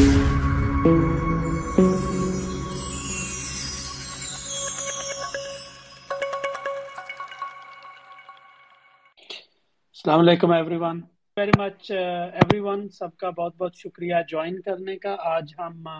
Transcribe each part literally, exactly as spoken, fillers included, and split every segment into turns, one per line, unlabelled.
अस्सलाम वालेकुम everyone, very much everyone. सबका बहुत बहुत शुक्रिया ज्वाइन करने का। आज हम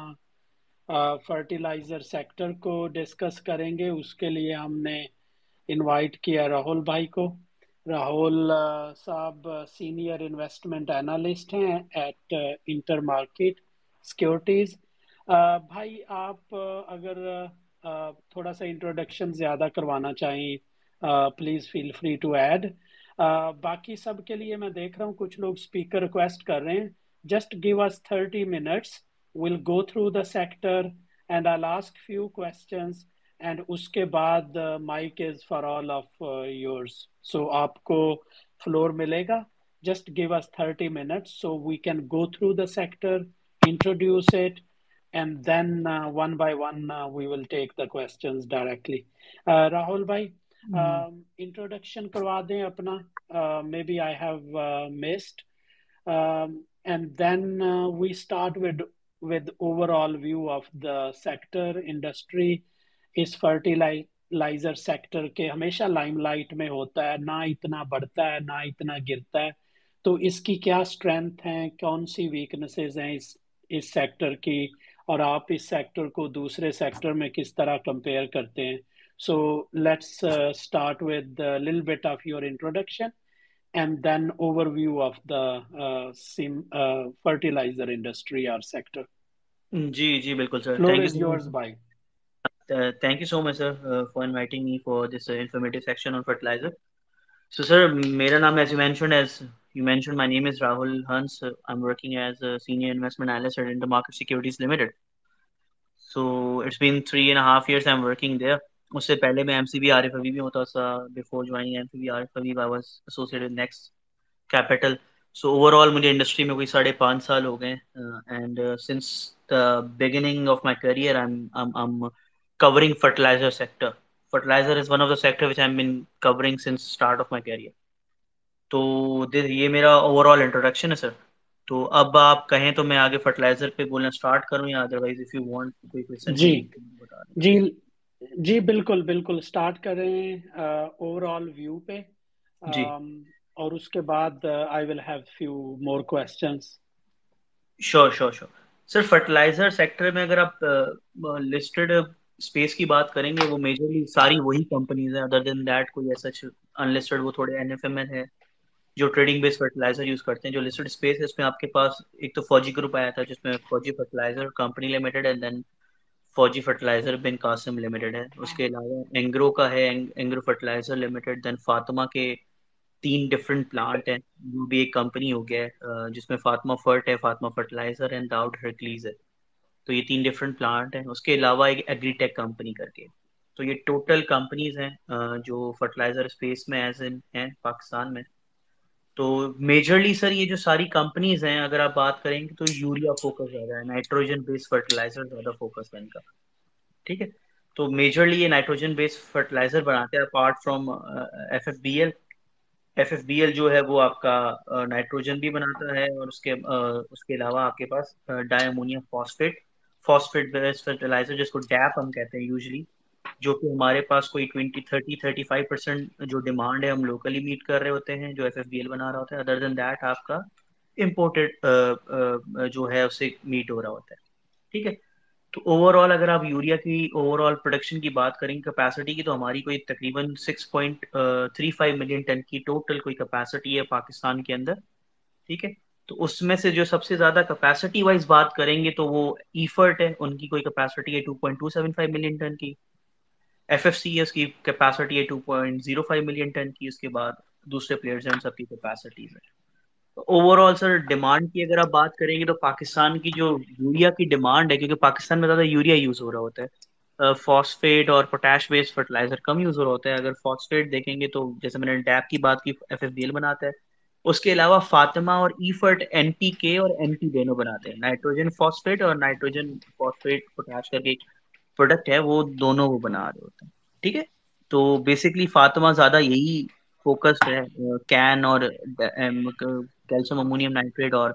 फर्टिलाइज़र सेक्टर को डिस्कस करेंगे। उसके लिए हमने इनवाइट किया राहुल भाई को। राहुल अ, साहब सीनियर इन्वेस्टमेंट एनालिस्ट हैं एट इंटर मार्केट सिक्योरिटीज़। भाई आप अ, अगर अ, थोड़ा सा इंट्रोडक्शन ज़्यादा करवाना चाहें, please feel free to add. बाकी सब के लिए मैं देख रहा हूँ कुछ लोग स्पीकर रिक्वेस्ट कर रहे हैं। Just give us thirty minutes, will go through the sector and I ask few questions and उसके बाद mike is for all of yours. So आपको फ्लोर मिलेगा। Just give us thirty minutes so we can go through the sector, introduce it, and then uh, one by one uh, we will take the questions directly. uh, Rahul bhai,
hmm,
um, introduction करवा दें अपना। uh, maybe I have uh, missed, um, and then uh, we start with with overall view of the sector industry। इस fertiliser sector के हमेशा limelight में होता है, ना इतना बढ़ता है ना इतना गिरता है। तो इसकी क्या स्ट्रेंथ है, कौन सी वीकनेसेस हैं इस इस सेक्टर की, और आप इस सेक्टर को दूसरे सेक्टर में किस तरह कंपेयर करते हैं। So let's start with little bit of your introduction and then overview of the uh, sim, uh, fertilizer industry or sector.
जी जी बिल्कुल sir,
Floor
thank you
is
so
yours,
much.
bhai.
Thank you so much sir for inviting me for this informative section on fertilizer. So sir, मेरा नाम as you mentioned as you mentioned my name is Rahul Hans. I am working as a senior investment analyst at Intermarket Securities Limited. So it's been three and half years I am working there. उससे पहले मैं MCB Arif Habib में होता था। Before joining MCB Arif Habib I was associated Next Capital. So overall मुझे industry में कोई साढ़े पाँच साल हो गए। And since the beginning of my career I am I am covering fertilizer sector. Fertilizer is one of the sector which I am been covering since start of my career. तो this- ये मेरा overall introduction है sir. तो अब आप कहें तो मैं आगे फर्टिलाइजर पे बोलना स्टार्ट करूं, या अदरवाइज इफ यू वांट कोई क्वेश्चन है
जी,
तो बता दें।
जी, जी, बिल्कुल बिल्कुल स्टार्ट करें ओवरऑल व्यू पे।
जी,
um, और उसके बाद I will have few more questions.
Sure sure sure. Sir, fertilizer sector में अगर आप लिस्टेड स्पेस की बात करेंगे, वो मेजरली सारी वही कंपनीज हैं। अदर देन दैट कोई ऐसा अनलिस्टेड वो थोड़े एनएफएमएल है जो ट्रेडिंग बेस्ड फर्टिलाइजर यूज करते हैं। जो लिस्टेड स्पेस है इसमें आपके पास एक तो फौजी ग्रुप आया था, जिसमें Fauji Fertilizer Company Limited and then Fauji Fertilizer Bin Qasim Limited है। उसके अलावा एंग्रो का है, Engro Fertilizer Limited. Then Fatima के तीन डिफरेंट प्लांट हैं, वो भी एक कंपनी हो गया है, अ, जिसमें फातिमा फर्ट है, Fatima Fertilizer and Dawood Hercules है। तो ये तीन डिफरेंट प्लांट हैं। उसके अलावा एक एग्रीटेक कंपनी करके। तो ये टोटल कंपनीज हैं अ, जो फर्टिलाइजर स्पेस में एज इन हैं पाकिस्तान में। तो मेजरली सर ये जो सारी कंपनीज हैं, अगर आप बात करेंगे तो यूरिया फोकस ज्यादा है, नाइट्रोजन बेस्ड फर्टिलाइजर ज्यादा फोकस है इनका। ठीक है। तो मेजरली ये नाइट्रोजन बेस्ड फर्टिलाइजर बनाते हैं apart from F F B L. F F B L जो है वो आपका नाइट्रोजन भी बनाता है, और उसके अ, उसके अलावा आपके पास di ammonium phosphate phosphate based fertilizer, जिसको डैप हम कहते हैं यूजली। जो कि हमारे पास कोई twenty thirty thirty five percent जो डिमांड है हम लोकली मीट कर रहे होते हैं, जो एफ एफ बी एल बना रहा होता है। अदर देन दैट आपका इम्पोर्टेड जो है उससे मीट हो रहा होता है। ठीक है। तो ओवरऑल अगर आप यूरिया की ओवरऑल प्रोडक्शन की बात करेंगे कैपेसिटी की, तो हमारी कोई तकरीबन six point three five million ton की टोटल कोई कैपेसिटी है पाकिस्तान के अंदर। ठीक है। तो उसमें से जो सबसे ज्यादा कैपेसिटी वाइज बात करेंगे तो वो ईफर्ट है, उनकी कोई कैपेसिटी है two point two seven five million ton की। एफ एफ सी एस की कैपेसिटी है two point zero five million ton की। उसके बाद दूसरे प्लेयर्स हैं, उन सबकी कैपेसिटीज है। ओवरऑल सर, डिमांड की अगर आप बात करेंगे तो पाकिस्तान की जो यूरिया की डिमांड है, क्योंकि पाकिस्तान में ज़्यादा यूरिया यूज़ हो रहा होता है, फॉस्फेट और पोटैश बेस्ड फर्टिलाइजर कम यूज़ हो रहा होता है। अगर फॉस्फेट देखेंगे तो जैसे मैंने डैप की बात की, एफ एफ बी एल बनाता है। उसके अलावा फातिमा और ईफर्ट एन पी के और एन पी दोनों बनाते हैं, नाइट्रोजन फॉस्फेट और नाइट्रोजन फॉस्फेट पोटैश करके प्रोडक्ट है, वो दोनों वो बना रहे होते हैं। ठीक है। तो बेसिकली फातिमा ज़्यादा यही फोकस्ड है, कैन और कैल्शियम अमोनियम नाइट्रेट और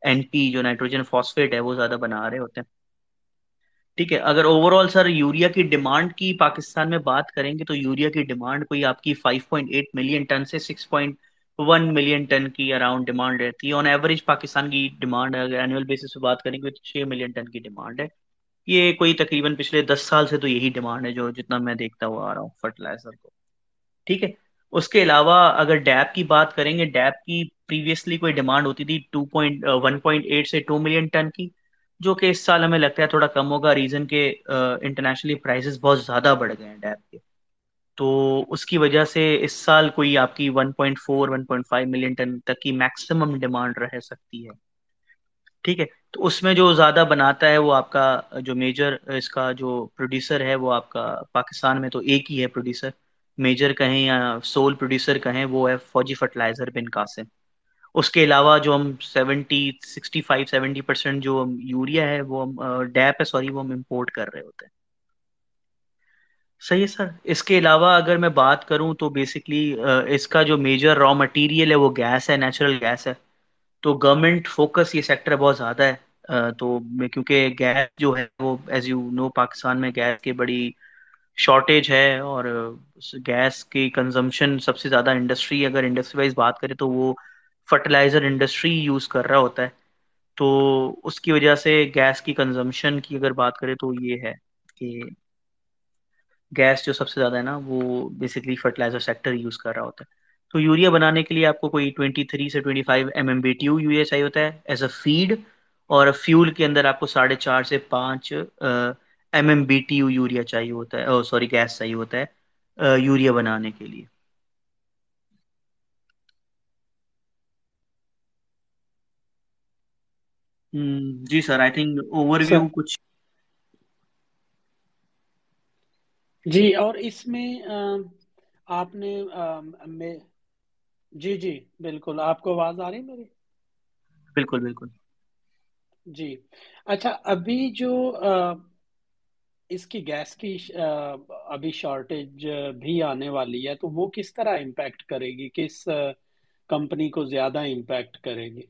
एनपी जो नाइट्रोजन फॉस्फेट है वो ज्यादा बना रहे होते हैं। ठीक है, अगर ओवरऑल सर यूरिया की डिमांड की पाकिस्तान में बात करेंगे तो यूरिया की डिमांड कोई आपकी five point eight million ton से six point one million ton की अराउंड डिमांड रहती है ऑन एवरेज। पाकिस्तान की डिमांड अगर एनुअल बेसिस पे बात करेंगे तो छह मिलियन टन की डिमांड है। ये कोई तकरीबन पिछले दस साल से तो यही डिमांड है जो जितना मैं देखता हुआ आ रहा हूँ फर्टिलाइजर को। ठीक है, उसके अलावा अगर डैप की बात करेंगे, डैप की प्रीवियसली कोई डिमांड होती थी two point one point eight से टू मिलियन टन की, जो कि इस साल हमें लगता है थोड़ा कम होगा। रीजन के इंटरनेशनली प्राइसेस बहुत ज़्यादा बढ़ गए हैं डैप के, तो उसकी वजह से इस साल कोई आपकी one point four one point five million ton तक की मैक्सिमम डिमांड रह सकती है। ठीक है, तो उसमें जो ज़्यादा बनाता है वो आपका जो मेजर इसका जो प्रोड्यूसर है वो आपका पाकिस्तान में तो एक ही है प्रोड्यूसर, मेजर कहें या सोल प्रोड्यूसर कहें, वो है फौजी फर्टिलाइजर बिन कासिम। उसके अलावा जो हम seventy sixty five seventy percent जो हम यूरिया है वो हम डैप है सॉरी वो हम इम्पोर्ट कर रहे होते हैं। सही है सर। इसके अलावा अगर मैं बात करूं तो बेसिकली इसका जो मेजर रॉ मटेरियल है वो गैस है, नेचुरल गैस है। तो गवर्नमेंट फोकस ये सेक्टर बहुत ज़्यादा है। अ, तो मैं- क्योंकि गैस जो है वो एज यू नो पाकिस्तान में गैस की बड़ी शॉर्टेज है, और गैस की कंजम्पशन सबसे ज़्यादा इंडस्ट्री, अगर इंडस्ट्री वाइज बात करें तो वो फर्टिलाइजर इंडस्ट्री यूज़ कर रहा होता है। तो उसकी वजह से गैस की कंजम्पशन की अगर बात करें तो ये है कि गैस जो सबसे ज़्यादा है ना वो बेसिकली फर्टिलाइजर सेक्टर यूज़ कर रहा होता है। तो यूरिया बनाने के लिए आपको कोई ट्वेंटी थ्री से twenty five M M B T U urea चाहिए होता है एज अ फीड, और फ्यूल के अंदर आपको साढ़े चार से पाँच M M B T U urea चाहिए होता है, सॉरी गैस चाहिए होता है अ, यूरिया बनाने के लिए। हम्म, जी sir, I think overview
sir
कुछ।
जी, और इसमें अ, आपने अ, में जी जी बिल्कुल, आपको आवाज आ रही है मेरी?
बिल्कुल बिल्कुल।
जी। अच्छा, अभी जो अ, इसकी गैस की अ, अभी शॉर्टेज भी आने वाली है, तो वो किस तरह इम्पैक्ट करेगी, किस कंपनी को ज्यादा इम्पैक्ट करेगी?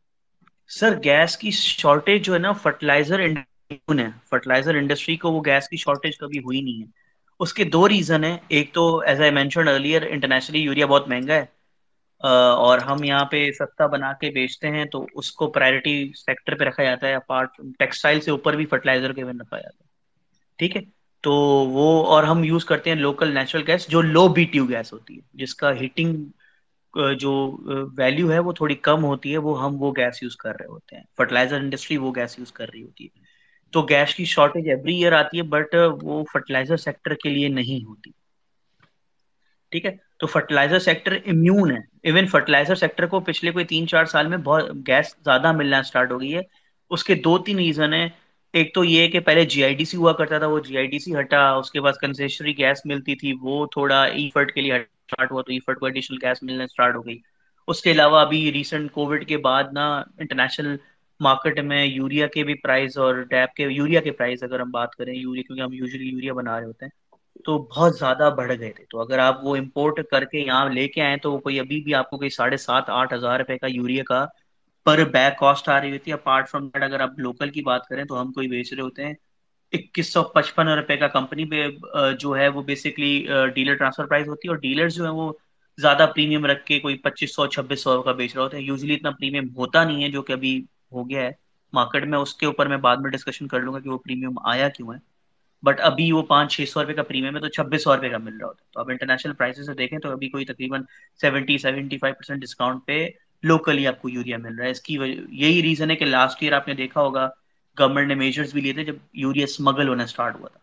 सर गैस की शॉर्टेज जो है ना फर्टिलाइजर इंडस्ट्री है, फर्टिलाइजर इंडस्ट्री को वो गैस की शॉर्टेज कभी हुई नहीं है। उसके दो रीजन है। एक तो as I mentioned earlier internationally urea बहुत महंगा है, अ, और हम यहाँ पे सस्ता बना के बेचते हैं तो उसको प्रायोरिटी सेक्टर पे रखा जाता है। अपार्ट टेक्सटाइल से ऊपर भी फर्टिलाइजर के में रखा जाता है। ठीक है, तो वो और हम यूज करते हैं लोकल नेचुरल गैस जो लो बीटीयू गैस होती है, जिसका हीटिंग जो वैल्यू है वो थोड़ी कम होती है, वो हम वो गैस यूज कर रहे होते हैं। फर्टिलाइजर इंडस्ट्री वो गैस यूज कर रही होती है। तो गैस की शॉर्टेज एवरी ईयर आती है, बट वो फर्टिलाइजर सेक्टर के लिए नहीं होती। ठीक है, तो फर्टिलाइजर सेक्टर इम्यून है। इवन फर्टिलाइजर सेक्टर को पिछले कोई तीन चार साल में बहुत गैस ज्यादा मिलना स्टार्ट हो गई है। उसके दो तीन रीजन है। एक तो ये है कि पहले जीआईडीसी हुआ करता था, वो जीआईडीसी हटा, उसके बाद कंसेशनरी गैस मिलती थी, वो थोड़ा ईफर्ट के लिए स्टार्ट हुआ तो ईफर्ट को एडिशनल गैस मिलना स्टार्ट हो गई। उसके अलावा अभी रिसेंट कोविड के बाद ना इंटरनेशनल मार्केट में यूरिया के भी प्राइस और डैप के यूरिया के प्राइस अगर हम बात करें, यूरिया क्योंकि हम यूजुअली यूरिया बना रहे होते हैं, तो बहुत ज्यादा बढ़ गए थे। तो अगर आप वो इम्पोर्ट करके यहाँ लेके आए तो वो कोई अभी भी आपको कोई साढ़े सात आठ हजार रुपए का यूरिया का पर बैग कॉस्ट आ रही होती है। अपार्ट फ्रॉम दैट अगर आप लोकल की बात करें तो हम कोई बेच रहे होते हैं इक्कीस सौ पचपन रुपए का कंपनी पे, अ, जो है वो बेसिकली डीलर ट्रांसफर प्राइस होती है, और डीलर्स जो है वो ज्यादा प्रीमियम रख के कोई पच्चीस सौ छब्बीस सौ का बेच रहे होते हैं। यूजुअली इतना प्रीमियम होता नहीं है जो कि अभी हो गया है मार्केट में, उसके ऊपर मैं बाद में डिस्कशन कर लूंगा कि वो प्रीमियम आया क्यों है। बट अभी वो पाँच छह सौ रुपए का प्रीमियम है तो छब्बीस सौ रुपए का मिल रहा होता है। तो अब इंटरनेशनल प्राइसेस से देखें तो अभी कोई तकरीबन seventy seventy five percent discount पे लोकली आपको यूरिया मिल रहा है। इसकी वजह यही रीजन है कि लास्ट ईयर आपने देखा होगा गवर्नमेंट ने मेजर्स भी लिए थे जब यूरिया स्मगल होना स्टार्ट हुआ था।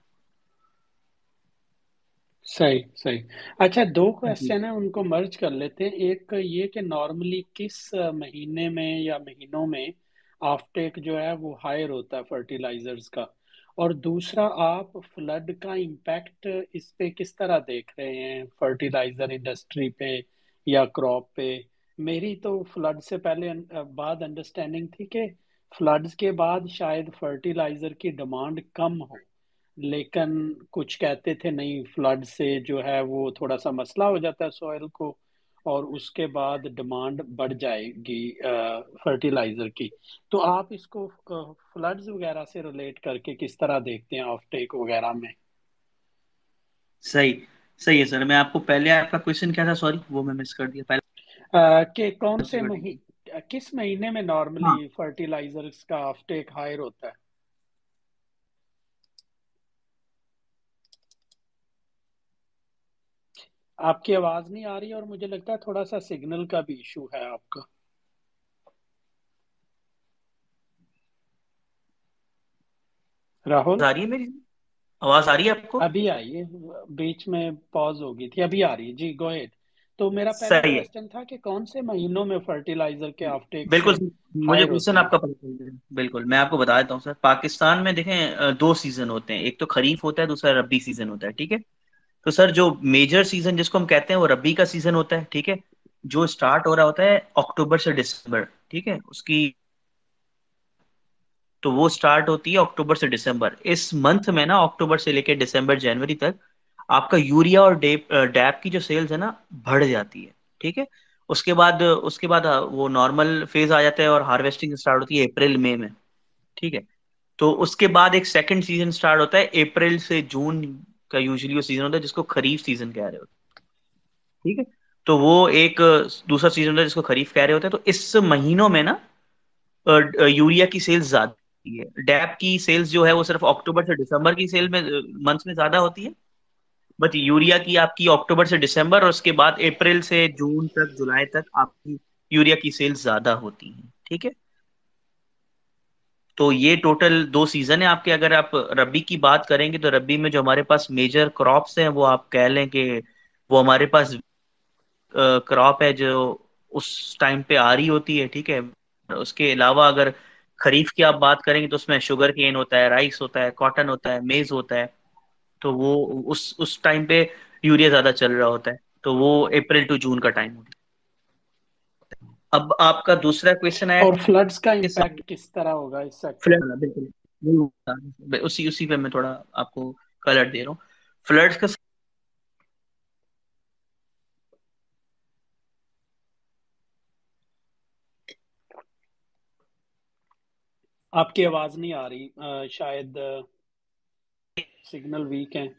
सही सही। अच्छा, दो
जी
क्वेश्चन है, उनको मर्ज कर लेते हैं। एक ये कि नॉर्मली किस अ, महीने में या महीनों में ऑफटेक जो है वो हायर होता है फर्टिलाइजर्स का? और दूसरा, आप फ्लड का इम्पैक्ट इस पे किस तरह देख रहे हैं, फर्टिलाइजर इंडस्ट्री पे या क्रॉप पे? मेरी तो फ्लड से पहले अ, बाद अंडरस्टैंडिंग थी कि फ्लड्स के बाद शायद फर्टिलाइजर की डिमांड कम हो, लेकिन कुछ कहते थे नहीं, फ्लड से जो है वो थोड़ा सा मसला हो जाता है सॉइल को, और उसके बाद डिमांड बढ़ जाएगी फर्टिलाइजर की। तो आप इसको फ्लड्स वगैरह से रिलेट करके किस तरह देखते हैं ऑफ टेक वगैरह में?
सही। सही है सर। मैं आपको पहले, आपका क्वेश्चन क्या था, सॉरी वो मैं मिस कर दिया पहले।
अ, कि कौन से
कर
मही
दीजिए।
किस महीने में
हाँ,
नॉर्मली फर्टिलाइजर्स का ऑफ टेक हायर होता है? आपकी आवाज नहीं आ रही और मुझे लगता है थोड़ा सा सिग्नल का भी इशू है आपका। राहुल,
आ रही है मेरी आवाज, आ रही है आपको?
अभी आई है, बीच में पॉज हो गई थी, अभी आ रही है जी, गो अहेड। तो मेरा पहला
सही है।
क्वेश्चन था कि कौन से महीनों में फर्टिलाइजर के ऑफटेक
बिल्कुल
से
सर, मुझे
हायर
क्वेश्चन
होते हैं?
आपका पता चल गया। बिल्कुल मैं आपको बता देता हूँ सर। पाकिस्तान में देखें, अ, दो सीजन होते हैं, एक तो खरीफ होता है, दूसरा रबी सीजन होता है, ठीक है। तो सर जो मेजर सीजन जिसको हम कहते हैं वो रबी का सीजन होता है, ठीक है। जो स्टार्ट हो रहा होता है अक्टूबर से दिसंबर, ठीक है उसकी। तो वो स्टार्ट होती है अक्टूबर से दिसंबर। इस मंथ में ना, अक्टूबर से लेकर दिसंबर जनवरी तक, आपका यूरिया और डेप डैप की जो सेल्स है ना, बढ़ जाती है, ठीक है। उसके बाद उसके बाद वो नॉर्मल फेज आ जाता है और हार्वेस्टिंग स्टार्ट होती है अप्रैल मई में, ठीक है। तो उसके बाद एक सेकंड सीजन स्टार्ट होता है अप्रैल से जून का, यूजुअली वो सीजन होता है जिसको खरीफ सीजन कह रहे होते हैं, ठीक है। तो वो एक दूसरा सीजन होता है जिसको खरीफ कह रहे होते हैं। तो इस महीनों में ना, अ, अ, यूरिया की सेल्स ज्यादा होती है। डैप की सेल्स जो है वो सिर्फ अक्टूबर से दिसंबर की सेल में, मंथ में ज्यादा होती है। बट यूरिया की आपकी अक्टूबर से दिसंबर, और उसके बाद अप्रैल से जून तक, जुलाई तक आपकी यूरिया की सेल्स ज्यादा होती हैं, ठीक है। तो ये टोटल दो सीजन है आपके। अगर आप रबी की बात करेंगे तो रबी में जो हमारे पास मेजर क्रॉप्स हैं, वो आप कह लें कि वो हमारे पास क्रॉप है जो उस टाइम पे आ रही होती है, ठीक है। उसके अलावा अगर खरीफ की आप बात करेंगे तो उसमें शुगर केन होता है, राइस होता है, कॉटन होता है, मेज होता है। तो वो उस उस टाइम पे यूरिया ज्यादा चल रहा होता है। तो वो अप्रैल टू जून का टाइम होता है। अब आपका दूसरा क्वेश्चन है
और फ्लड्स का
कि
इम्पैक्ट किस तरह होगा इस सेक्टर
फ्लड,
पे?
बिल्कुल वही बता रहा हूं। उसी उसी पे मैं थोड़ा आपको कलर दे रहा हूँ। फ्लड्स का,
आपकी आवाज नहीं आ रही, अ, शायद सिग्नल वीक है।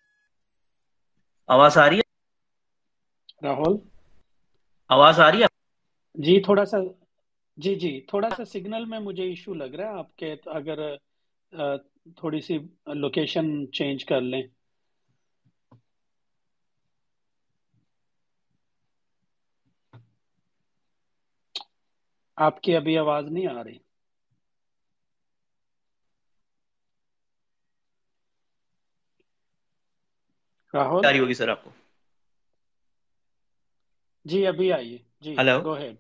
आवाज आ रही है?
राहुल
आवाज आ रही है?
जी, थोड़ा सा, जी जी, थोड़ा सा सिग्नल में मुझे इशू लग रहा है आपके, तो अगर अ, थोड़ी सी लोकेशन चेंज कर लें। आपकी अभी आवाज नहीं आ रही।
आ
राहुल,
रही होगी सर आपको।
जी अभी आइए जी,
हेलो।
Go ahead.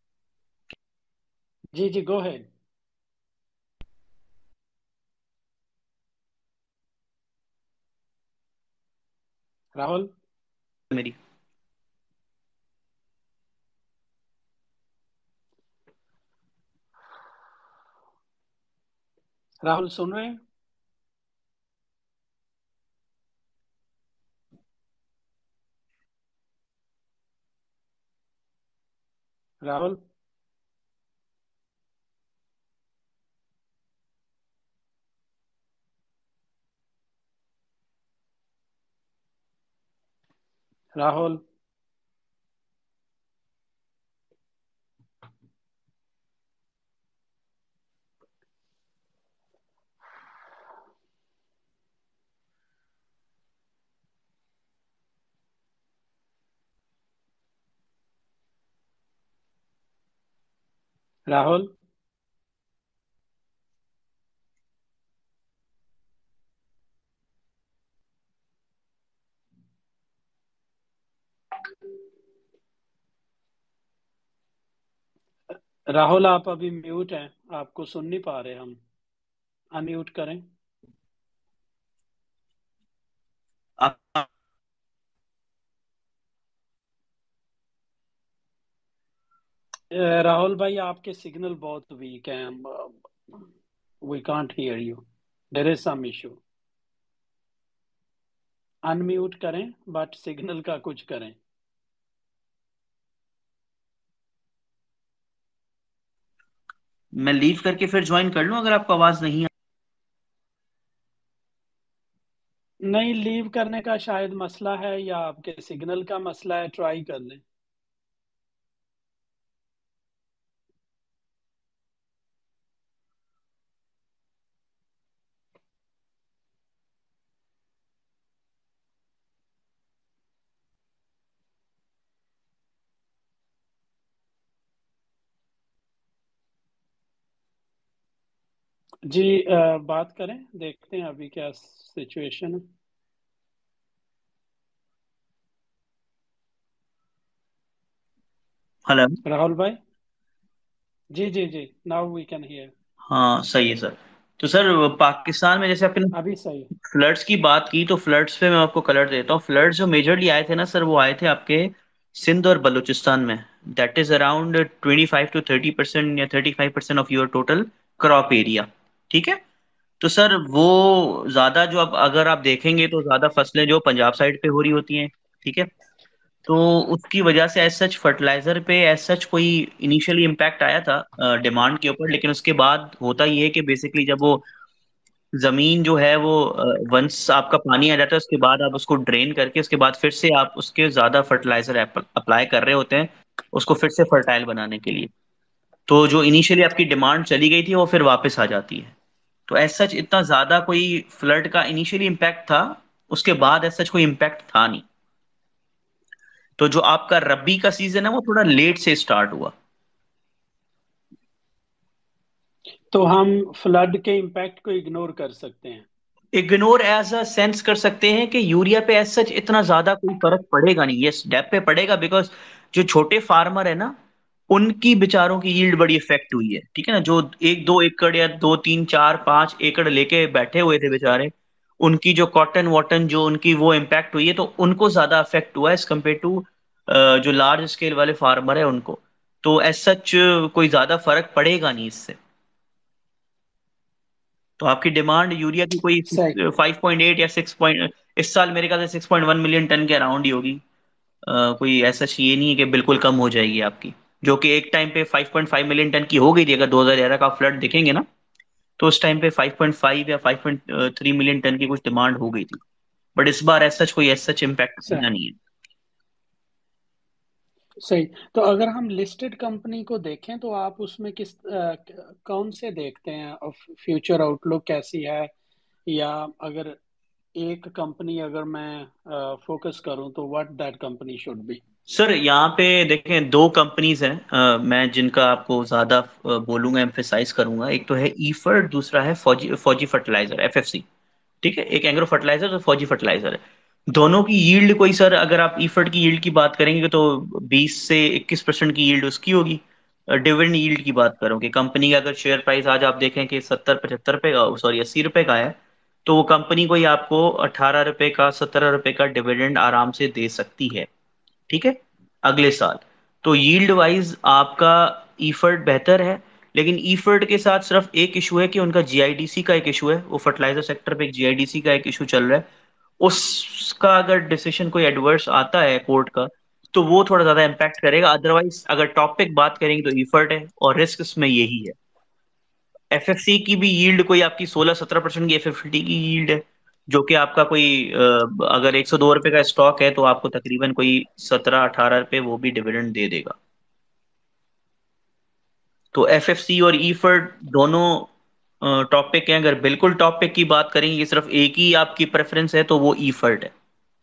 जी जी, गो हेड। राहुल,
मेरी
राहुल सुन रहे हैं? राहुल, राहुल, राहुल, राहुल, आप अभी म्यूट हैं, आपको सुन नहीं पा रहे हम। अनम्यूट करें।
आप
अ, राहुल भाई, आपके सिग्नल बहुत वीक हैं, we can't hear you, there is some issue. Unmute करें, बट सिग्नल का कुछ करें।
मैं लीव करके फिर ज्वाइन कर लूं अगर आपको आवाज नहीं आ...
नहीं, लीव करने का शायद मसला है या आपके सिग्नल का मसला है, ट्राई कर लें। जी, अ, बात करें, देखते हैं अभी क्या सिचुएशन है।
हेलो।
राहुल भाई। जी जी जी, नाउ वी कैन हियर।
हाँ सही है सर। तो सर पाकिस्तान में जैसे आपने
अभी सही।
फ्लड्स की बात की, तो फ्लड्स पे मैं आपको कलर देता हूँ। फ्लड्स जो मेजरली आए थे ना सर, वो आए थे आपके सिंध और बलूचिस्तान में। That is around twenty five to thirty percent या thirty five percent of your total crop area. ठीक है। तो सर वो ज्यादा जो, अब अगर आप देखेंगे तो ज्यादा फसलें जो पंजाब साइड पे हो रही होती हैं। ठीक है। तो उसकी वजह से एज सच फर्टिलाइजर पे एज सच कोई इनिशियली इम्पैक्ट आया था डिमांड के ऊपर, लेकिन उसके बाद होता ये है कि बेसिकली जब वो जमीन जो है वो वंस आपका पानी आ जाता है, उसके बाद आप उसको ड्रेन करके उसके बाद फिर से आप उसके ज्यादा फर्टिलाइजर अप्लाई कर रहे होते हैं उसको फिर से फर्टाइल बनाने के लिए। तो जो इनिशियली आपकी डिमांड चली गई थी वो फिर वापस आ जाती है। तो एज सच इतना ज्यादा कोई फ्लड का इनिशियली इम्पैक्ट था, उसके बाद एज सच कोई इम्पैक्ट था नहीं। तो जो आपका रबी का सीजन है वो थोड़ा लेट से स्टार्ट हुआ।
तो हम फ्लड के इम्पैक्ट को इग्नोर कर सकते हैं।
इग्नोर एज अ सेंस कर सकते हैं कि यूरिया पे एज सच इतना ज्यादा कोई फर्क पड़ेगा नहीं। यस, डेप पे पड़ेगा, बिकॉज जो छोटे फार्मर है ना, उनकी बेचारों की यील्ड बड़ी इफेक्ट हुई है। ठीक है ना, जो एक दो एकड़ या दो तीन चार पांच एकड़ लेके बैठे हुए थे बेचारे, उनकी जो कॉटन वॉटन जो उनकी वो इम्पैक्ट हुई है, तो उनको ज्यादा इफेक्ट हुआ है एज कम्पेयर टू जो लार्ज स्केल वाले फार्मर है उनको। तो एज सच कोई ज्यादा फर्क पड़ेगा नहीं इससे। तो आपकी डिमांड यूरिया की कोई
सही।
फाइव पॉइंट एट या सिक्स पॉइंट, इस साल मेरे ख्याल से six point one million ton के अराउंड ही होगी। अ, कोई ऐसा ये नहीं है कि बिल्कुल कम हो जाएगी आपकी, जो कि एक टाइम पे five point five million ton की हो गई थी। अगर दो हज़ार ग्यारह का फ्लड देखेंगे ना, तो उस टाइम पे फाइव पॉइंट फाइव या five point three million ton की कुछ डिमांड हो गई थी। बट इस बार ऐसा कोई ऐसा इम्पैक्ट
सही।
आना नहीं है।
सही। तो अगर हम लिस्टेड कंपनी को देखें तो आप उसमें किस अ, कौन से देखते हैं, फ्यूचर आउटलुक कैसी है? या अगर एक कंपनी अगर मैं फोकस करूं तो what that company should be.
Sir यहाँ पे देखें, दो कंपनीज हैं अ, मैं जिनका आपको ज्यादा अ, बोलूंगा, एम्फेसाइज करूंगा। एक तो है ईफर, दूसरा है फौजी फौजी फर्टिलाइजर, एफएफसी। ठीक है, एक एग्रो फर्टिलाइजर और फौजी फर्टिलाइजर है। दोनों की यील्ड कोई सर, अगर आप ईफर्ट की यील्ड की बात करेंगे तो बीस से इक्कीस परसेंट की यील्ड उसकी होगी। डिविडेंड यील्ड की बात करो कि कंपनी का अगर शेयर प्राइस आज आप देखें कि सत्तर पचहत्तर पे का, सॉरी अस्सी रुपए का है, तो वो कंपनी को ही आपको अठारह रुपए का सत्रह रुपए का डिविडेंड आराम से दे सकती है। ठीक है, अगले साल। तो यील्ड वाइज आपका ईफर्ट बेहतर है। लेकिन ईफर्ट के साथ सिर्फ एक इशू है कि उनका जीआईडीसी का एक इशू है, वो फर्टिलाइजर सेक्टर पे एक जीआईडीसी का एक इशू चल रहा है। उसका अगर डिसीजन कोई एडवर्स आता है कोर्ट का, तो वो थोड़ा ज्यादा इम्पैक्ट करेगा। अदरवाइज अगर टॉपिक बात करेंगे तो ईफर्ट है, और रिस्क इसमें यही है। एफएफसी की भी यील्ड कोई आपकी सोलह सत्रह परसेंट की एफएफटी की यील्ड है, जो कि आपका कोई अ, अगर एक सौ दो रुपए का स्टॉक है तो आपको तकरीबन कोई सत्रह अठारह रुपए वो भी डिविडेंड दे देगा। तो एफएफसी और ईफर्ट दोनों टॉपिक हैं। अगर बिल्कुल टॉपिक की बात करेंगे कि सिर्फ एक ही आपकी प्रेफरेंस है, तो वो ईफर्ट है।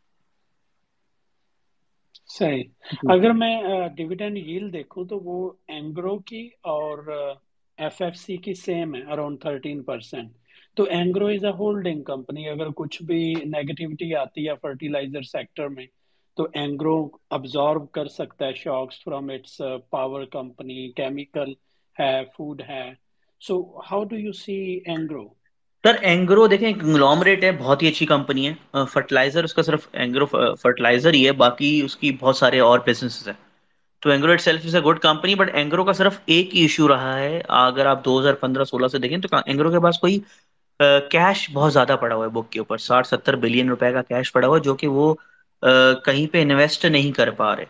सही।
जी।
अगर मैं डिविडेंड यील्ड देखूं तो वो एंग्रो की और एफएफसी की सेम है, अराउंड थर्टीन परसेंट। तो Engro is a holding company, अगर कुछ भी नेगेटिविटी आती है फर्टिलाइजर सेक्टर में तो एंग्रो अब्जॉर्ब कर सकता है shocks from its power company, chemical है, फूड है। So how do you see Engro?
Sir Engro देखें, कंग्लोमरेट है, बहुत ही अच्छी कंपनी है। फर्टिलाइजर उसका सिर्फ एंग्रो फर्टिलाइजर ही है, बाकी उसकी बहुत सारे और बिजनेसेस हैं। तो Engro itself is a good company, but Engro का सिर्फ एक ही इशू रहा है। अगर आप दो हज़ार पंद्रह सोलह से देखें तो एंग्रो के पास कोई कैश बहुत ज्यादा पड़ा हुआ है बुक के ऊपर, साठ सत्तर बिलियन रुपए का कैश पड़ा हुआ है, जो कि वो अ, कहीं पे इन्वेस्ट नहीं कर पा रहे।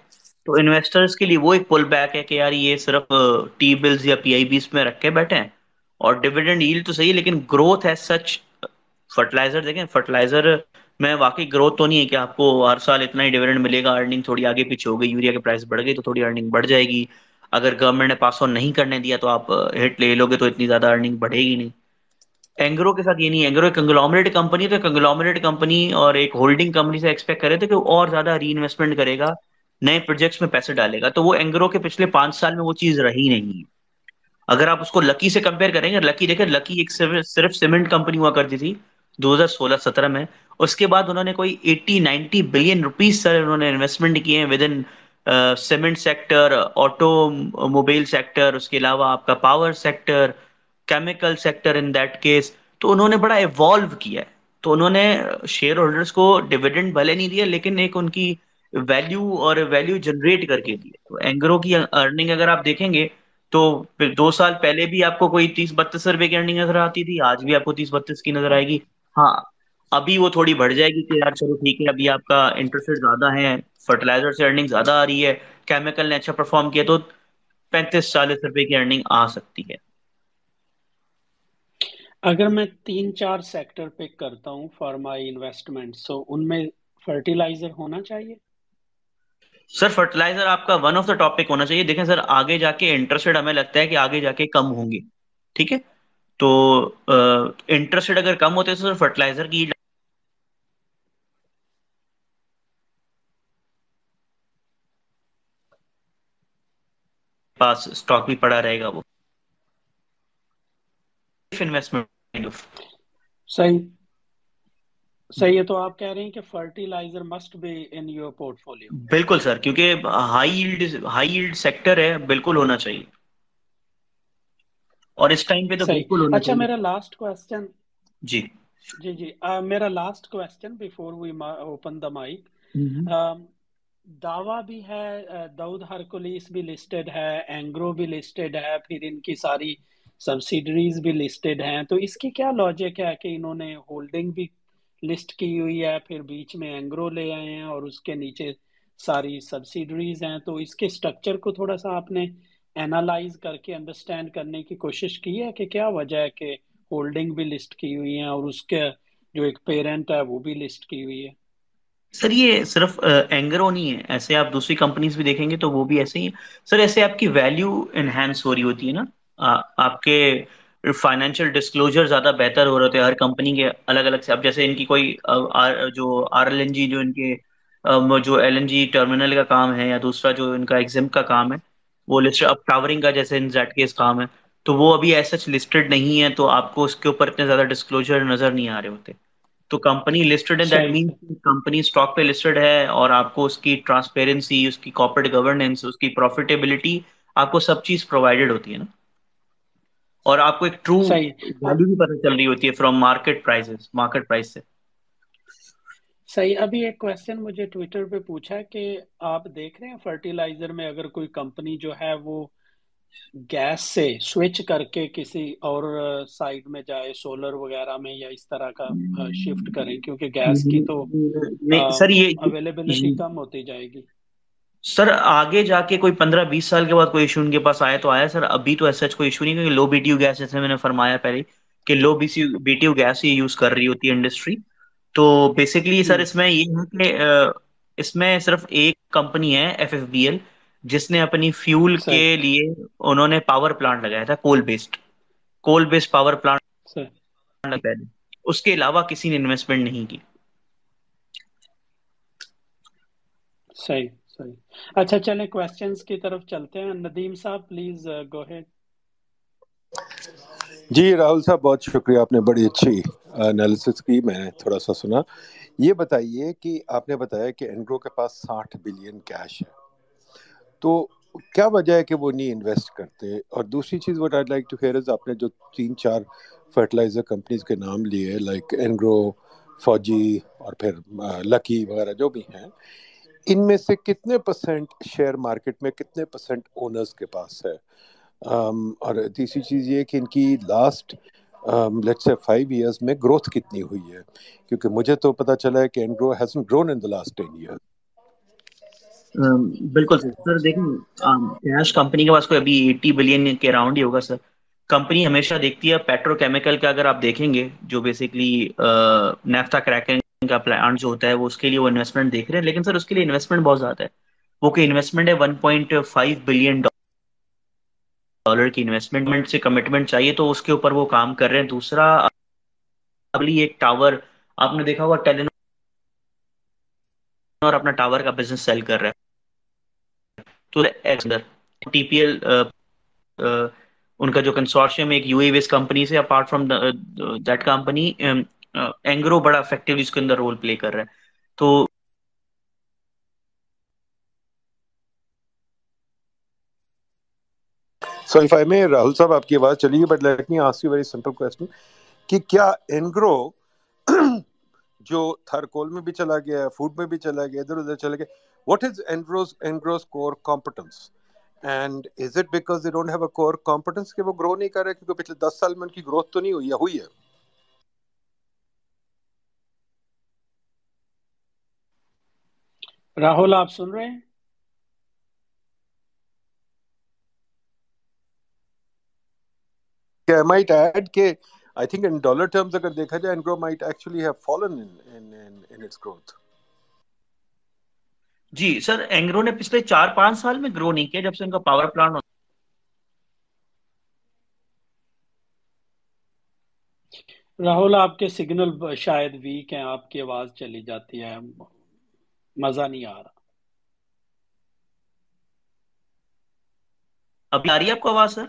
तो इन्वेस्टर्स के लिए वो एक पुल बैक है कि यार ये सिर्फ टी बिल्स या पीआईबीज में रख के बैठे हैं, और डिविडेंड यील्ड तो सही है लेकिन ग्रोथ है सच। फर्टिलाइजर देखें, फर्टिलाइजर में वाकई ग्रोथ तो नहीं है कि आपको हर साल इतना ही डिविडेंड मिलेगा, अर्निंग थोड़ी आगे पीछे हो गई, यूरिया की प्राइस बढ़ गई तो थोड़ी अर्निंग बढ़ जाएगी, अगर गवर्नमेंट ने पास ऑन नहीं करने दिया तो आप हिट ले लोगे तो इतनी ज्यादा अर्निंग बढ़ेगी नहीं। एंग्रो के साथ ये नहीं है, एंग्रो एक कंग्लोमरेट कंपनी, तो कंग्लोमरेट कंपनी और एक होल्डिंग कंपनी से एक्सपेक्ट करे थे कि वो और ज्यादा री इन्वेस्टमेंट करेगा, नए प्रोजेक्ट्स में पैसे डालेगा, तो वो एंग्रो के पिछले पांच साल में वो चीज रही नहीं है। अगर आप उसको लकी से कंपेयर करेंगे, लकी देखें, लकी एक सिर्फ सिर्फ सीमेंट कंपनी हुआ करती थी दो हज़ार सोलह-सत्रह में। उसके बाद उन्होंने कोई अस्सी नब्बे बिलियन रुपीस सर उन्होंने इन्वेस्टमेंट किए हैं with in cement sector, automobile sector, उसके अलावा आपका power sector, chemical sector in that case. तो उन्होंने बड़ा इवॉल्व किया है। तो उन्होंने शेयर होल्डर्स को डिविडेंड भले नहीं दिया लेकिन एक उनकी वैल्यू और वैल्यू जनरेट करके दी है। तो एंग्रो की अर्निंग अगर आप देखेंगे तो फिर दो साल पहले भी आपको कोई तीस बत्तीस रुपए की अर्निंग नजर आती थी, आज भी आपको तीस बत्तीस की नजर आएगी। हाँ, अभी वो थोड़ी बढ़ जाएगी कि यार चलो ठीक है, अभी आपका इंटरेस्ट रेट ज्यादा है, फर्टिलाइजर से अर्निंग ज्यादा आ रही है, केमिकल ने अच्छा परफॉर्म किया, तो पैंतीस चालीस रुपए की अर्निंग आ सकती है।
अगर मैं तीन चार सेक्टर पिक करता हूँ फॉर माय इन्वेस्टमेंट, सो उनमें फर्टिलाइजर होना चाहिए।
सर फर्टिलाइजर आपका वन ऑफ द टॉपिक होना चाहिए। देखें सर, आगे जाके इंटरेस्ट रेट हमें लगता है कि आगे जाके कम होंगे, ठीक है। तो इंटरेस्ट रेट अगर कम होते हैं तो सर फर्टिलाइजर की पास स्टॉक भी पड़ा रहेगा, वो इन्वेस्टमेंट।
सही सही है। तो आप कह रहे हैं कि fertilizer must be in your portfolio.
बिल्कुल सर, क्योंकि high yield high yield sector है, बिल्कुल होना चाहिए, और इस टाइम पे तो
सही।
बिल्कुल होना
अच्छा,
चाहिए।
मेरा लास्ट क्वेश्चन।
जी।
जी जी, अ, मेरा last question before we open the mic.
Hmm.
दावा भी है, अ, दाऊद हरकुलिस भी लिस्टेड है, एंग्रो भी लिस्टेड है, फिर इनकी सारी सब्सिडरीज भी लिस्टेड हैं। तो इसकी क्या लॉजिक है कि इन्होंने होल्डिंग भी लिस्ट की हुई है, फिर बीच में एंग्रो ले आए हैं और उसके नीचे सारी सब्सिडरीज हैं। तो इसके स्ट्रक्चर को थोड़ा सा आपने एनालाइज करके अंडरस्टैंड करने की कोशिश की है कि क्या वजह है कि होल्डिंग भी लिस्ट की हुई है और उसके जो एक पेरेंट है वो भी लिस्ट की हुई है।
सर ये सिर्फ एंग्रो नहीं है, ऐसे आप दूसरी कंपनीज भी देखेंगे तो वो भी ऐसे ही है। सर ऐसे आपकी वैल्यू एनहेंस हो रही होती है ना, आ, आपके फाइनेंशियल डिस्क्लोजर ज्यादा बेहतर हो रहे होते हैं हर कंपनी के अलग अलग से। अब जैसे इनकी कोई अ, आर, जो आर एल एन जी, जो इनके अ, जो एल एन जी टर्मिनल का काम है, या दूसरा जो इनका एग्जिम का काम है, वो लिस्ट अब टावरिंग का जैसे इन जेड केस काम है, तो वो अभी ऐसा लिस्टेड नहीं है, तो आपको उसके ऊपर इतने ज्यादा डिस्क्लोजर नजर नहीं आ रहे होते। तो कंपनी लिस्टेड है, दैट
सही
मीन्स कंपनी स्टॉक पे लिस्टेड है, और आपको उसकी ट्रांसपेरेंसी, उसकी कॉर्पोरेट गवर्नेंस, उसकी प्रॉफिटेबिलिटी, आपको सब चीज प्रोवाइडेड होती है ना, और आपको एक ट्रू
सही। अब
वैल्यू भी पता चल रही होती है from market prices, market price से।
सही। अभी एक क्वेश्चन मुझे ट्विटर पे पूछा है कि आप देख रहे हैं फर्टिलाइजर में अगर कोई कंपनी जो है वो गैस से स्विच करके किसी और साइड में जाए, सोलर वगैरह में या इस तरह का शिफ्ट करें, क्योंकि गैस की तो
नहीं सर, ये
अवेलेबिलिटी कम होती जाएगी।
सर आगे जाके कोई पंद्रह बीस साल के बाद कोई इशू उनके पास आया तो आया सर, अभी तो ऐसा कोई इशू नहीं, क्योंकि लो बीटीयू गैस, जैसे मैंने फरमाया पहले कि लो बीटीयू गैस ही यूज कर रही होती है इंडस्ट्री। तो बेसिकली सर
हम्म।
इसमें ये है कि अ, इसमें सिर्फ एक कंपनी है, एफ एफ बी एल, जिसने अपनी फ्यूल के
सही
लिए उन्होंने पावर प्लांट लगाया था, coal based coal based power plant
सही
लगाया था। उसके अलावा किसी ने इन्वेस्टमेंट नहीं की।
सही सही। अच्छा, चलें क्वेश्चंस की तरफ चलते हैं। Nadeem sahab, please go ahead.
जी राहुल साहब, बहुत शुक्रिया, आपने बड़ी अच्छी एनालिसिस की, मैंने थोड़ा सा सुना। ये बताइए कि आपने बताया कि एंग्रो के पास साठ बिलियन कैश है, तो क्या वजह है कि वो नहीं इन्वेस्ट करते? और दूसरी चीज़ what I like to hear is, आपने जो तीन चार फर्टिलाइजर कंपनीज के नाम लिए, लाइक एंग्रो, फौजी और फिर लकी वगैरह जो भी हैं, इनमें से कितने परसेंट शेयर मार्केट में, कितने परसेंट ओनर्स के पास है? um, और तीसरी चीज़ ये कि इनकी last let's say five years में ग्रोथ कितनी हुई है, क्योंकि मुझे तो पता चला है कि Engro hasn't grown in the last ten years.
Um, बिल्कुल सर सर देखें, कैश कंपनी के पास कोई अभी अस्सी बिलियन के अराउंड ही होगा सर। कंपनी हमेशा देखती है पेट्रोकेमिकल का, अगर आप देखेंगे जो बेसिकली नेफ्था क्रैकिंग का प्लांट जो होता है वो, उसके लिए वो इन्वेस्टमेंट देख रहे हैं, लेकिन सर उसके लिए इन्वेस्टमेंट बहुत ज्यादा है। वो कोई इन्वेस्टमेंट है one point five billion dollar की इन्वेस्टमेंट से कमिटमेंट चाहिए, तो उसके ऊपर वो काम कर रहे हैं। दूसरा, अगली एक टावर, आपने देखा होगा टेलीनॉर अपना टावर का बिजनेस सेल कर रहा है, तो अंदर टीपीएल, उनका जो कंसोर्शियम एक यूएई बेस्ड कंपनी से, apart from that company, Engro बड़ा इफेक्टिवली इसके अंदर रोल प्ले कर रहा है। तो
सो इफ आई मे, राहुल साहब आपकी आवाज चली गई, but let me ask you very simple question कि क्या एनग्रो जो थर्कोल में भी चला गया, फूड में भी चला गया, इधर उधर चला गया, what is Engro Engro core competence, and is it because they don't have a core competence कि वो ग्रो नहीं कर रहे? क्योंकि पिछले दस साल में उनकी ग्रोथ तो नहीं हुई है, हुई है?
राहुल, आप सुन रहे हैं?
I might add कि I think in dollar terms अगर देखा जाए, Engro might actually have fallen in in in, in its growth.
जी सर, एंग्रो ने पिछले चार पांच साल में ग्रो नहीं किया जब से उनका पावर प्लांट।
राहुल, आपके सिग्नल शायद वीक हैं, आपकी आवाज चली जाती है, मजा नहीं आ रहा।
अभी आ रही है आपको आवाज सर?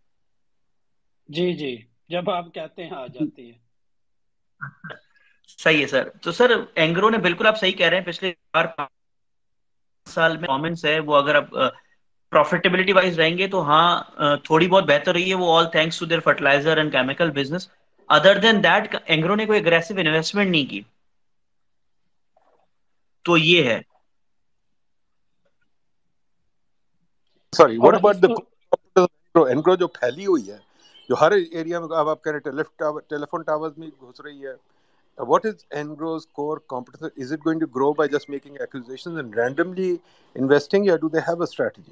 जी जी, जब आप कहते हैं आ जाती है।
सही है सर। तो सर एंग्रो ने, बिल्कुल आप सही कह रहे हैं, पिछले चार पांच साल में परफॉर्मेंस है वो, अगर आप प्रॉफिटेबिलिटी वाइज रहेंगे तो हाँ, अ, थोड़ी बहुत बेहतर रही है वो, all thanks to their fertilizer and chemical business. Other than that, Engro ने कोई एग्रेसिव इन्वेस्टमेंट नहीं की, तो ये है।
Sorry, what
और
about the
इसको
core competence of Engro? Engro जो फैली हुई है, जो हर एरिया में, अब आप कह रहे हैं टेलीफोन टावर्स में घुस रही है, what is Engro's core competence? Is it going to grow by just making acquisitions and randomly investing, or do they have a strategy?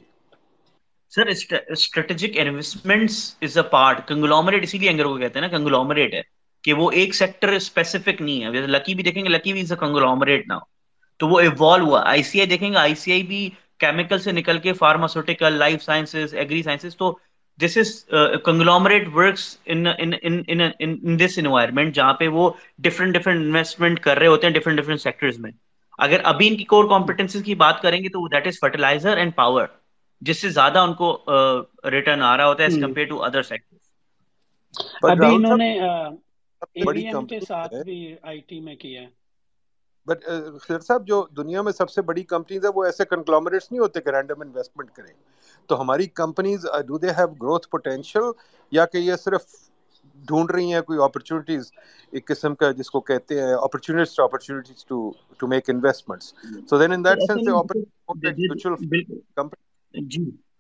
Sir strategic investments is a part, conglomerate इसीलिए एंग्रो को कहते हैं ना, conglomerate है, कि वो एक sector specific नहीं है। जैसे लकी भी देखेंगे, लकी भी इज अ कंग्लोमरेट नाउ, तो वो इवॉल्व हुआ। आईसीआई देखेंगे, आईसीआई भी केमिकल से निकल के pharmaceutical, life sciences, agri sciences, तो this is conglomerate works in in in in in this environment, जहाँ पे वो डिफरेंट डिफरेंट इन्वेस्टमेंट कर रहे होते हैं डिफरेंट डिफरेंट सेक्टर्स में। अगर अभी इनकी कोर कॉम्पिटेंसीज की बात करेंगे तो that is fertilizer and power, जिससे ज्यादा उनको रिटर्न आ रहा होता है as
hmm,
compare to other sectors.
But
अभी
राहुल साहब,
इन्होंने
सबसे बड़ी
एवीएम के
कंपनी
साथ
है,
भी आईटी में किया है।
बट खैर साहब, जो दुनिया में सबसे बड़ी कंपनीज है वो ऐसे कंग्लोमरेट्स नहीं होते कि रैंडम इन्वेस्टमेंट करें। तो हमारी companies, do they have growth potential, या कि ये सिर्फ ढूंढ रही हैं कोई अपॉर्चुनिटीज, एक किस्म का जिसको कहते हैं opportunities opportunities to to make investments? So then in that
sir ऐसा
सेंस दे
नहीं,
ऑपरेट मोर लाइक म्यूचुअल
बिल्कुल बिल्कुल
कंपनी।
जी।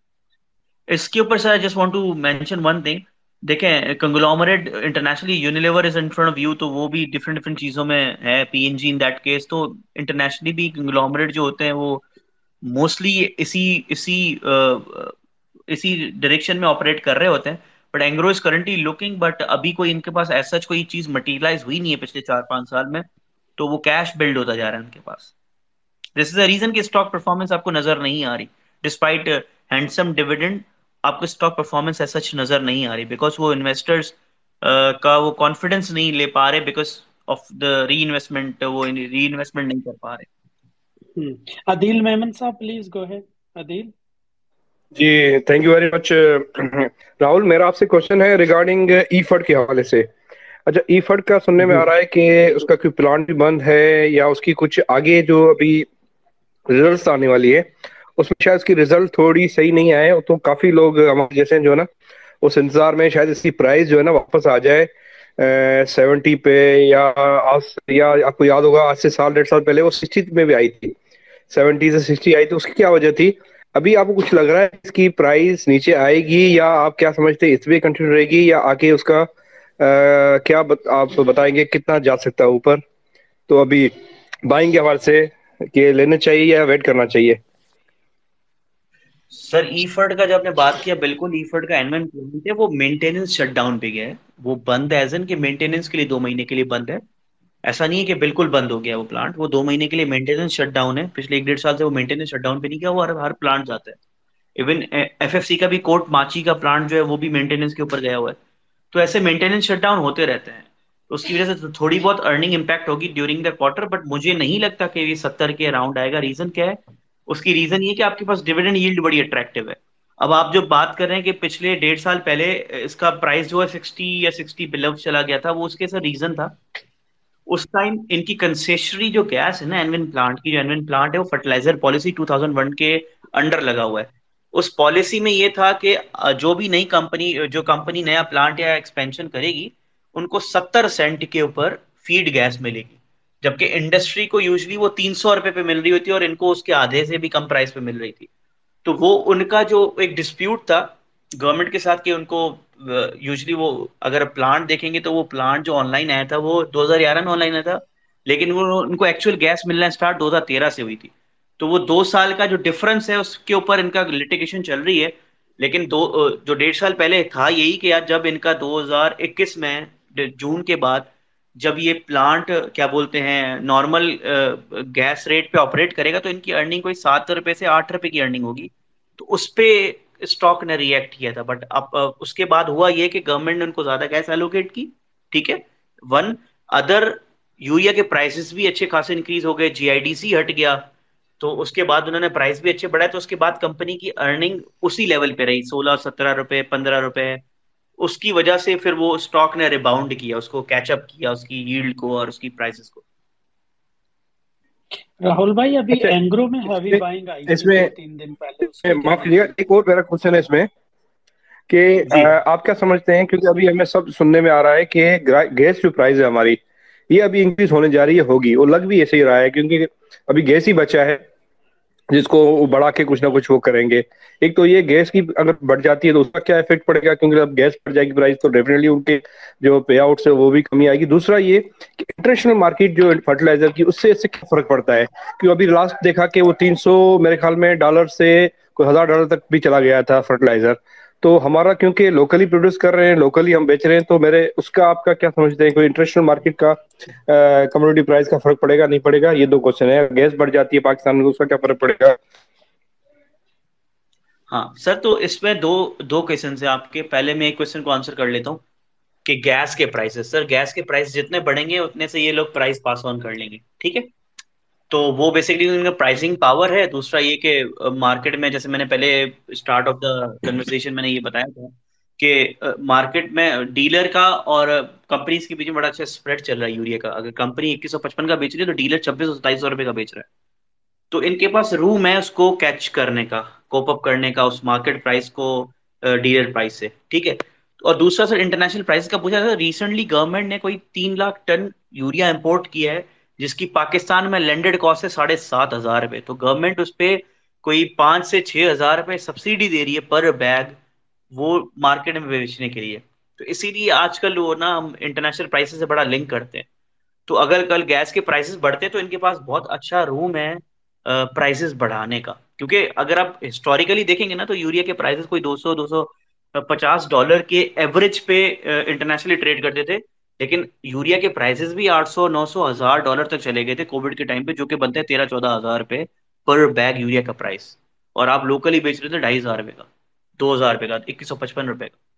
इसके ऊपर sir I just want to mention one thing. देखें, conglomerate internationally, Unilever is in front of you, तो वो भी डिफरेंट डिफरेंट चीजों में है, पीएनजी इन दैट केस। तो इंटरनेशनली भी कंग्लोमरेट जो होते हैं वो मोस्टली इसी इसी अ, इसी डायरेक्शन में ऑपरेट कर रहे होते हैं। But Engro is currently looking, but अभी कोई इनके पास एज सच कोई चीज मटेरियलाइज हुई नहीं है पिछले चार पांच साल में, तो वो कैश बिल्ड होता जा रहा है उनके पास। दिस इज द रीजन कि स्टॉक परफॉर्मेंस आपको नजर नहीं आ रही, डिस्पाइट हैंडसम डिविडेंड, आपको स्टॉक परफॉर्मेंस ऐसा सच नजर नहीं आ रही, बिकॉज वो इन्वेस्टर्स का वो कॉन्फिडेंस नहीं ले पा रहे, because of the reinvestment, वो री इन्वेस्टमेंट नहीं कर पा रहे।
हम्म आदिल मेमन साहब, प्लीज गो अहेड। आदिल।
जी, thank you very much Rahul. मेरा आपसे क्वेश्चन है रिगार्डिंग ई फंड के हवाले से। अच्छा, ई फंड का सुनने में
जी
आ रहा है कि उसका कोई प्लान भी बंद है, या उसकी कुछ आगे जो अभी रिजल्ट्स आने वाली है उसमें शायद उसकी रिजल्ट थोड़ी सही नहीं आए, तो काफी लोग हमारे जैसे जो है ना उस इंतजार में शायद इसकी प्राइस जो है ना वापस आ जाए सेवेंटी पे, या आज, या आपको याद होगा आज से साल डेढ़ साल पहले वो सिक्सटी में भी आई थी, सेवेंटी से सिक्सटी आई थी। उसकी क्या वजह थी? अभी आपको कुछ लग रहा है इसकी प्राइस नीचे आएगी, या आप क्या समझते हैं इस पे कंटिन्यू रहेगी, या आगे उसका आ, क्या बत, आप बताएंगे कितना जा सकता है ऊपर? तो अभी बाइंग के हवाले से कि लेना चाहिए या वेट करना चाहिए?
सर ईफर्ड का जब आपने बात किया, बिल्कुल ईफर्ड का एनवन प्लांट है वो मेंटेनेंस शटडाउन पे गया है। वो बंद है एज इन कि मेंटेनेंस के लिए दो महीने के लिए बंद है। ऐसा नहीं है कि बिल्कुल बंद हो गया वो प्लांट, वो दो महीने के लिए मेंटेनेंस शटडाउन है। पिछले एक डेढ़ साल से वो मेंटेनेंस शटडाउन पे नहीं गया, वो हर हर प्लांट जाता है। इवन एफएफसी का भी कोट माची का प्लांट जो है वो भी मेंटेनेंस के ऊपर गया हुआ है। तो ऐसे मेंटेनेंस शटडाउन होते रहते हैं, तो उसकी वजह से तो थोड़ी बहुत अर्निंग इम्पैक्ट होगी ड्यूरिंग द क्वार्टर, बट मुझे नहीं लगता कि ये सत्तर के अराउंड आएगा। रीजन क्या है? उसकी रीजन ये कि आपके पास डिविडेंड यील्ड बड़ी अट्रैक्टिव है। अब आप जो बात कर रहे हैं कि पिछले डेढ़ साल पहले इसका प्राइस जो है सिक्सटी या सिक्सटी बिलो चला गया था, वो उसके सर रीजन था उस टाइम इनकी कंसेशनरी जो गैस है ना एनविन प्लांट की, जो एनविन प्लांट है वो fertilizer policy two thousand one के अंडर लगा हुआ है। उस पॉलिसी में ये था कि अ, जो भी नई कंपनी जो कंपनी नया प्लांट या एक्सपेंशन करेगी, उनको सत्तर सेंट के ऊपर फीड गैस मिलेगी। जबकि इंडस्ट्री को यूजली वो तीन सौ रुपए पे मिल रही होती है और इनको उसके आधे से भी कम प्राइस पे मिल रही थी। तो वो उनका जो एक डिस्प्यूट था गवर्नमेंट के साथ कि उनको यूजली वो अगर प्लांट देखेंगे तो वो प्लांट जो ऑनलाइन आया था वो दो हज़ार ग्यारह में ऑनलाइन आया था, लेकिन वो उनको एक्चुअल गैस मिलना स्टार्ट दो हज़ार तेरह से हुई थी। तो वो दो साल का जो डिफरेंस है उसके ऊपर इनका लिटिगेशन चल रही है। लेकिन दो जो डेढ़ साल पहले था यही कि यार जब इनका दो हज़ार इक्कीस में जून के बाद जब ये प्लांट क्या बोलते हैं नॉर्मल गैस रेट पे ऑपरेट करेगा तो इनकी अर्निंग कोई सात रुपए से आठ रुपए की अर्निंग होगी। तो उस पे स्टॉक ने रिएक्ट किया था, बट अब अ, उसके बाद हुआ ये कि गवर्नमेंट ने उनको ज्यादा गैस एलोकेट की। ठीक है। वन अदर यूरिया के प्राइसेस भी अच्छे खासे इंक्रीज हो गए, जीआईडीसी हट गया, तो उसके बाद उन्होंने प्राइस भी अच्छे बढ़ाए, तो उसके बाद कंपनी की अर्निंग उसी लेवल पे रही, सोलह सत्रह रुपए, पंद्रह रुपए। उसकी वजह से फिर वो स्टॉक ने रिबाउंड किया, उसको कैचअप किया उसकी यील्ड को और उसकी प्राइसेस को।
राहुल भाई, अभी
अच्छा,
एंग्रो में हैवी
इसमें
बाइंग आई थी दो
इसमें
तीन दिन पहले, उसकी क्या
माफ
न्यूज
कीजिएगा,
है?
एक और मेरा क्वेश्चन है इसमें कि अ,
जी।
आप क्या समझते हैं, क्योंकि अभी हमें सब सुनने में आ रहा है कि ग्रा- गैस जो प्राइस है हमारी, ये अभी इंक्रीज होने जा रही है, होगी, और लग भी ऐसे ही रहा है, क्योंकि अभी गैस ही बचा है जिसको वो बढ़ा के कुछ ना कुछ वो करेंगे। एक तो ये गैस की अगर बढ़ जाती है तो उसका क्या इफेक्ट पड़ेगा, क्योंकि जब गैस बढ़ जाएगी प्राइस तो डेफिनेटली उनके जो पे आउट्स है वो भी कमी आएगी। दूसरा ये कि इंटरनेशनल मार्केट जो फर्टिलाइजर की, उससे इससे क्या फर्क पड़ता है, क्योंकि अभी लास्ट देखा कि वो तीन सौ मेरे ख्याल में डॉलर से कोई हजार डॉलर तक भी चला गया था फर्टिलाइजर। तो हमारा क्योंकि लोकली प्रोड्यूस कर रहे हैं, लोकली हम बेच रहे हैं, तो मेरे उसका आपका क्या समझते हैं, कोई इंटरनेशनल मार्केट का कम्युनिटी प्राइस का फर्क पड़ेगा नहीं पड़ेगा? ये दो क्वेश्चन है। गैस बढ़ जाती है पाकिस्तान में तो उसका क्या फर्क पड़ेगा?
हाँ सर, तो इसमें दो दो क्वेश्चन है आपके। पहले मैं एक क्वेश्चन को आंसर कर लेता हूँ कि गैस के प्राइसेस, सर गैस के प्राइस जितने बढ़ेंगे उतने से ये लोग प्राइस पास ऑन कर लेंगे। ठीक है। तो वो बेसिकली उनका प्राइसिंग पावर है। दूसरा ये कि मार्केट में, जैसे मैंने पहले स्टार्ट ऑफ द कन्वर्सेशन मैंने ये बताया था कि मार्केट में डीलर का और कंपनीज के बीच में बड़ा अच्छा स्प्रेड चल रहा है यूरिया का। अगर कंपनी इक्कीस सौ पचपन का बेच रही है तो डीलर छब्बीस सौ सत्ताईस सौ रुपए का बेच रहा है। तो इनके पास रूम है उसको कैच करने का, कोप अप करने का उस मार्केट प्राइस को डीलर प्राइस से। ठीक है। और दूसरा सर इंटरनेशनल प्राइस का पूछा था, रिसेंटली गवर्नमेंट ने कोई तीन लाख टन यूरिया इंपोर्ट किया है जिसकी पाकिस्तान में लैंडेड कॉस्ट है साढ़े सात हजार रुपये। तो गवर्नमेंट उस पे कोई पाँच से छह हजार रुपये सब्सिडी दे रही है पर बैग, वो मार्केट में बेचने के लिए। तो इसीलिए आजकल वो ना हम इंटरनेशनल प्राइसेस से बड़ा लिंक करते हैं। तो अगर कल गैस के प्राइसेस बढ़ते तो इनके पास बहुत अच्छा रूम है प्राइसेस बढ़ाने का, क्योंकि अगर आप हिस्टोरिकली देखेंगे ना तो यूरिया के प्राइसेस कोई दो सौ दो सौ पचास डॉलर के एवरेज पे इंटरनेशनली ट्रेड करते थे। लेकिन यूरिया के प्राइसेस भी आठ सौ नौ सौ हजार डॉलर तक चले गए थे कोविड के टाइम पे, जो कि बनते हैं तेरह चौदह हजार रुपए पर बैग यूरिया का प्राइस। और आप लोकली बेच रहे थे ढाई हजार रुपए का, दो हजार रुपए का, इक्कीस सौ पचपन रुपए का।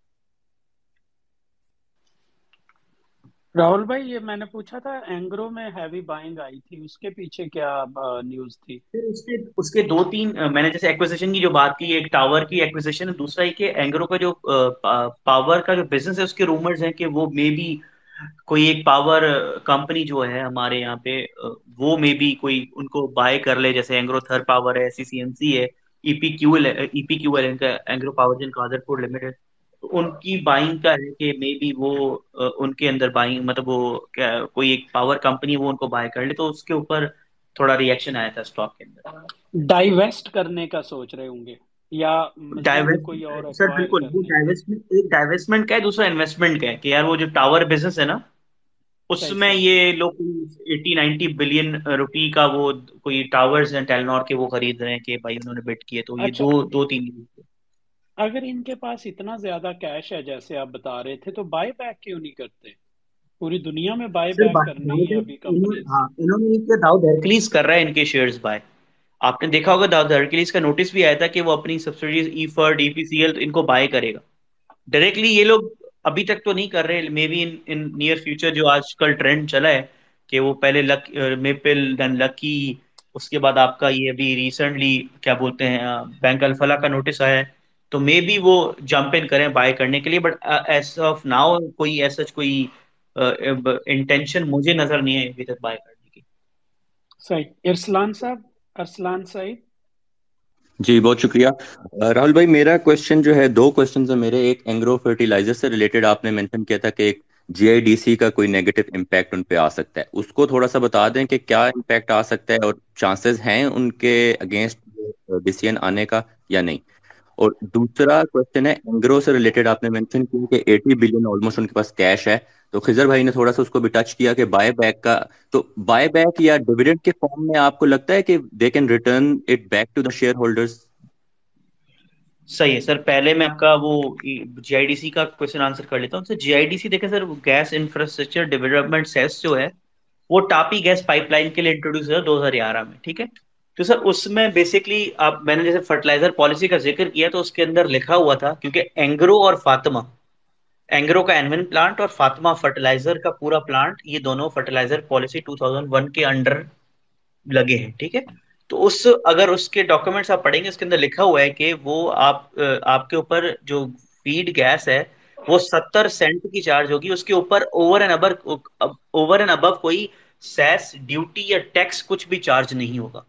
राहुल भाई, ये मैंने पूछा था एंग्रो में हैवी बाइंग आई थी, उसके पीछे क्या न्यूज थी?
फिर उसके उसके दो तीन अ, मैंने जैसे एक्विजिशन की जो बात की, एक टावर की एक्विजिशन है, दूसरा एक एंग्रो का जो पावर का जो बिजनेस है उसके रूमर्स हैं कि वो मे बी कोई एक पावर कंपनी जो है हमारे यहाँ पे अ, वो मे बी कोई उनको बाय कर ले, जैसे एंग्रो थर पावर है, सीसीएमसी है, ईपीक्यूएल ईपीक्यूएल इनका Engro powergen Qadirpur limited. तो उनकी बाइंग का है कि मे बी वो अ, उनके अंदर बाइंग मतलब वो क्या कोई एक पावर कंपनी वो उनको बाय कर ले, तो उसके ऊपर थोड़ा रिएक्शन आया था स्टॉक के अंदर।
डाइवेस्ट करने का सोच रहे होंगे, या मजीद कोई और
डाइवेस्ट सर
एक्वायर
बिल्कुल, वो
करने का?
डाइवेस्टमेंट, एक डाइवेस्टमेंट का है, दूसरा इन्वेस्टमेंट का है कि यार वो जो टावर बिजनेस है ना उसमें ये लोग एटी नाइन्टी बिलियन रुपी का वो कोई टावर्स हैं टेलीनॉर के वो खरीद रहे हैं कि भाई उन्होंने बिड किए, तो ये
अच्छा,
दो दो तीन।
अगर इनके पास इतना ज्यादा कैश है जैसे आप बता रहे थे, तो बाय बैक क्यों नहीं करते? पूरी दुनिया में बाय
सिर्फ
बैक करनी है अभी
इन्होंने,
कंपनीज।
हाँ इन्होंने ये किया, दाऊद हरकलीस कर रहा है इनके शेयर्स बाय। आपने देखा होगा दाऊद हरकलीस का नोटिस भी आया था कि वो अपनी सब्सिडीज ईफर्ड ईपीसीएल तो इनको बाय करेगा डायरेक्टली। ये लोग अभी तक तो नहीं कर रहे, maybe in in near future जो आजकल ट्रेंड चला है कि वो पहले लक मेपल देन लकी, उसके बाद आपका ये अभी रिसेंटली क्या बोलते हैं बैंक अल्फला का नोटिस आया है, तो मे बी वो जंप इन करें बाय करने के लिए। बट एज ऑफ नाउ कोई ऐसा कोई इंटेंशन मुझे नजर नहीं है अभी तक बाय करने की।
सही। इरसलान साहब, अरसलान साहिब।
जी बहुत शुक्रिया। अ, राहुल भाई, मेरा क्वेश्चन जो है, दो क्वेश्चन है मेरे। एक एंग्रो फर्टिलाइजर से रिलेटेड, आपने मेंशन किया था कि एक जीआईडीसी का कोई नेगेटिव इम्पैक्ट उन पे आ सकता है, उसको थोड़ा सा बता दें कि क्या इम्पैक्ट आ सकता है और चांसेस हैं उनके अगेंस्ट डिसीजन आने का या नहीं। और दूसरा क्वेश्चन है एंग्रो से रिलेटेड, आपने मेंशन किया कि एटी बिलियन ऑलमोस्ट उनके पास कैश है, तो खिजर भाई ने थोड़ा सा उसको भी टच किया कि बाय बैक का, तो बाय बैक या डिविडेंड के फॉर्म में आपको लगता है कि they can return it back to the shareholders?
सही है सर, पहले मैं आपका वो जीआईडीसी का क्वेश्चन आंसर कर लेता हूँ। सर जीआईडीसी देखें sir, gas infrastructure development cess जो है वो टापी गैस पाइपलाइन के लिए इंट्रोड्यूस हुआ दो हज़ार ग्यारह में, ठीक है। तो सर उसमें बेसिकली आप, मैंने जैसे फर्टिलाइजर पॉलिसी का जिक्र किया तो उसके अंदर लिखा हुआ था, क्योंकि एंग्रो और फातिमा, एंग्रो का एनविन प्लांट और फातिमा फर्टिलाइजर का पूरा प्लांट, ये दोनों fertilizer policy two thousand one के अंडर लगे हैं, ठीक है। तो उस, अगर उसके डॉक्यूमेंट्स आप पढ़ेंगे, उसके अंदर लिखा हुआ है कि वो आप अ, आपके ऊपर जो फीड गैस है वो सत्तर सेंट की चार्ज होगी, उसके ऊपर over and above over and above cess duty ड्यूटी या टैक्स कुछ भी चार्ज नहीं होगा।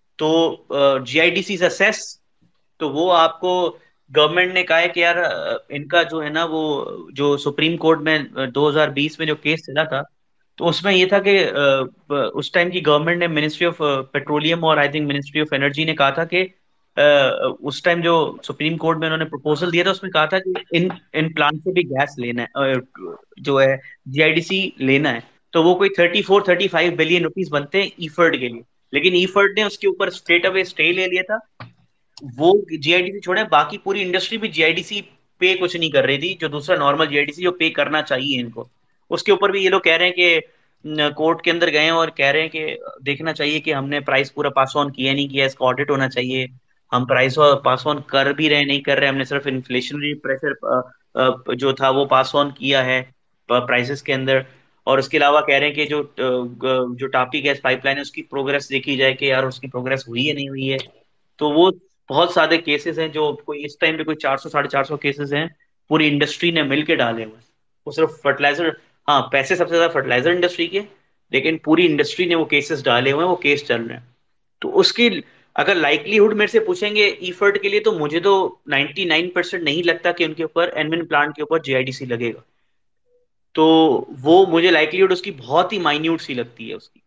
तो जीआईडीसी से सेस, तो वो आपको गवर्नमेंट ने कहा है कि यार अ, इनका जो है ना वो जो सुप्रीम कोर्ट में अ, दो हज़ार बीस में जो केस चला था, तो उसमें ये था कि अ, उस टाइम की गवर्नमेंट ने, मिनिस्ट्री ऑफ पेट्रोलियम और I think ministry of energy ने कहा था कि अ, उस टाइम जो सुप्रीम कोर्ट में उन्होंने प्रपोजल दिया था उसमें कहा था कि इन इन प्लांट से भी गैस लेना है, अ, जो है जीआईडीसी लेना है, तो वो कोई thirty four thirty five billion rupees बनते हैं ईफर्ड के लिए। लेकिन ईफर्ड ने उसके ऊपर स्ट्रेट अवे स्टे ले लिया था। वो जीआईडीसी छोड़े, बाकी पूरी इंडस्ट्री भी जीआईडीसी पे कुछ नहीं कर रही थी, जो दूसरा नॉर्मल जीआईडीसी जो पे करना चाहिए इनको। उसके ऊपर भी ये लोग कह रहे हैं कि कोर्ट के अंदर गए हैं और कह रहे हैं कि देखना चाहिए कि हमने प्राइस पूरा पास ऑन किया नहीं किया, इसका ऑडिट होना चाहिए। हम प्राइस पास ऑन कर भी रहे नहीं कर रहे, हमने सिर्फ इन्फ्लेशनरी प्रेशर जो था वो पास ऑन किया है प्राइसेस के अंदर। और उसके अलावा कह रहे हैं कि जो अ, जो टापी गैस पाइपलाइन है उसकी प्रोग्रेस देखी जाए कि यार उसकी प्रोग्रेस हुई है नहीं हुई है। तो वो बहुत सारे केसेस हैं जो कोई इस टाइम पे कोई चार सौ साढ़े चार सौ केसेस हैं, पूरी इंडस्ट्री ने मिलके डाले हुए हैं। वो सिर्फ फर्टिलाइजर, हाँ पैसे सबसे ज्यादा फर्टिलाइजर इंडस्ट्री के, लेकिन पूरी इंडस्ट्री ने वो केसेस डाले हुए हैं, वो केस चल रहे हैं। तो उसकी अगर लाइकलीहुड मेरे से पूछेंगे ईफर्ट के लिए, तो मुझे तो नाइन्टी नाइन परसेंट नहीं लगता कि उनके ऊपर एनविन प्लांट के ऊपर जीआईडीसी लगेगा। तो वो मुझे लाइकलीहुड उसकी बहुत ही माइन्यूट सी लगती है उसकी।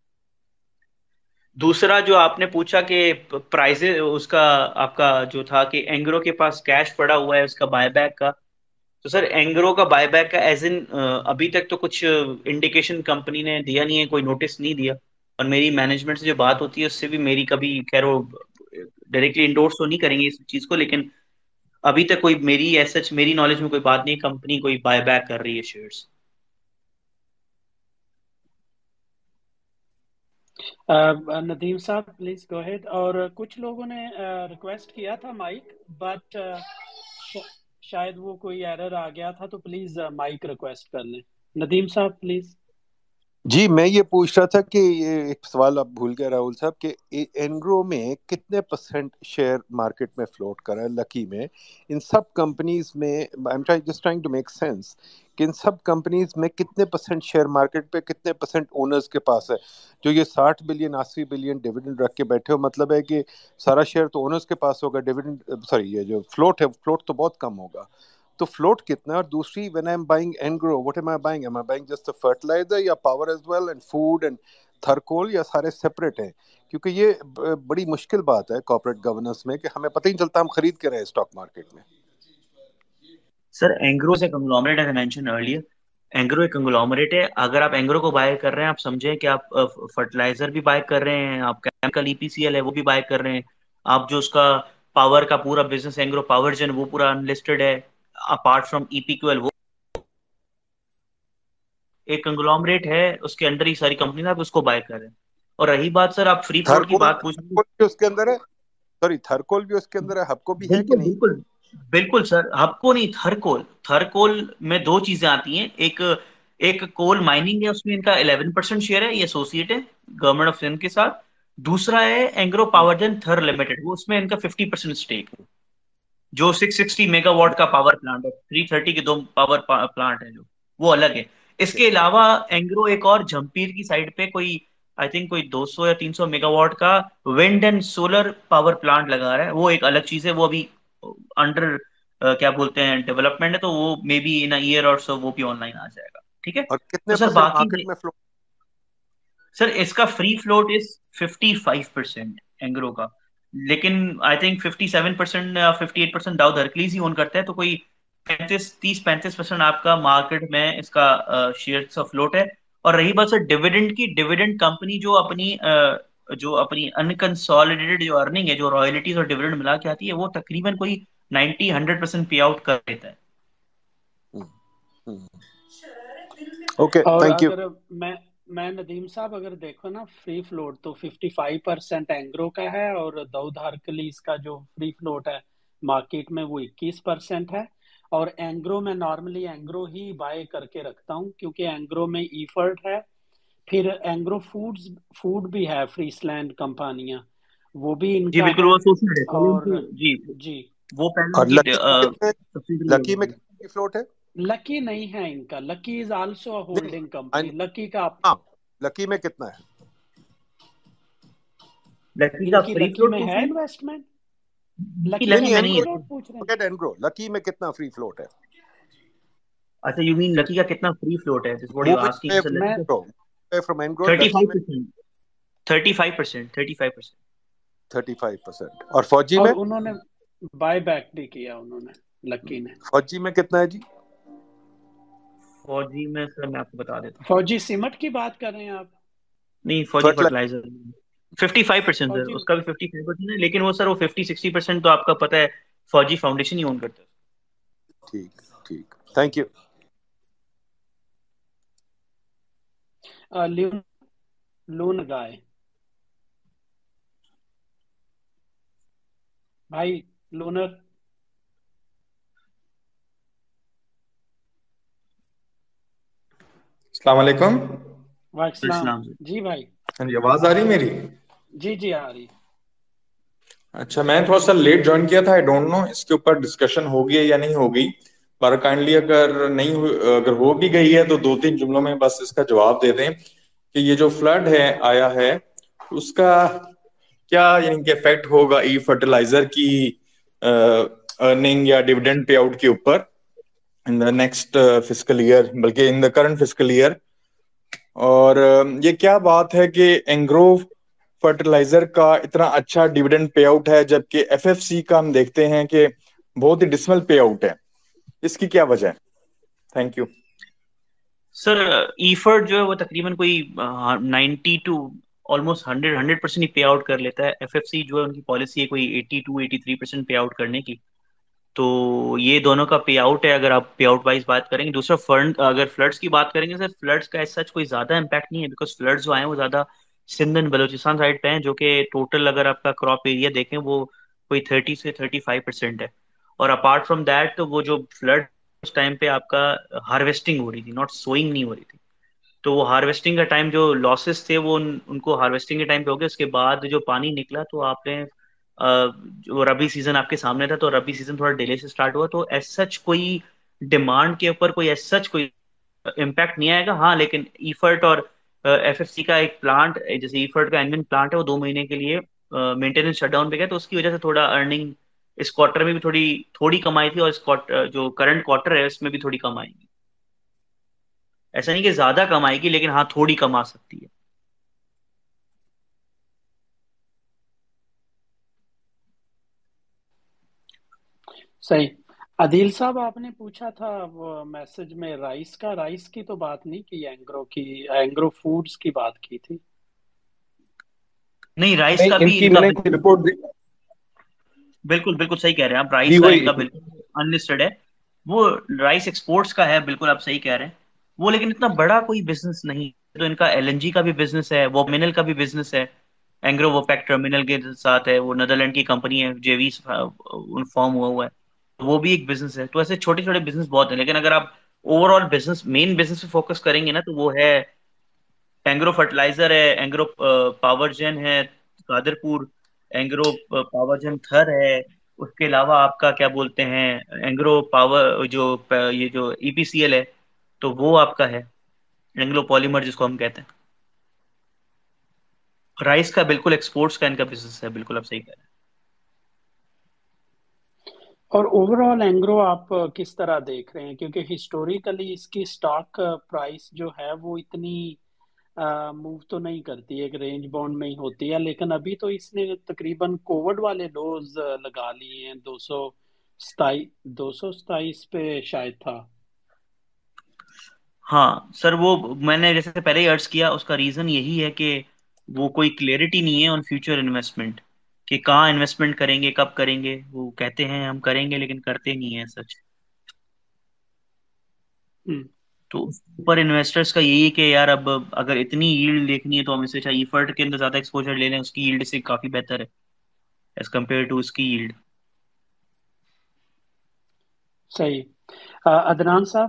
दूसरा जो आपने पूछा कि प्राइजेस उसका, आपका जो था कि एंग्रो के पास कैश पड़ा हुआ है उसका बायबैक का, तो सर एंग्रो का बायबैक का एज इन अभी तक तो कुछ इंडिकेशन कंपनी ने दिया नहीं है, कोई नोटिस नहीं दिया। और मेरी मैनेजमेंट से जो बात होती है उससे भी मेरी कभी, खैर वो डायरेक्टली इंडोर्स तो नहीं करेंगे इस चीज को, लेकिन अभी तक कोई मेरी एज सच मेरी नॉलेज में कोई बात नहीं, कंपनी कोई बायबैक कर रही है shares.
Nadeem sahab please go ahead. और कुछ लोगों ने रिक्वेस्ट किया था माइक, बट शायद वो कोई एरर आ गया था, तो प्लीज माइक रिक्वेस्ट कर लें। नदीम साहब प्लीज।
जी मैं ये पूछ रहा था कि ये एक सवाल आप भूल गए राहुल साहब, कि ए- एनग्रो में कितने परसेंट शेयर मार्केट में फ्लोट कर रहा है, लकी में, इन सब कंपनीज में। I am trying just trying to make sense कि इन सब कंपनीज में कितने परसेंट शेयर मार्केट पे, कितने परसेंट ओनर्स के पास है। जो ये साठ बिलियन अस्सी बिलियन डिविडेंड रख के बैठे हो, मतलब है कि सारा शेयर तो ओनर्स के पास होगा, डिविडेंड सॉरी ये जो फ्लोट है, फ्लोट तो बहुत कम होगा। तो फ्लोट कितना है? और दूसरी, when I am buying Engro, what am I buying? Am I buying just the fertilizer या power as well and food and Thar coal, या सारे सेपरेट हैं? क्योंकि ये ब- बड़ी मुश्किल बात है कॉर्पोरेट गवर्नेंस में कि हमें पता ही नहीं चलता हम खरीद के रहे स्टॉक मार्केट में।
सर एंग्रो से conglomerate, as I mention earlier, Engro एक कंग्लोमरेट है। अगर आप एंग्रो को बाय कर रहे हैं, आप समझें कि आप फर्टिलाइजर भी बाय कर रहे हैं, आप केमिकल ईपीसीएल है वो भी बाय कर रहे हैं, आप जो उसका पावर का पूरा बिजनेस एंग्रो पावर जेन वो पूरा अनलिस्टेड है, अपार्ट फ्रॉम ईपीक्यूएल वो एक कंग्लोमरेट है, उसके अंडर ही सारी कंपनी आप उसको बाय कर रहे हैं। और रही बात सर, आप फ्री फ्लोट की
थर्कोल
बात पूछ रहे
थर्कोल भी उसके अंदर है, सॉरी थर्कोल भी उसके अंदर है, हबको भी है कि
बिल्कुल
नहीं?
बिल्कुल बिल्कुल सर, आपको नहीं, थरकोल थरकोल में दो चीजें आती हैं। एक एक कोल माइनिंग है, उसमें इनका इलेवन परसेंट शेयर है, ये एसोसिएट है गवर्नमेंट ऑफ सिंध के साथ। दूसरा है एंग्रो पावर जेन थर लिमिटेड, वो उसमें इनका फिफ्टी परसेंट स्टेक है, जो सिक्स सिक्सटी मेगावाट का पावर प्लांट है, थ्री थर्टी के दो पावर प्लांट है जो, वो अलग है। इसके अलावा एंग्रो एक और झम्पीर की साइड पे कोई आई थिंक कोई दो सौ या तीन सौ मेगावाट का wind and solar power plant लगा रहा है, वो एक अलग चीज है, वो अभी अंडर क्या बोलते हैं डेवलपमेंट है, तो वो मे बी इन ईयर और सो वो भी ऑनलाइन आ जाएगा। ठीक है।
और
तो
कितने
सर
परसेंट
बाकी
मार्केट में फ्लोट?
सर इसका free float is fifty five percent Engro का, लेकिन I think fifty seven percent या fifty eight percent Dawood Hercules ही ओन करता है, तो कोई पैंतीस तीस पैंतीस परसेंट आपका मार्केट में इसका शेयर का फ्लोट है। और रही बात सर डिविडेंड की, डिविडेंड कंपनी जो अपनी अ, जो अपनी अनकंसोलिडेटेड जो अर्निंग है, जो रॉयल्टीज और डिविडेंड मिला के आती है, वो तकरीबन कोई ninety hundred percent pay out कर देता है।
ओके,
और
थैंक यू।
अगर मैं मैं नदीम साहब अगर देखो ना, फ्री फ्लोट तो फिफ्टी फाइव परसेंट एंग्रो का है, और दाऊद हरकलीज का जो फ्री फ्लोट है मार्केट में वो इक्कीस परसेंट है। और एंग्रो में नॉर्मली एंग्रो ही बाय करके रखता हूँ, क्योंकि एंग्रो में ईफर्ट है, फिर एंग्रो फूड्स फूड भी है, फ्रीसलैंड कंपनियां, वो भी
जी
इनका
बिल्कुल,
है।
वो सोशल है पहले
और
उनकी जी,
जी,
वो पहले
और
उनकी
लकी में कितने,
सब्सिडरी
लकी में
है।
कितने की फ्लोट है?
लकी नहीं है इनका, लकी इज आल्सो अ
नहीं,
holding
I
company,
no,
Lucky का
हाँ, लकी में कितना है?
लकी का
इनकी
फ्री
लकी
फ्लोट
में
पूछ
है
रहे हैं?
इन्वेस्टमेंट,
इनकी
लकी
नहीं
का
लकी
नहीं,
में
फ्री
नहीं
एंग्रो,
है।
फ्लोट पूछ रहे हैं।
फॉरगेट एंग्रो, लकी में कितना फ्री फ्लोट है?
अच्छा, यू मीन लकी का कितना फ्री फ्लोट है, this what you
moving
asking
away
sir?
मैं
लकी का
from from Engro,
thirty
Lucky
five
में
percent thirty five percent thirty five percent
thirty five percent. और फौजी
और
में?
उन्होंने बाय बैक भी किया उन्होंने, लकी ने।
फौजी में कितना है जी?
फौजी में सर मैं आपको बता देता हूँ।
फौजी सीमेंट की बात कर रहे हैं आप?
नहीं, Fauji
fertilizer.
Fertilizer fifty five percent sir,
Fauji,
उसका भी फिफ्टी फाइव परसेंट है, लेकिन वो सर वो फिफ्टी सिक्सटी परसेंट तो आपका पता है फौजी फाउंडेशन ही ओन करता है।
ठीक ठीक, थैंक यू।
लून लून गाय भाई, लूनर।
अस्सलाम वालेकुम।
वालेकुम
इस्लाम से।
जी भाई।
हाँ जी, आवाज आ रही मेरी?
जी जी आ रही।
अच्छा, मैं थोड़ा सा लेट ज्वाइन किया था, आई डोंट नो इसके ऊपर डिस्कशन होगी या नहीं होगी, पर काइंडली अगर नहीं हो, अगर हो भी गई है तो दो तीन जुमलों में बस इसका जवाब दे दें कि ये जो फ्लड है आया है उसका क्या यानी कि इफेक्ट होगा ई फर्टिलाइजर की अर्निंग या डिविडेंड पे आउट के ऊपर in the next fiscal year, बल्कि in the current fiscal year. और अ, ये क्या बात है कि एंग्रो फर्टिलाइजर का इतना अच्छा डिविडेंड पे आउट है जबकि एफएफसी का हम देखते हैं कि बहुत ही डिसमल पे आउट है, इसकी क्या वजह है? Thank you.
सर ईफर्ट जो है वो तकरीबन कोई ninety two almost hundred hundred percent ही पे आउट कर लेता है। एफएफसी जो है उनकी पॉलिसी है कोई eighty two eighty three percent pay out करने की। तो ये दोनों का पे आउट है अगर आप पे आउट वाइज बात करेंगे। दूसरा फंड, अगर फ्लड्स की बात करेंगे सर, फ्लड्स का सच कोई ज्यादा इम्पैक्ट नहीं है, बिकॉज फ्लड्स जो आए हैं वो ज्यादा सिंध एंड बलूचिस्तान साइड पे हैं, जो कि टोटल अगर आपका क्रॉप एरिया देखें वो कोई थर्टी से थर्टी फाइव परसेंट है। और अपार्ट फ्रॉम दैट, तो वो जो फ्लड उस टाइम पे आपका हार्वेस्टिंग हो रही थी, नॉट सोइंग नहीं हो रही थी। तो वो हार्वेस्टिंग का टाइम जो लॉसेस थे वो उन, उनको हार्वेस्टिंग के टाइम पे हो गया। उसके बाद जो पानी निकला तो आपने अ, जो रबी सीजन आपके सामने था, तो रबी सीजन थोड़ा डिले से स्टार्ट हुआ, तो एज सच कोई डिमांड के ऊपर कोई एज सच कोई इम्पैक्ट नहीं आएगा। हाँ, लेकिन ईफर्ट और एफएफसी का एक प्लांट, जैसे ईफर्ट का एनविन प्लांट है, वो दो महीने के लिए मेंटेनेंस शटडाउन पे गया, तो उसकी वजह से थोड़ा अर्निंग इस क्वार्टर में भी थोड़ी थोड़ी कमाई थी, और इस क्वार्टर जो करंट क्वार्टर है उसमें भी थोड़ी कम आएगी। ऐसा नहीं कि ज्यादा कमाएगी, लेकिन हाँ थोड़ी कमा सकती है।
सही। आदिल साहब, आपने पूछा था वो मैसेज में राइस का, राइस की तो बात नहीं की, एंग्रो की, एंग्रो फूड्स की बात की थी।
नहीं, राइस
नहीं,
का भी
इनकी
इनका
मैंने कोई
बिल्कुल
रिपोर्ट दी,
बिल्कुल बिल्कुल सही कह रहे हैं आप।
दी
राइस का
वही।
इनका बिल्कुल अनलिस्टेड है। वो राइस एक्सपोर्ट्स का है, बिल्कुल आप सही कह रहे हैं। वो लेकिन इतना बड़ा कोई बिजनेस नहीं है। तो इनका एलएनजी का भी बिजनेस है, वो मिनरल का भी बिजनेस है। एंग्रो वोपेक टर्मिनल के साथ है, वो नीदरलैंड की कंपनी है, जेवी फॉर्म हुआ हुआ है। तो वो भी एक बिजनेस है। तो ऐसे छोटे छोटे बिजनेस बहुत है, लेकिन अगर आप ओवरऑल बिजनेस, मेन बिजनेस पे फोकस करेंगे ना, तो वो है एंग्रो फर्टिलाइजर है, एंग्रो पावर जेन है कादरपुर, एंग्रो पावर जेन थर है। उसके अलावा आपका क्या बोलते हैं, एंग्रो पावर जो प- ये जो ईपीसीएल है, तो वो आपका है, एंग्लो पॉलीमर जिसको हम कहते हैं। राइस का बिल्कुल एक्सपोर्ट्स का इनका बिजनेस है, बिल्कुल आप सही कह रहे हैं।
और ओवरऑल एंग्रो आप किस तरह देख रहे हैं, क्योंकि हिस्टोरिकली इसकी स्टॉक प्राइस जो है वो इतनी मूव तो नहीं करती, एक रेंज बाउंड में ही होती है, लेकिन अभी तो इसने तकरीबन कोविड वाले लोज लगा लिए हैं। दो सौ सताई दो सौ सताइस पे शायद था।
हाँ सर, वो मैंने जैसे पहले ही अर्ज किया, उसका रीजन यही है कि वो कोई क्लियरिटी नहीं है ऑन फ्यूचर इन्वेस्टमेंट, कि कहाँ इन्वेस्टमेंट करेंगे, कब करेंगे। वो कहते हैं हम करेंगे, लेकिन करते नहीं है सच।
हम्म।
तो उस ऊपर इन्वेस्टर्स का यही है कि यार अब अगर इतनी यील्ड देखनी है तो हम इससे चाहे ईफर्ट के अंदर ज्यादा एक्सपोजर ले लें, उसकी यील्ड से काफी बेहतर है एज कम्पेयर टू उसकी यील्ड।
सही। अ, अदनान साहब।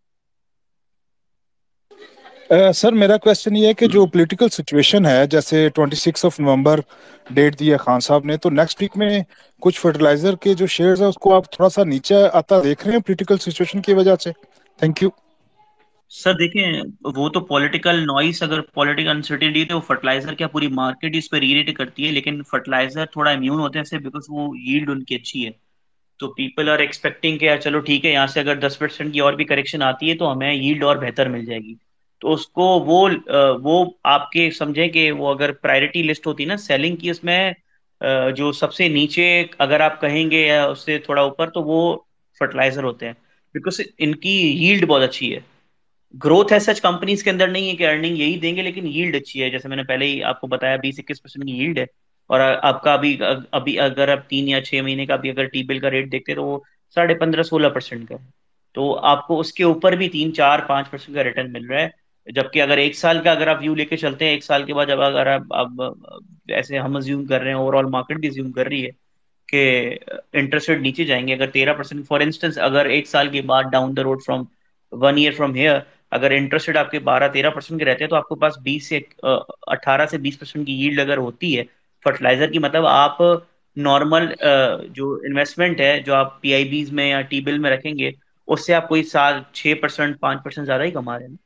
अ, सर मेरा क्वेश्चन ये है कि जो पॉलिटिकल सिचुएशन है, जैसे twenty six of November date दी है खान साहब ने, तो नेक्स्ट वीक में कुछ फर्टिलाइजर के जो शेयर्स है उसको आप थोड़ा सा नीचे आता देख रहे हैं पॉलिटिकल सिचुएशन की वजह से? Thank you.
सर देखें, वो तो पॉलिटिकल नॉइस, अगर पॉलिटिकल अनसर्टेनिटी तो फर्टिलाइजर क्या पूरी मार्केट इस पर रीरेट करती है, लेकिन फर्टिलाइजर थोड़ा इम्यून होते हैं इससे, बिकॉज वो यील्ड उनकी अच्छी है। तो पीपल आर एक्सपेक्टिंग कि यार चलो ठीक है, यहाँ से अगर दस परसेंट की और भी करेक्शन आती है तो हमें यील्ड और बेहतर मिल जाएगी। तो उसको वो अ, वो आपके समझे कि वो अगर प्रायोरिटी लिस्ट होती है ना सेलिंग की, उसमें अ, जो सबसे नीचे अगर आप कहेंगे या उससे थोड़ा ऊपर, तो वो फर्टिलाइजर होते हैं, बिकॉज इनकी यील्ड बहुत अच्छी है। ग्रोथ है सच कंपनीज के अंदर नहीं है कि अर्निंग यही देंगे, लेकिन यील्ड अच्छी है। जैसे मैंने पहले ही आपको बताया, बीस इक्कीस परसेंट की यील्ड है। और आपका अभी अभी अगर आप तीन या छह महीने का भी अगर टी बिल का रेट देखते हैं, तो वो साढ़े पंद्रह सोलह परसेंट का है। तो आपको उसके ऊपर भी तीन चार पांच परसेंट का रिटर्न मिल रहा है। जबकि अगर एक साल का अगर आप व्यू लेके चलते हैं, एक साल के बाद जब अगर आप, आप ऐसे हम अज्यूम कर रहे हैं, ओवरऑल मार्केट भी अज्यूम कर रही है कि इंटरेस्ट रेट नीचे जाएंगे, अगर तेरह परसेंट, फॉर इंस्टेंस अगर एक साल के बाद down the road from one year from here, अगर इंटरेस्ट रेट आपके बारह तेरह परसेंट के रहते हैं, तो आपके पास बीस से अठारह से बीस परसेंट की यील्ड अगर होती है फर्टिलाइजर की, मतलब आप नॉर्मल जो इन्वेस्टमेंट है जो आप पीआईबीज में या टी बिल में रखेंगे, उससे आप कोई साल छह परसेंट पांच परसेंट ज्यादा ही कमा रहे हैं।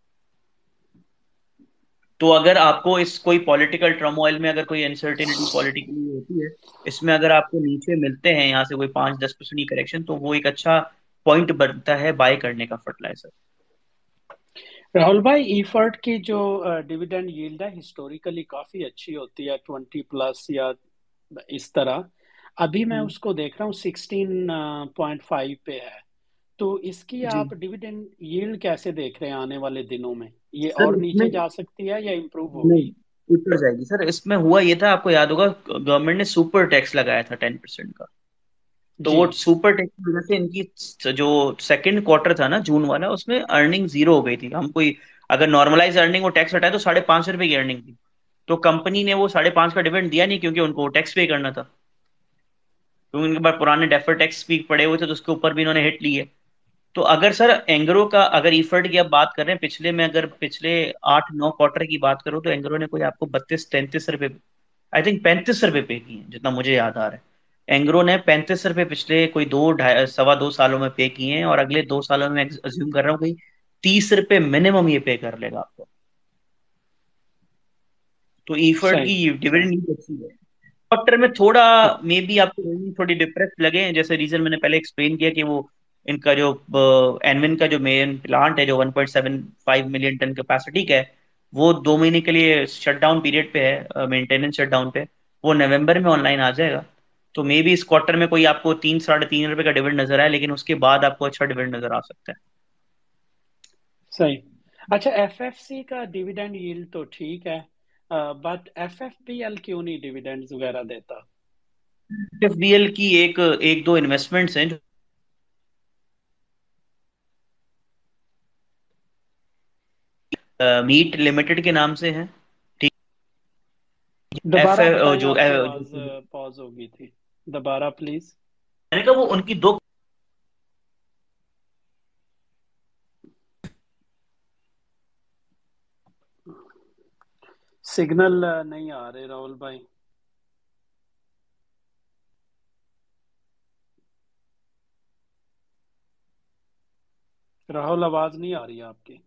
तो अगर आपको इस कोई पॉलिटिकल टर्मोइल में अगर कोई अनसर्टेनिटी पॉलिटिकली होती है, इसमें अगर आपको नीचे मिलते हैं यहाँ से कोई पाँच दस परसेंट की करेक्शन, तो वो एक अच्छा पॉइंट बनता है बाय करने का फर्टिलाइजर।
राहुल भाई, ईफर्ट की जो डिविडेंड यील्ड है हिस्टोरिकली काफी अच्छी होती है, ट्वेंटी प्लस या इस तरह। अभी मैं
हम्म,
उसको देख रहा हूँ सिक्सटीन पॉइंट फाइव पे है। तो इसकी
जी
आप डिविडेंड यील्ड कैसे देख रहे हैं आने वाले दिनों में? ये
सर,
और
इसमें
नीचे जा सकती है या इम्प्रूव
नहीं,
होगी?
ऊपर जाएगी सर। इसमें हुआ ये था, आपको याद होगा, गवर्नमेंट ने सुपर टैक्स लगाया था टेन परसेंट का। तो
जी।
वो सुपर टैक्स की वजह से इनकी जो सेकंड क्वार्टर था ना, जून वाला, उसमें अर्निंग जीरो हो गई थी। हम कोई अगर नॉर्मलाइज अर्निंग और टैक्स हटाए तो साढ़े पांच सौ रुपए की अर्निंग थी। तो कंपनी ने वो साढ़े पांच का डिविडेंड दिया नहीं, क्योंकि उनको टैक्स पे करना था। क्योंकि उनके पास पुराने डेफर टैक्स भी पड़े हुए थे, तो उसके ऊपर भी इन्होंने हिट ली है। तो अगर सर एंग्रो का अगर ईफर्ट की आप बात कर रहे हैं, पिछले में अगर पिछले आठ नौ क्वार्टर की बात करूं, तो एंग्रो ने कोई आपको बत्तीस तैंतीस रुपए, आई थिंक पैंतीस रुपए पे किए हैं, जितना मुझे याद आ रहा है। एंग्रो ने पैंतीस रुपए पिछले कोई दो ढाई सवा दो सालों में पे किए हैं, और अगले दो सालों में अज्यूम कर रहा हूँ कोई तीस रुपए मिनिमम ये पे कर लेगा आपको। तो ईफर्ट
सही।
की डिविडेंड अच्छी है। क्वार्टर में थोड़ा मे बी आपको earning थोड़ी डिप्रेस लगे हैं, जैसे रीजन मैंने पहले एक्सप्लेन किया कि वो इनका जो एनविन का जो मेन प्लांट है, जो one point seven five million ton capacity का है, वो दो महीने के लिए शटडाउन पीरियड पे है, मेंटेनेंस शटडाउन पे। वो नवंबर में ऑनलाइन आ जाएगा। तो मे बी इस क्वार्टर में कोई आपको तीन साढ़े तीन रुपए का डिविडेंड नजर आए, लेकिन उसके बाद आपको अच्छा डिविडेंड नजर आ सकता है।
सही। अच्छा, एफएफसी का डिविडेंड यील्ड तो ठीक है, बट एफएफबीएल क्यों नहीं डिविडेंड्स वगैरह देता?
एफबीएल की एक एक दो इन्वेस्टमेंट्स हैं जो मीट लिमिटेड के नाम से हैं। ठीक। एफ
दोबारा बताएं,
जो
आपकी
अ,
आवाज
जो
पॉज हो गई थी, दोबारा प्लीज।
मैंने कहा वो उनकी दो
सिग्नल नहीं आ रहे राहुल भाई। राहुल, आवाज नहीं आ रही है आपकी।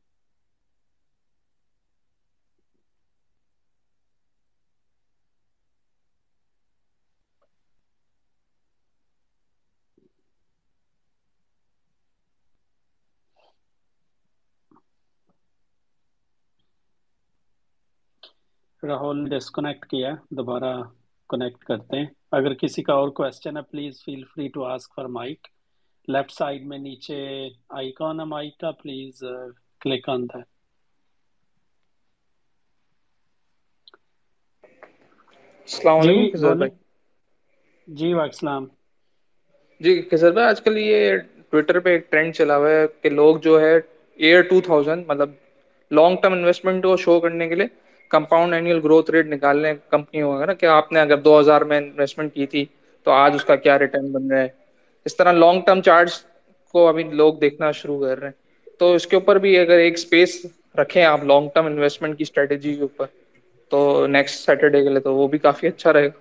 राहुल डिस्कनेक्ट किया, दोबारा कनेक्ट करते हैं। अगर किसी का और क्वेश्चन है, please feel free to ask for mic. Left side में नीचे आइकॉन है माइक का, प्लीज क्लिक ऑन दैट।
अस्सलाम
जी
वालेकुम किशोर
बोले।
भाई।
जी वालेकुम।
जी किशोर भाई, आजकल ये ट्विटर पे एक ट्रेंड चला हुआ है कि लोग जो है ईयर टू थाउजेंड मतलब लॉन्ग टर्म इन्वेस्टमेंट को शो करने के लिए कंपाउंड एनुअल ग्रोथ रेट निकालने कंपनी होगा ना कि आपने अगर दो हज़ार में इन्वेस्टमेंट की थी तो आज उसका क्या रिटर्न बन रहा है। इस तरह लॉन्ग टर्म चार्ट्स को अभी लोग देखना शुरू कर रहे हैं। तो इसके ऊपर भी अगर एक स्पेस रखें आप लॉन्ग टर्म इन्वेस्टमेंट की स्ट्रेटेजी के ऊपर, तो नेक्स्ट सैटरडे के लिए तो वो भी काफी अच्छा रहेगा।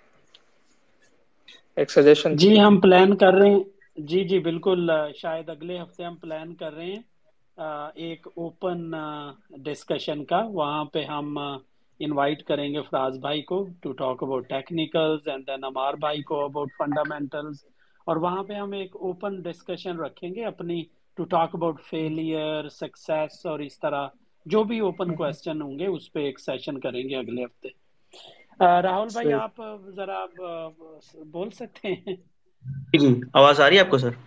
एक सजेशन थी।
जी हम प्लान कर रहे हैं, जी जी बिल्कुल, अ, शायद अगले हफ्ते हम प्लान कर रहे हैं अ, एक ओपन डिस्कशन का। वहाँ पे हम इनवाइट करेंगे फराज भाई को to talk about technicals, and then Ammar भाई को अबाउट फंडामेंटल्स। और वहाँ पे हम एक ओपन डिस्कशन रखेंगे अपनी, to talk about failure, success, और इस तरह जो भी ओपन क्वेश्चन होंगे उस पे एक सेशन करेंगे अगले हफ्ते। अ, राहुल भाई,
सही।
आप अ, जरा अ, बोल सकते हैं?
जी जी, आवाज आ रही है आपको सर?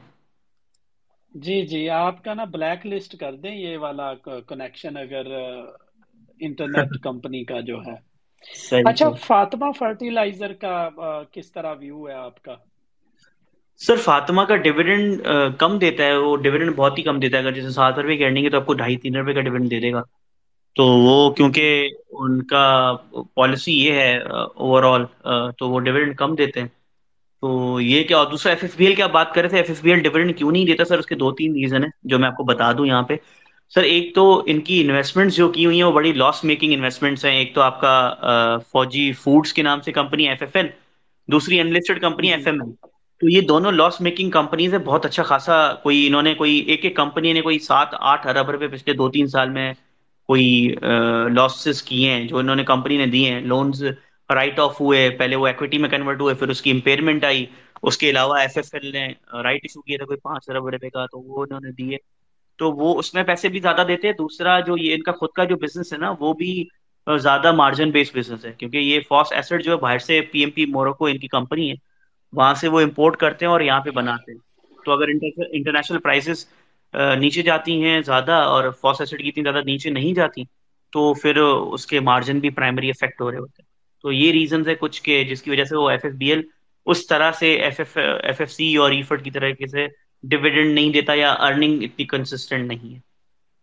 जी जी, आपका ना ब्लैक लिस्ट कर दें ये वाला कनेक्शन, अगर इंटरनेट कंपनी का जो है।
सही
अच्छा,
सही।
फातिमा फर्टिलाइजर का अ, किस तरह व्यू है आपका?
सर फातिमा का डिविडेंड कम देता है, वो डिविडेंड बहुत ही कम देता है। अगर जैसे सात रुपए की अर्निंग है तो आपको ढाई तीन रुपए का डिविडेंड दे देगा। तो वो क्योंकि
हम्म।
उनका पॉलिसी ये है ओवरऑल, तो वो डिविडेंड कम देते हैं। तो ये क्या, और दूसरा एफएफबीएल की आप बात कर रहे थे, एफएफबीएल डिविडेंड क्यों नहीं देता सर? उसके दो तीन रीजन है जो मैं आपको बता दूं यहाँ पे। सर एक तो इनकी इन्वेस्टमेंट्स जो की हुई हैं वो बड़ी लॉस मेकिंग इन्वेस्टमेंट्स हैं। एक तो आपका अ, फौजी फूड्स के नाम से कंपनी एफएफएल, दूसरी अनलिस्टेड कंपनी
जी
एफएमएल। तो ये दोनों लॉस मेकिंग कंपनीज है। बहुत अच्छा खासा कोई इन्होंने कोई एक एक कंपनी ने कोई सात आठ अरब रुपए पिछले दो तीन साल में कोई लॉसेस किए हैं जो इन्होंने कंपनी ने दिए हैं। लोन्स राइट ऑफ हुए, पहले वो इक्विटी में कन्वर्ट हुए, फिर उसकी इम्पेयरमेंट आई। उसके अलावा एफएफएल ने राइट इशू किया था कोई पांच अरब रुपए का, तो वो इन्होंने दिए। तो वो उसमें पैसे भी ज्यादा देते हैं। दूसरा जो ये इनका खुद का जो बिजनेस है ना, वो भी अ, ज्यादा मार्जिन बेस्ड बिजनेस है, क्योंकि ये फॉस एसेट जो है बाहर से पीएमपी मोरक्को इनकी कंपनी है, वहां से वो इंपोर्ट करते हैं और यहाँ पे बनाते हैं। तो अगर इंटरनेशनल प्राइसेस नीचे जाती हैं ज्यादा और फॉस एसिड की इतनी ज्यादा नीचे नहीं जाती, तो फिर उसके मार्जिन भी प्राइमरी इफेक्ट हो रहे होते हैं। तो ये रीजंस है कुछ के जिसकी वजह से वो एफएफबीएल उस तरह से F F F F C और ईफर्ट की तरीके से डिविडेंड नहीं देता, या अर्निंग इतनी कंसिस्टेंट नहीं है।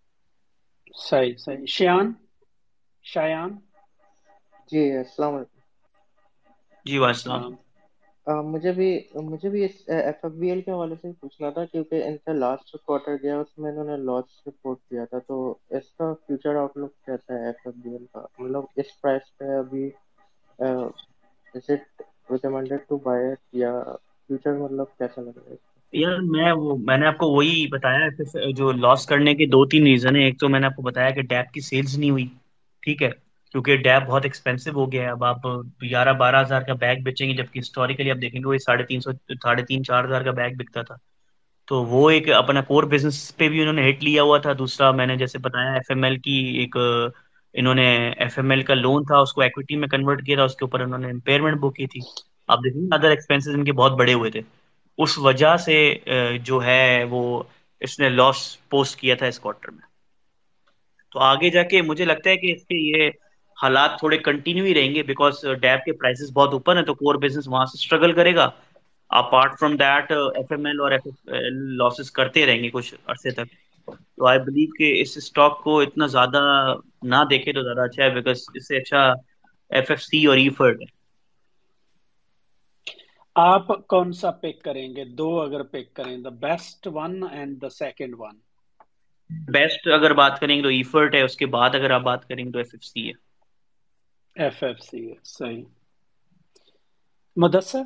सही सही। श्यान, शायान।
जी अस्सलाम वालेकुम।
जी वास्सलाम।
सलाम।
अ, मुझे भी मुझे भी इस एफ एफ बी एल के हवाले से पूछना था, क्योंकि इनका लास्ट क्वार्टर गया उसमें इन्होंने लॉस रिपोर्ट किया था। तो इसका फ्यूचर आउटलुक कैसा है एफ एफ बी एल का? मतलब इस प्राइस पे अभी is it recommended to buy या फ्यूचर मतलब कैसा लग रहा है इसका?
यार मैं वो मैंने आपको वही बताया, फिर जो लॉस करने के दो तीन रीजन है। एक तो मैंने आपको बताया कि डैप की सेल्स नहीं हुई, ठीक है, क्योंकि डैप बहुत एक्सपेंसिव हो गया है। अब आप ग्यारह बारह हजार का बैग बेचेंगे, जबकि हिस्टोरिकली आप देखेंगे वो साढ़े तीन सौ साढ़े तीन चार हजार का बैग बिकता था। तो वो एक अपना कोर बिजनेस पे भी उन्होंने हिट लिया हुआ था। दूसरा मैंने जैसे बताया एफएमएल की एक इन्होंने एफएमएल का लोन था उसको इक्विटी में कन्वर्ट किया था, उसके ऊपर उन्होंने इम्पेयरमेंट बुक की थी। आप देखेंगे अदर एक्सपेंसेस इनके बहुत बड़े हुए थे, उस वजह से अ, जो है वो इसने लॉस पोस्ट किया था इस क्वार्टर में। तो आगे जाके मुझे लगता है कि इसके ये हालात थोड़े कंटिन्यू ही रहेंगे, बिकॉज डैप के प्राइसेस बहुत ऊपर है, तो कोर बिजनेस वहां से स्ट्रगल करेगा। Apart from that F M L और एफ एफ एल लॉसेस करते रहेंगे कुछ अरसे तक। तो आई बिलीव कि इस स्टॉक को इतना ज्यादा ना देखे तो ज्यादा अच्छा है, बिकॉज इससे अच्छा एफ एफ सी और ईफर्ट है।
आप कौन सा पिक करेंगे? दो अगर पिक करें, the best one and the second one.
Best अगर बात करेंगे तो ईफर्ट है, उसके बाद अगर आप बात करेंगे तो एफ एफ सी है।
एफ एफ सी है, सही। मुदस्सर।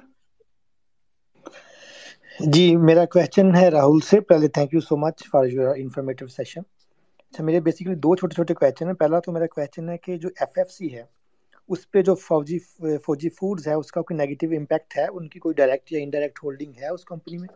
जी, मेरा क्वेश्चन है राहुल से। पहले thank you so much for your informative session. अच्छा, मेरे बेसिकली दो छोटे छोटे क्वेश्चन हैं। पहला तो मेरा क्वेश्चन है कि जो एफ एफ सी है उस पे जो फौजी फौजी फूड्स है उसका कोई नेगेटिव इम्पैक्ट है? उनकी कोई डायरेक्ट या इनडायरेक्ट होल्डिंग है उस कंपनी में?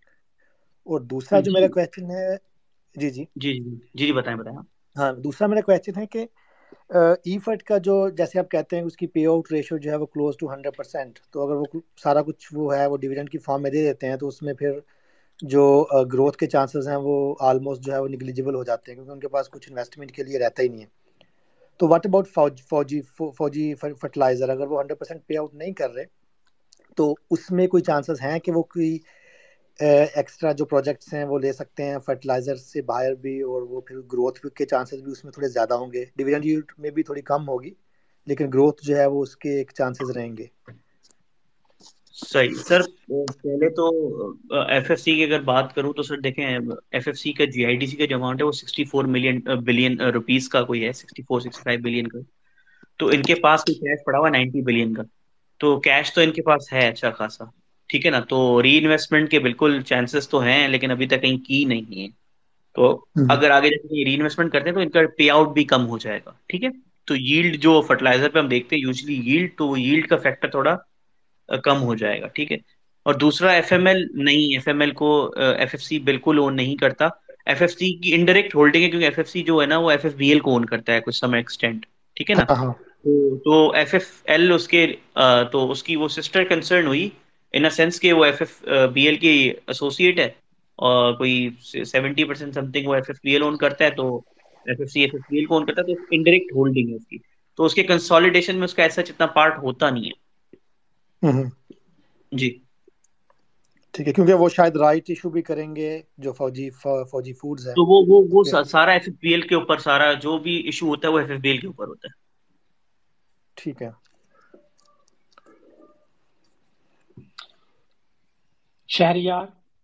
और दूसरा जो
जी
मेरा क्वेश्चन है, जी जी
जी जी जी जी बताएं बताएं।
हाँ, दूसरा मेरा क्वेश्चन है कि ई फट का जो, जैसे आप कहते हैं उसकी पे आउट रेशियो जो है वो क्लोज टू हंड्रेड परसेंट, तो अगर वो सारा कुछ वो है वो डिविडेंड की फॉर्म में दे देते हैं, तो उसमें फिर जो ग्रोथ के चांसेस हैं वो ऑलमोस्ट जो है वो निग्लिजिबल हो जाते हैं, क्योंकि उनके पास कुछ इन्वेस्टमेंट के लिए रहता ही नहीं है। तो व्हाट अबाउट फौज फौजी फौजी फर्टिलाइजर, अगर वो हंड्रेड परसेंट पे आउट नहीं कर रहे तो उसमें कोई चांसेस हैं कि वो कोई एक्स्ट्रा जो प्रोजेक्ट्स हैं वो ले सकते हैं फर्टिलाइजर से बाहर भी, और वो फिर ग्रोथ के चांसेस भी उसमें थोड़े ज़्यादा होंगे, डिविडेंड यील्ड में भी थोड़ी कम होगी, लेकिन ग्रोथ जो है वो उसके एक चांसेस रहेंगे।
सही सर, पहले तो एफ एफ सी की अगर बात करूं तो सर देखें, एफ एफ सी का जी आई डी सी का जो अमाउंट है वो sixty four million billion rupees का कोई है, sixty four sixty five billion का। तो इनके पास कोई कैश पड़ा हुआ नाइन्टी बिलियन का, तो कैश तो इनके पास है अच्छा खासा, ठीक है ना। तो री इन्वेस्टमेंट के बिल्कुल चांसेस तो हैं, लेकिन अभी तक कहीं की नहीं है। तो अगर आगे जाके री इन्वेस्टमेंट करते हैं तो इनका पे आउट भी कम हो जाएगा, ठीक है। तो यील्ड जो फर्टिलाइजर पे हम देखते हैं यूजली यील्ड, तो यील्ड का फैक्टर थोड़ा अ, कम हो जाएगा, ठीक है। और दूसरा एफ एम एल नहीं, एफ एम एल को एफ एफ सी बिल्कुल ओन नहीं करता। एफ एफ सी की इनडायरेक्ट होल्डिंग है, क्योंकि एफ एफ सी जो है ना वो एफ एफ बी एल को ओन करता है कुछ समय एक्सटेंट, ठीक है ना।
हाँ हाँ
तो तो एफ एफ एल उसके अ, तो उसकी वो सिस्टर कंसर्न हुई, इन अ सेंस कि वो एफ एफ बी एल की एसोसिएट है, और कोई सेवेंटी परसेंट समथिंग वो F F B L own करता है, तो F F C F F B L को ओन करता है, तो इनडायरेक्ट होल्डिंग है उसकी। तो उसके कंसोलिडेशन में उसका ऐसा जितना पार्ट होता नहीं है।
हम्म,
जी
ठीक है, क्योंकि वो शायद राइट इशू भी करेंगे जो फौजी फौजी फूड्स है।
तो वो वो वो
उसके
सा, सारा एफ एफ बी एल के ऊपर, सारा जो भी इशू होता है वो एफ एफ बी एल के ऊपर होता है।
ठीक है।
शहरियार।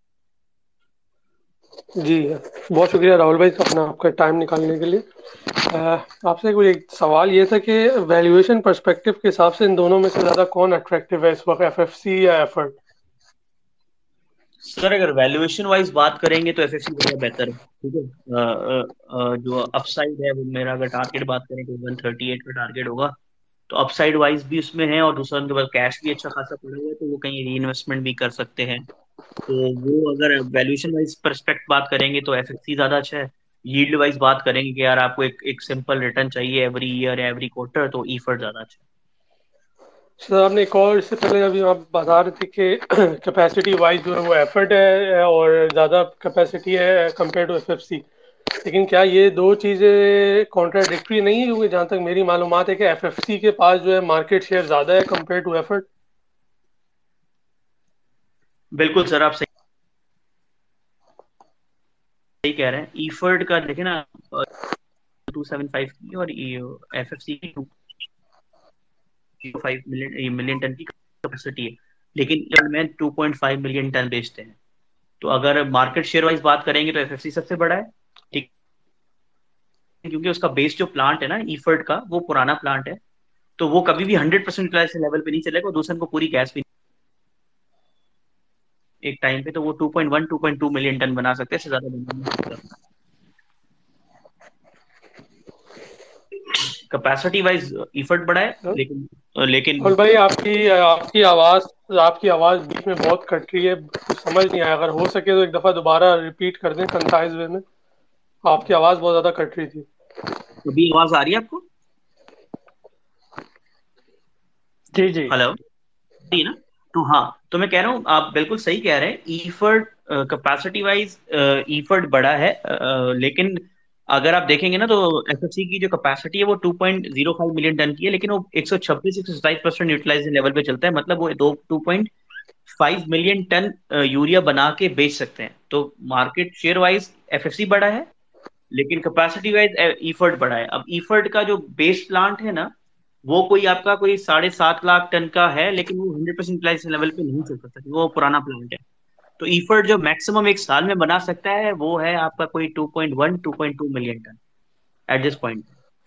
जी, बहुत शुक्रिया राहुल भाई अपना आपका टाइम निकालने के लिए। अ, आपसे कोई एक सवाल ये था कि वैल्यूएशन पर्सपेक्टिव के हिसाब से इन दोनों में से ज़्यादा कौन अट्रैक्टिव है इस वक्त, एफ एफ सी या एफर्ट?
सर अगर वैल्यूएशन वाइज बात करेंगे तो एफ एफ सी ज़्यादा बेहतर है, ठीक है। अ, अ, अ, जो अपसाइड है वो, मेरा अगर टारगेट बात करें तो वन थर्टी एट का टारगेट होगा, तो अपसाइड वाइज भी उसमें है, और दूसरा उनके पास कैश भी अच्छा खासा पड़ा हुआ है, तो वो कहीं री इन्वेस्टमेंट भी कर सकते हैं। तो वो अगर वैल्यूएशन वाइज परस्पेक्ट बात करेंगे तो एफ एफ सी ज्यादा अच्छा है। यील्ड वाइज बात करेंगे कि यार आपको एक एक सिंपल रिटर्न चाहिए एवरी ईयर एवरी क्वार्टर, तो ईफर्ट ज्यादा अच्छा है।
सर आपने एक और, इससे पहले अभी आप बता रहे थे कि कैपेसिटी वाइज जो है वो एफर्ट है और ज़्यादा कैपेसिटी है compare to F F C, लेकिन क्या ये दो चीज़ें कॉन्ट्राडिक्टरी नहीं है? क्योंकि जहाँ तक मेरी मालूमात है कि एफ एफ सी के पास जो है मार्केट शेयर ज़्यादा है कंपेयर टू एफर्ट।
बिल्कुल सर, आप सही सही कह रहे हैं। ईफर्ट का देखे ना टू सेवन फाइव की, और एफ एफ सी की two five million million ton की कैपेसिटी है, लेकिन में two point five million ton बेचते हैं। तो अगर मार्केट शेयर वाइज बात करेंगे तो एफ एफ सी सबसे बड़ा है, ठीक है, क्योंकि उसका बेस जो प्लांट है ना ईफर्ट का, वो पुराना प्लांट है, तो वो कभी भी हंड्रेड परसेंट लेवल पे नहीं चलेगा, और दूसरे को पूरी गैस भी एक टाइम पे, तो वो two point one two point two million ton बना सकते हैं, इससे ज्यादा बना नहीं सकता। कैपेसिटी वाइज इफर्ट बड़ा है, लेकिन लेकिन
राहुल भाई आपकी आपकी आवाज आपकी आवाज बीच में बहुत कट रही है, कुछ समझ नहीं आया। अगर हो सके तो एक दफा दोबारा रिपीट कर दें कंसाइज वे में, आपकी आवाज बहुत ज्यादा कट रही थी।
अभी आवाज आ रही है आपको?
जी जी
हेलो, जी ना। तो हाँ, तो मैं कह रहा हूँ आप बिल्कुल सही कह रहे हैं। ईफर्ट कैपेसिटी वाइज ईफर्ट बड़ा है, अ, लेकिन अगर आप देखेंगे ना तो एफएफसी की जो कैपेसिटी है वो two point zero five million ton की है, लेकिन वो एक सौ छब्बीस एक सौ सत्ताईस परसेंट यूटिलाइजेशन लेवल पे चलता है। मतलब वो दो two point five million ton अ, यूरिया बना के बेच सकते हैं। तो मार्केट शेयर वाइज एफएफसी बड़ा है, लेकिन कैपेसिटी वाइज ईफर्ट बड़ा है। अब ईफर्ट का जो बेस प्लांट है ना, वो कोई आपका कोई साढ़े सात लाख टन का है, लेकिन वो हंड्रेड परसेंट यूटिलाइजेशन लेवल पे नहीं चल सकता, वो पुराना प्लांट है। तो ईफर्ट जो मैक्सिमम एक साल में बना सकता है वो है आपका कोई two point one two point two million ton at this point.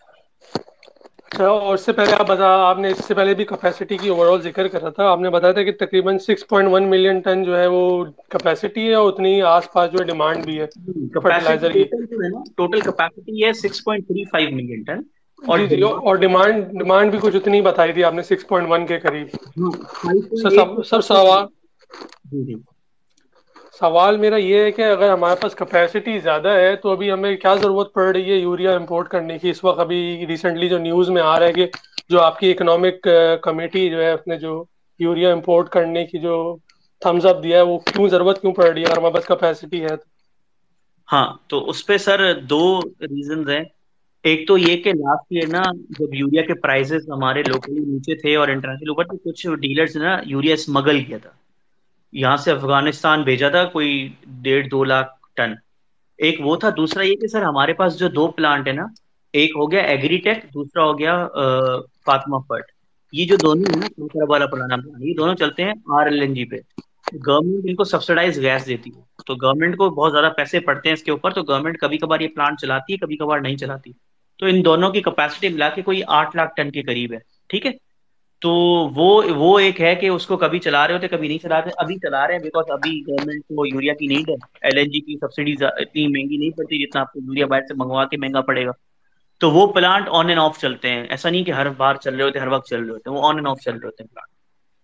अच्छा, और इससे पहले आप बता आपने इससे पहले भी कैपेसिटी की ओवरऑल जिक्र करा था, आपने बताया था कि तकरीबन six point one million ton जो है वो कैपेसिटी है, और उतनी ही आसपास जो है डिमांड भी है
कैपेसिटी
फर्टिलाइजर की।
टोटल जो है ना, टोटल कैपेसिटी है six point three five million ton. और
जी जी,
डिमांड
और डिमांड डिमांड भी कुछ उतनी बताई थी आपने, सिक्स पॉइंट वन के करीब।
हाँ फाइव
सर
पॉइंट एट
सब
से
सर
सिक्स।
सवाल
जी जी।
सवाल मेरा ये है कि अगर हमारे पास कैपेसिटी ज़्यादा है तो अभी हमें क्या ज़रूरत पड़ रही है यूरिया इंपोर्ट करने की इस वक्त? अभी रिसेंटली जो न्यूज़ में आ रहा है कि जो आपकी इकोनॉमिक कमेटी जो है उसने जो यूरिया इंपोर्ट करने की जो थम्स अप दिया है, वो क्यों ज़रूरत क्यों पड़ रही है अगर हमारे पास कैपेसिटी है तो?
हाँ, तो उस पे सर दो रीजंस हैं। एक तो ये कि लास्ट ईयर ना जब यूरिया के प्राइसेस हमारे लोकली नीचे थे और इंटरनेशनल ऊपर, तो कुछ डीलर्स ने ना यूरिया स्मगल किया था, यहाँ से अफगानिस्तान भेजा था कोई डेढ़ दो लाख टन। एक वो था। दूसरा ये कि सर हमारे पास जो दो प्लांट है ना, एक हो गया एग्रीटेक, दूसरा हो गया अ, फातिमा फर्ट। ये जो दोनों है ना, दूसरा वाला पुराना प्लांट, ये दोनों चलते हैं आरएलएनजी पे। गवर्नमेंट इनको सब्सिडाइज गैस देती है, तो गवर्नमेंट को बहुत ज्यादा पैसे पड़ते हैं इसके ऊपर, तो गवर्नमेंट कभी कभार ये प्लांट चलाती है, कभी कभार नहीं चलाती। तो इन दोनों की कैपेसिटी मिला के कोई आठ लाख टन के करीब है। ठीक है। तो वो वो एक है कि उसको कभी चला रहे होते कभी नहीं चला रहे। अभी चला रहे हैं बिकॉज अभी गवर्नमेंट को यूरिया की नीड है। एलएनजी की सब्सिडी इतनी महंगी नहीं पड़ती जितना आपको यूरिया बाहर से मंगवा के महंगा पड़ेगा। तो वो प्लांट ऑन एंड ऑफ चलते हैं, ऐसा नहीं कि हर बार चल रहे होते हर वक्त चल रहे होते हैं, वो ऑन एंड ऑफ चल रहे होते हैं प्लांट।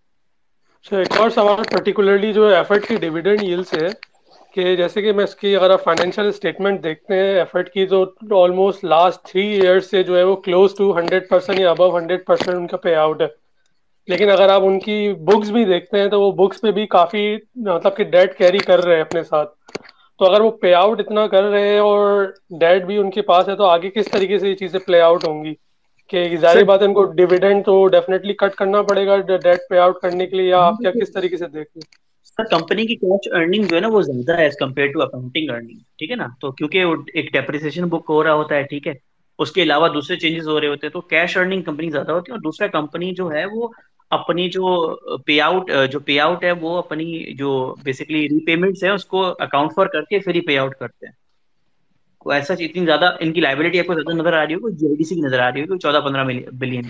अच्छा, एक और सवाल पर्टिकुलरली जो एफर्ट की डिविडेंड यील्ड से है कि जैसे कि मैं इसकी अगर आप फाइनेंशियल स्टेटमेंट देखते हैं एफर्ट की, तो ऑलमोस्ट लास्ट थ्री इयर्स से जो है वो क्लोज टू हंड्रेड परसेंट या अबव हंड्रेड परसेंट उनका पे आउट है। लेकिन अगर आप उनकी बुक्स भी देखते हैं तो वो बुक्स पे भी काफी मतलब कि डेट कैरी कर रहे हैं अपने साथ। तो अगर वो पे आउट इतना कर रहे हैं और डेट भी उनके पास है, तो आगे किस तरीके से ये चीजें प्ले आउट होंगी? कि जाहिर
सर
बात है इनको डिविडेंड तो डेफिनेटली कट करना पड़ेगा डेट पे आउट करने के लिए, या आप क्या किस तरीके से देख रहे हैं?
सर कंपनी की कैश अर्निंग जो है ना वो ज्यादा है as compare to accounting earning. ठीक है ना, तो क्योंकि वो एक डेप्रिसिएशन बुक हो रहा होता है, ठीक है, उसके अलावा दूसरे चेंजेस हो रहे होते हैं, तो कैश अर्निंग कंपनी ज्यादा होती है। और दूसरा कंपनी जो है वो अपनी जो पे आउट जो पे आउट है वो अपनी जो बेसिकली रीपेमेंट्स है उसको अकाउंट फॉर करके फिर ही पे आउट करते हैं। तो ऐसा इतनी ज्यादा इनकी लाइबिलिटी आपको ज्यादा नजर आ रही होगी, जीआईडीसी की नजर आ रही होगी चौदह पंद्रह बिलियन।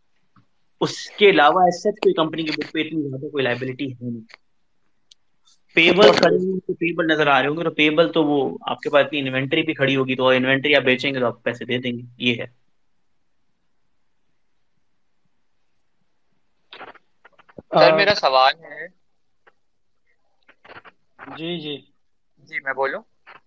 उसके अलावा ऐसा कोई कंपनी की बुक पे इतनी ज्यादा कोई लाइबिलिटी है नहीं। पेबल खड़े होंगे तो पेबल नजर आ रहे होंगे, तो पेबल तो वो आपके पास इतनी इन्वेंटरी भी खड़ी होगी, तो इन्वेंटरी आप बेचेंगे तो आप पैसे दे देंगे, ये है।
सर मेरा सवाल है।
जी जी
जी मैं बोलूं?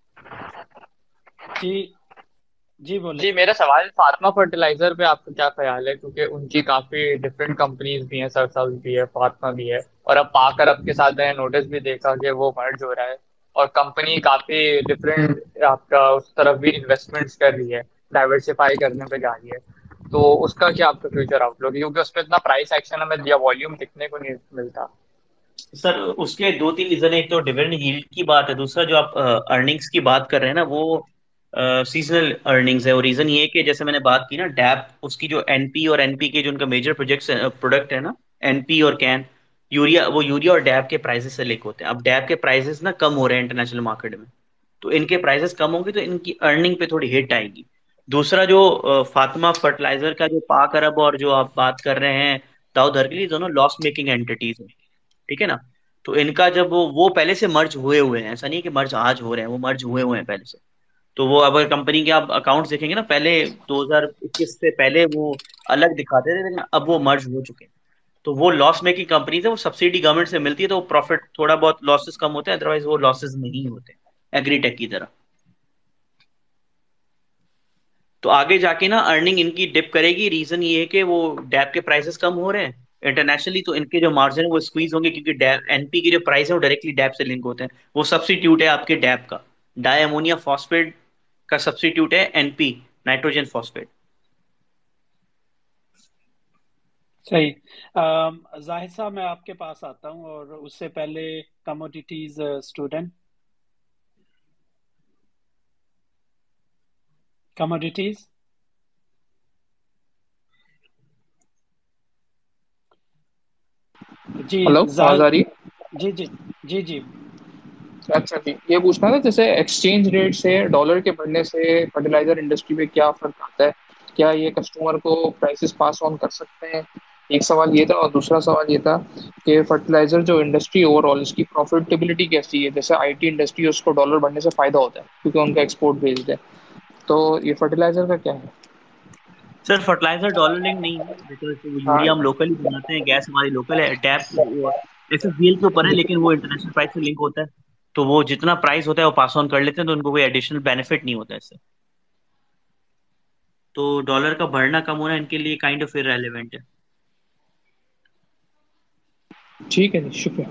जी जी बोले।
जी मेरा सवाल फातिमा फर्टिलाइजर पे आपका क्या ख्याल है, क्योंकि उनकी काफी डिफरेंट कंपनीज भी हैं, सरसब्ज भी है, फातिमा भी है, और अब पाक अरब के साथ मैंने नोटिस भी देखा कि वो मर्ज हो रहा है, और कंपनी काफी डिफरेंट आपका उस तरफ भी इन्वेस्टमेंट्स कर रही है, डाइवर्सिफाई करने पे जा रही है। तो उसका क्या आपका फ्यूचर आउटलुक है, क्योंकि उसमें इतना प्राइस एक्शन हमें या वॉल्यूम दिखने को नहीं मिलता?
सर उसके दो तीन रीजन है। एक तो डिविडेंड यील्ड की बात है, दूसरा जो आप अर्निंग्स की बात कर रहे हैं ना वो सीजनल अर्निंग्स है। और रीजन ये है कि जैसे मैंने बात की ना डैप, उसकी जो एनपी और एनपी के जो उनका मेजर प्रोजेक्ट्स प्रोडक्ट है ना, एनपी और कैन, यूरिया, वो यूरिया और डैप के प्राइसेस से लिंक होते हैं। अब डैप के प्राइसेस ना कम हो रहे हैं इंटरनेशनल मार्केट में, तो इनके प्राइसेस कम होंगे तो इनकी अर्निंग पे थोड़ी हिट आएगी। दूसरा जो अ, फातिमा फर्टिलाइजर का जो पाक अरब और जो आप बात कर रहे हैं दाऊद हरकली, दोनों लॉस मेकिंग एंटिटीज हैं। ठीक है ना, तो इनका जब वो वो पहले से मर्ज हुए हुए हैं, ऐसा नहीं कि मर्ज आज हो रहे हैं, वो मर्ज हुए हुए हैं पहले से। तो वो अगर कंपनी के आप अकाउंट्स देखेंगे ना, पहले दो हज़ार इक्कीस से पहले वो अलग दिखाते थे, लेकिन अब वो मर्ज हो चुके हैं। तो वो लॉस मेकिंग कंपनीज है, वो सब्सिडी गवर्नमेंट से मिलती है, तो प्रॉफिट थोड़ा बहुत लॉसेस कम होते हैं, अदरवाइज वो लॉसेस नहीं होते एग्रीटेक की तरह। तो आगे जाके ना अर्निंग इनकी डिप करेगी। रीजन ये है कि वो डैप के प्राइसेस कम हो रहे हैं, इंटरनेशनली तो इनके जो मार्जिन है वो स्क्वीज होंगे, क्योंकि एनपी की जो प्राइस है वो डायरेक्टली डैप से लिंक होते हैं। वो सब्स्टिट्यूट है आपके डैप का, डाई अमोनिया फॉस्फेट का सब्स्टिट्यूट है एनपी, नाइट्रोजन फॉस्फेट।
सही। अम, जाहिद साहब, मैं आपके पास आता हूँ, और उससे पहले कमोडिटीज स्टूडेंट, कमोडिटीज। जी
हेलो, आवाज आ
जाहिद।
रही है?
जी जी जी जी।
अच्छा जी, ये पूछना था जैसे एक्सचेंज रेट से, डॉलर के बढ़ने से फर्टिलाइजर इंडस्ट्री पे क्या फर्क आता है? क्या ये कस्टमर को प्राइसेस पास ऑन कर सकते हैं? एक सवाल ये था, और दूसरा सवाल ये था कि फर्टिलाइजर जो इंडस्ट्री ओवरऑल, इसकी प्रॉफिटेबिलिटी कैसी है? जैसे आईटी इंडस्ट्री है, उसको डॉलर बढ़ने से फायदा होता है क्योंकि उनका एक्सपोर्ट बेस्ड है, तो ये फर्टिलाइजर का क्या है?
सर फर्टिलाइजर डॉलर लिंक नहीं है, बिकॉज
हाँ,
यूरिया हम लोकली बनाते हैं, गैस हमारी लोकल है, टैप एसएसबीएल के ऊपर है, लेकिन वो इंटरनेशनल प्राइस से लिंक होता है, तो वो जितना प्राइस होता है वो पास ऑन कर लेते हैं, तो उनको कोई एडिशनल बेनिफिट नहीं होता है इससे। तो डॉलर का बढ़ना कम होना इनके लिए काइंड ऑफ इररेलेवेंट है।
ठीक है जी, शुक्रिया।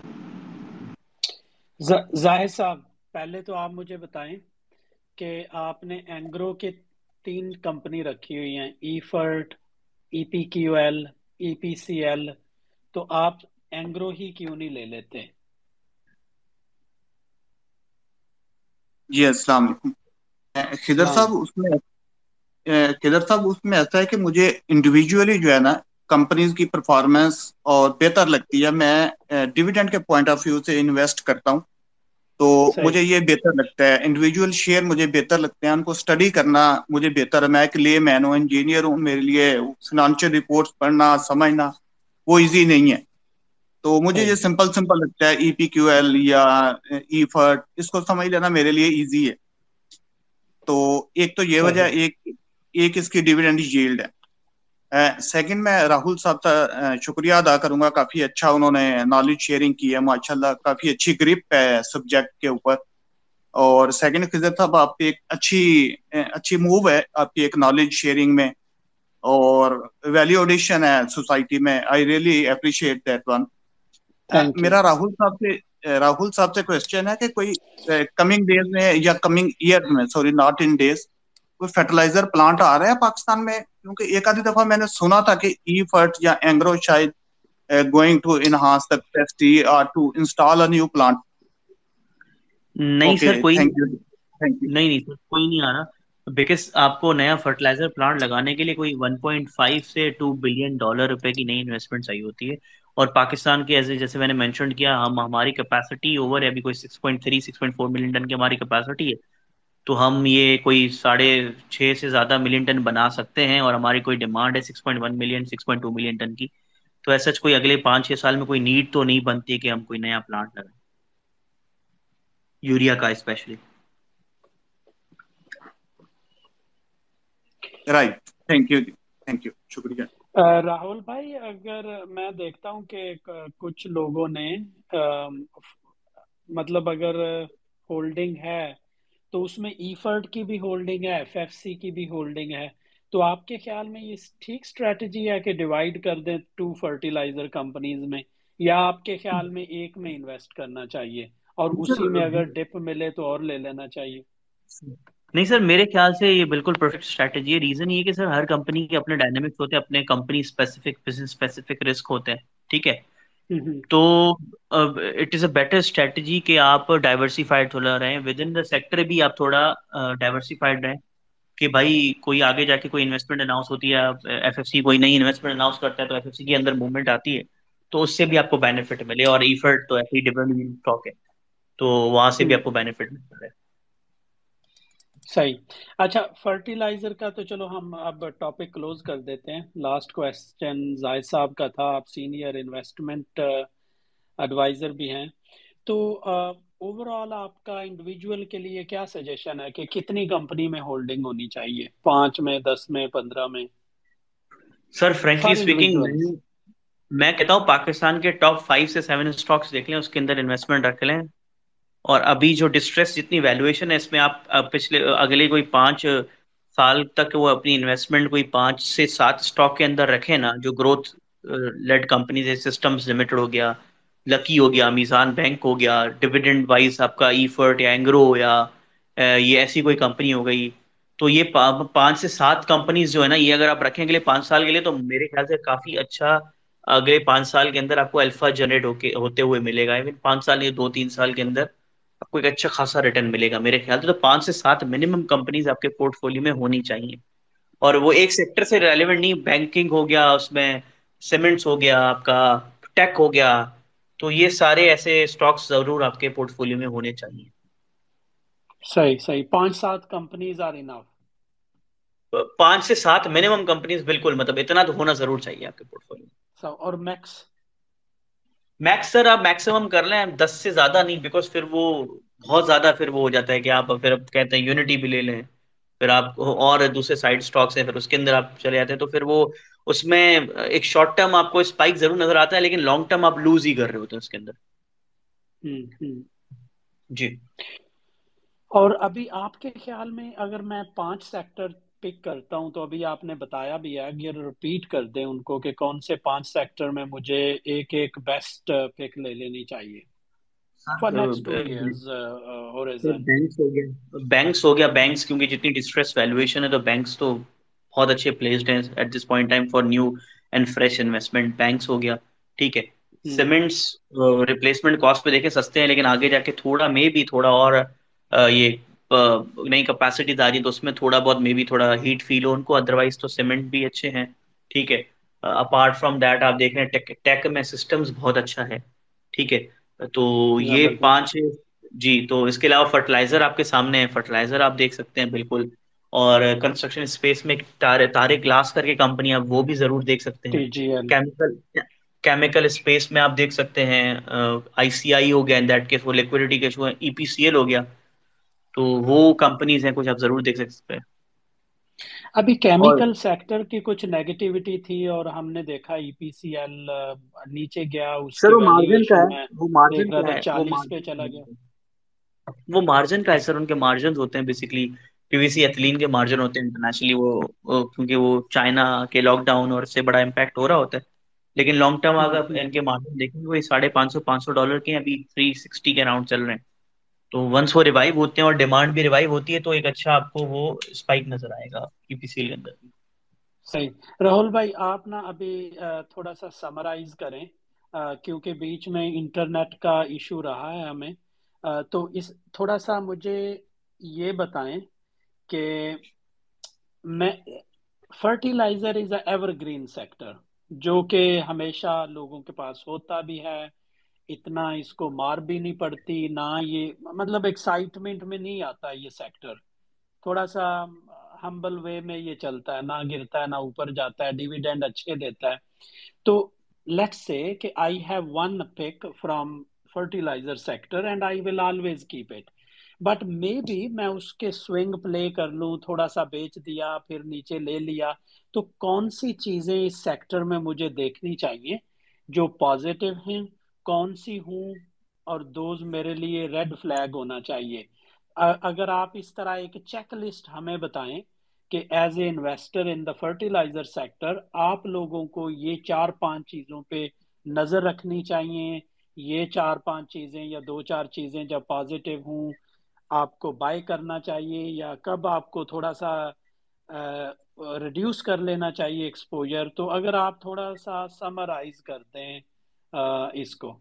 ज- जाहिद साहब, पहले तो आप मुझे बताएं कि आपने एंग्रो के तीन कंपनी रखी हुई हैं, ईफर्ट, ईपीक्यूएल, ईपीसीएल, तो आप एंग्रो ही क्यों नहीं ले लेते?
जी अस्सलाम वालेकुम। अ, खिदर
सलाम।
साहब उसमें अ, खिदर साहब उसमें ऐसा है कि मुझे इंडिविजुअली जो है ना कंपनीज की परफॉर्मेंस और बेहतर लगती है। मैं डिविडेंड के पॉइंट ऑफ व्यू से इन्वेस्ट करता हूँ, तो
सही।
मुझे ये बेहतर लगता है। इंडिविजुअल शेयर मुझे बेहतर लगते हैं, उनको स्टडी करना मुझे बेहतर है। मैं एक ले मैन हूँ, इंजीनियर हूँ, मेरे लिए फाइनेंशियल रिपोर्ट्स पढ़ना समझना वो इजी नहीं है। तो मुझे ये
सही।
सिंपल सिंपल लगता है, ईपीक्यूएल या ईफर्ट, इसको समझ लेना मेरे लिए इजी है। तो एक तो ये वजह,
सही।
एक एक इसकी डिविडेंड यील्ड है। सेकंड, मैं राहुल साहब का अ, शुक्रिया अदा करूंगा, काफी अच्छा उन्होंने नॉलेज शेयरिंग की है, माशाल्लाह काफी अच्छी ग्रिप है सब्जेक्ट के ऊपर। और सेकंड खिजर साहब, आपकी एक अच्छी अ, अच्छी मूव है आपकी एक नॉलेज शेयरिंग में, और वैल्यू एडिशन है सोसाइटी में। I really appreciate that one.
Thank you.
मेरा राहुल साहब से अ, राहुल साहब से क्वेश्चन है कि कोई कमिंग डेज में या कमिंग ईयर में, सॉरी नॉट इन डेज, कोई फर्टिलाइजर प्लांट आ रहा है पाकिस्तान में? क्योंकि एक आधी दफा मैंने सुना था कि ई फर्ट या एंग्रो शायद going to enhance the capacity और to install a new plant.
नहीं
ओके,
सर, कोई
थैंक यू,
नहीं।
Thank you.
नहीं नहीं सर, कोई नहीं आ रहा, बिकॉज आपको नया फर्टिलाइजर प्लांट लगाने के लिए कोई वन पॉइंट फाइव से टू बिलियन डॉलर रुपए की नई इन्वेस्टमेंट चाहिए होती है। और पाकिस्तान की, ऐसे जैसे मैंने मेंशन किया, हम हमारी कैपेसिटी ओवर है अभी, कोई six point three six point four million ton की हमारी कैपेसिटी है। तो हम ये कोई साढ़े छः से ज्यादा मिलियन टन बना सकते हैं, और हमारी कोई डिमांड है six point one million, six point two million ton की। तो ऐसा कोई अगले पाँच छह साल में कोई नीड तो नहीं बनती कि हम कोई नया प्लांट लगाएं, यूरिया का specially.
Right, thank you, thank you, शुक्रिया।
अ, राहुल भाई, अगर मैं देखता हूँ कि क- कुछ लोगों ने अम, मतलब अगर होल्डिंग है, तो उसमें ईफर्ट की भी होल्डिंग है, एफएफसी की भी होल्डिंग है। तो आपके ख्याल में ये ठीक स्ट्रेटजी है कि डिवाइड कर दें टू फर्टिलाइजर कंपनीज में, या आपके ख्याल में एक में इन्वेस्ट करना चाहिए और उसी में अगर डिप मिले तो और ले लेना चाहिए?
नहीं सर, मेरे ख्याल से ये बिल्कुल परफेक्ट स्ट्रैटेजी है। रीजन ये है कि सर हर कंपनी के अपने डायनेमिक्स होते हैं, अपने company specific, business specific risk होते हैं, ठीक है।
हम्म।
तो it is a better strategy कि आप डाइवर्सिफाइड थोड़ा रहें, विद इन द सेक्टर भी आप थोड़ा डाइवर्सिफाइड रहें, कि भाई कोई आगे जाके कोई इन्वेस्टमेंट अनाउंस होती है, एफएफसी कोई नई इन्वेस्टमेंट अनाउंस करता है, तो एफएफसी के अंदर मूवमेंट आती है, तो उससे भी आपको बेनिफिट मिले। और ईफर्ट तो ऐसे ही डिविडेंड स्टॉक है, तो वहां से भी
हम्म।
आपको बेनिफिट मिल रहा है।
सही। अच्छा, फर्टिलाइजर का तो चलो हम अब टॉपिक क्लोज कर देते हैं। लास्ट क्वेश्चन जाहिद साहब का था, आप सीनियर इन्वेस्टमेंट एडवाइजर भी हैं, तो ओवरऑल आपका इंडिविजुअल के लिए क्या सजेशन है कि कितनी कंपनी में होल्डिंग होनी चाहिए? पांच में, दस में, पंद्रह में,
sir frankly
for
speaking,
individuals?
मैं कहता हूँ पाकिस्तान के टॉप फाइव से सेवन स्टॉक्स देख लें, उसके अंदर इन्वेस्टमेंट रख लें। और अभी जो डिस्ट्रेस, जितनी वैल्यूएशन है इसमें, आप आप पिछले अगले कोई पाँच साल तक वो अपनी इन्वेस्टमेंट कोई पाँच से सात स्टॉक के अंदर रखें ना, जो ग्रोथ लेड कंपनीज है, सिस्टम्स लिमिटेड हो गया, लकी हो गया, मीजान बैंक हो गया, डिविडेंड वाइज आपका ईफर्ट या एंग्रो या अ, ये ऐसी कोई कंपनी हो गई। तो ये पा, पांच से सात कंपनीज जो है ना, ये अगर आप रखें अगले पांच साल के लिए, तो मेरे ख्याल से काफी अच्छा अगले पांच साल के अंदर आपको अल्फा जनरेट होके होते हुए मिलेगा। आई मीन पांच साल या दो तीन साल के अंदर आपको एक अच्छा खासा रिटर्न मिलेगा मेरे ख्याल से। तो पांच से सात मिनिमम कंपनीज आपके पोर्टफोलियो में होनी चाहिए, और वो एक सेक्टर से रेलेवेंट नहीं, बैंकिंग हो गया, उसमें सीमेंट्स हो गया, आपका टेक हो गया, तो ये सारे ऐसे स्टॉक्स जरूर आपके पोर्टफोलियो में होने चाहिए।
सही सही, पांच सात कंपनीज आर इनफ।
पांच से सात मिनिमम कंपनीज, बिल्कुल, मतलब इतना तो होना जरूर चाहिए आपके पोर्टफोलियो में।
सो और मैक्स
मैक्स सर आप मैक्सिमम कर लें, दस से ज्यादा नहीं, बिकॉज फिर वो बहुत ज्यादा फिर वो हो जाता है कि आप फिर अब कहते हैं यूनिटी भी ले लें, फिर आप और दूसरे साइड स्टॉक्स हैं, फिर उसके अंदर आप चले जाते हैं, तो फिर वो उसमें एक शॉर्ट टर्म आपको स्पाइक जरूर नजर आता है, लेकिन लॉन्ग टर्म आप लूज ही कर रहे होते हैं उसके अंदर।
हम्म हम्म।
जी।
और अभी आपके ख्याल में अगर मैं पांच सेक्टर पिक करता हूं, तो अभी आपने बताया भी है, अगर रिपीट कर दें उनको कि कौन से पांच सेक्टर में मुझे एक एक बेस्ट पिक ले लेनी चाहिए for next two years horizon.
Banks हो गया, बैंक्स हो गया बैंक्स क्योंकि जितनी डिस्ट्रेस वैल्यूएशन है, तो बैंक्स तो बहुत अच्छे प्लेस्ड हैं at this point time for new and fresh investment. Banks हो गया, ठीक है। सीमेंट्स रिप्लेसमेंट कॉस्ट पे देखे सस्ते हैं, लेकिन आगे जाके थोड़ा मे भी थोड़ा और अ, ये अ, नई कैपेसिटीज आ रही है, तो उसमें थोड़ा बहुत मे भी थोड़ा हीट फील हो उनको, अदरवाइज तो सीमेंट भी अच्छे हैं, ठीक है। अपार्ट फ्रॉम दैट आप देख रहे हैं टेक टेक में सिस्टम्स बहुत अच्छा है, ठीक है। तो ये
जबरदस्त।
पांच, जी। तो इसके अलावा फर्टिलाइजर आपके सामने है, फर्टिलाइजर आप देख सकते हैं बिल्कुल। और कंस्ट्रक्शन स्पेस में तारे तारे ग्लास करके कंपनी, आप वो भी जरूर देख सकते हैं।
टीजीएल।
केमिकल केमिकल स्पेस में आप देख सकते हैं आईसीआई हो गया, इन दैट केस वो लिक्विडिटी के इशू है, ईपीसीएल हो गया, तो वो कंपनीज हैं कुछ, आप जरूर देख सकते हैं।
अभी
और
केमिकल सेक्टर की कुछ नेगेटिविटी थी और हमने देखा ईपीसीएल नीचे गया,
सर
उसकी
वो मार्जिन का
वैल्यूएशन
है,
में
वो
देख
मार्जिन
रहा
का
था
है, वो
चालीस पे
मार्जिन
चला
का
गया।
है, वो मार्जिन का है सर। उनके मार्जिन होते हैं बेसिकली, पीवीसी एथिलीन के मार्जिन होते हैं इंटरनेशनली, वो, वो क्योंकि वो चाइना के लॉकडाउन और इससे बड़ा इम्पैक्ट हो रहा होता है। लेकिन लॉन्ग टर्म
हम्म
अगर आप
हम्म।
इनके मार्जिन देखेंगे, वो साढ़े पाँच सौ पाँच सौ डॉलर के हैं, अभी थ्री सिक्सटी के अराउंड चल रहे हैं। तो वंस वो रिवाइव होते हैं और डिमांड भी रिवाइव होती है, तो एक अच्छा आपको वो स्पाइक नजर आएगा ईपीसीएल के अंदर।
सही। राहुल भाई, आप ना अभी अ, थोड़ा सा समराइज करें, अ, क्योंकि बीच में इंटरनेट का इशू रहा है हमें। अ, तो इस थोड़ा सा मुझे ये बताएं कि मैं fertilizer is a evergreen sector, जो कि हमेशा लोगों के पास होता भी है, इतना इसको मार भी नहीं पड़ती ना, ये मतलब एक्साइटमेंट में नहीं आता ये सेक्टर, थोड़ा सा हम्बल वे में ये चलता है, ना गिरता है ना ऊपर जाता है, डिविडेंड अच्छे देता है। तो लेट्स से कि I have one pick from fertilizer sector and I will always keep it, but maybe मैं उसके स्विंग प्ले कर लूं, थोड़ा सा बेच दिया फिर नीचे ले लिया। तो कौन सी चीजें इस सेक्टर में मुझे देखनी चाहिए जो पॉजिटिव हैं, कौन सी हूं, और दोज मेरे लिए रेड फ्लैग होना चाहिए। अ- अगर आप इस तरह एक चेक लिस्ट हमें बताएं कि as a investor in the fertilizer sector आप लोगों को ये चार पांच चीजों पे नजर रखनी चाहिए, ये चार पांच चीजें या दो चार चीजें जब पॉजिटिव हूं आपको बाय करना चाहिए, या कब आपको थोड़ा सा रिड्यूस कर लेना चाहिए एक्सपोजर, तो अगर आप थोड़ा सा समराइज करते हैं अ, इसको।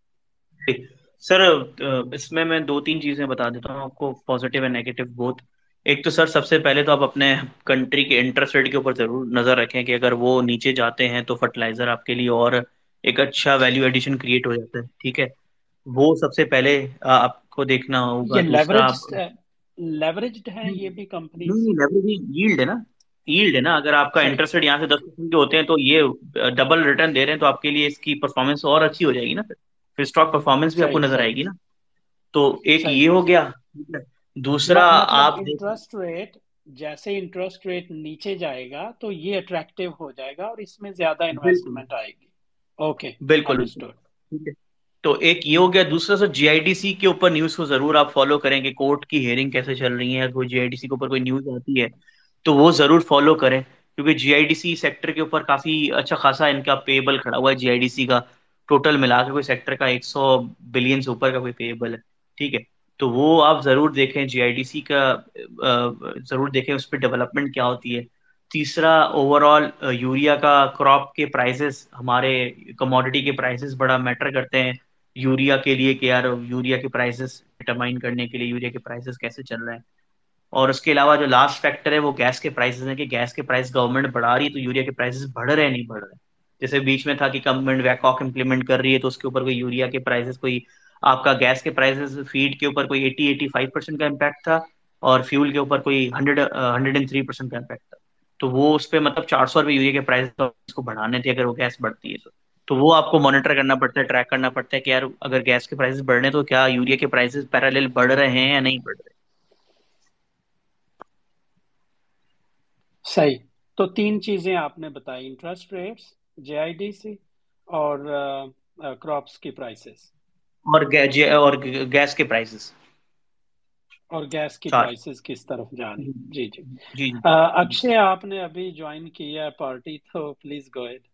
सर अ, इसमें मैं दो तीन चीजें बता देता हूँ आपको, पॉजिटिव एंड नेगेटिव बोथ। एक तो सर सबसे पहले तो आप अपने कंट्री के इंटरेस्ट रेट के ऊपर जरूर नजर रखें कि अगर वो नीचे जाते हैं तो फर्टिलाइजर आपके लिए और एक अच्छा वैल्यू एडिशन क्रिएट हो जाता है, ठीक है। वो सबसे पहले अ, आपको देखना होगा।
ये
दूसरा
लेवरेज
आप,
लेवरेज्ड हैं
नहीं
ये भी
नहीं
कंपनीज?
नहीं, लेवरेज यील्ड है ना, यील्ड है ना। अगर आपका
सही।
इंटरेस्ट रेट यहाँ से दस परसेंट के होते हैं, तो ये डबल रिटर्न दे रहे हैं, तो आपके लिए इसकी परफॉर्मेंस और अच्छी हो जाएगी ना, फिर फिर स्टॉक परफॉर्मेंस भी आपको
सही
नजर
सही
आएगी ना। तो एक
सही।
ये हो गया, ठीक है।
म,
दूसरा
मतलब
आप देख,
इंटरेस्ट रेट, जैसे इंटरेस्ट रेट नीचे जाएगा तो ये अट्रैक्टिव हो जाएगा और इसमें ज्यादा
बिल्कुल
इन्वेस्टमेंट आएगी। ओके,
बिल्कुल बिल्कुल,
अंडरस्टूड।
ठीक है। तो एक ये हो गया। दूसरा सर जीआईडीसी के ऊपर न्यूज को जरूर आप फॉलो करें कि कोर्ट की हेयरिंग कैसे चल रही है, कोई जीआईडीसी के ऊपर कोई न्यूज आती है तो वो जरूर फॉलो करें क्योंकि जीआईडीसी सेक्टर के ऊपर काफी अच्छा खासा इनका पेएबल खड़ा हुआ है। जीआईडीसी का टोटल मिला के कोई सेक्टर का सौ बिलियन से ऊपर का कोई पेएबल है, ठीक है। तो वो आप जरूर देखें, जीआईडीसी का अ, जरूर देखें, उस पर डेवलपमेंट क्या होती है। तीसरा, ओवरऑल यूरिया का क्रॉप के प्राइसेस, हमारे कमोडिटी के प्राइसेस बड़ा मैटर करते हैं यूरिया के लिए कि यार यूरिया के प्राइसेस डिटरमाइन करने के लिए यूरिया के प्राइसेस कैसे चल रहे हैं। और उसके अलावा जो लास्ट फैक्टर है वो गैस के प्राइसेस हैं कि गैस के प्राइस गवर्नमेंट बढ़ा रही है तो यूरिया के प्राइसेस बढ़ रहे हैं नहीं बढ़ रहे। जैसे बीच में था कि गवर्नमेंट वैकॉक इम्प्लीमेंट कर रही है तो उसके ऊपर कोई यूरिया के प्राइसेस, कोई आपका गैस के प्राइसेस फीड के ऊपर कोई एटी एटी फाइव परसेंट का इम्पैक्ट था और फ्यूल के ऊपर कोई hundred hundred and three percent का इम्पैक्ट था। तो वो उस पर मतलब चार सौ रुपये यूरिया के प्राइस को बढ़ाने थे अगर वो गैस बढ़ती है तो तो वो आपको मॉनिटर करना पड़ता है, ट्रैक करना पड़ता है कि यार अगर गैस के प्राइसेस बढ़ रहे हैं तो क्या यूरिया के प्राइसेस पैरेलल बढ़ रहे हैं या नहीं बढ़ रहे।
सही। तो तीन चीजें आपने बताई, इंटरेस्ट रेट्स, जेआईडीसी और क्रॉप्स की प्राइसेस
और गै, जे- और गैस के प्राइसेस
और गैस की
चार।
प्राइसेस किस तरफ जा रही। जी जी।
जी जी।
अ, अक्षय, आपने अभी ज्वाइन किया है पार्टी, तो प्लीज गो अहेड।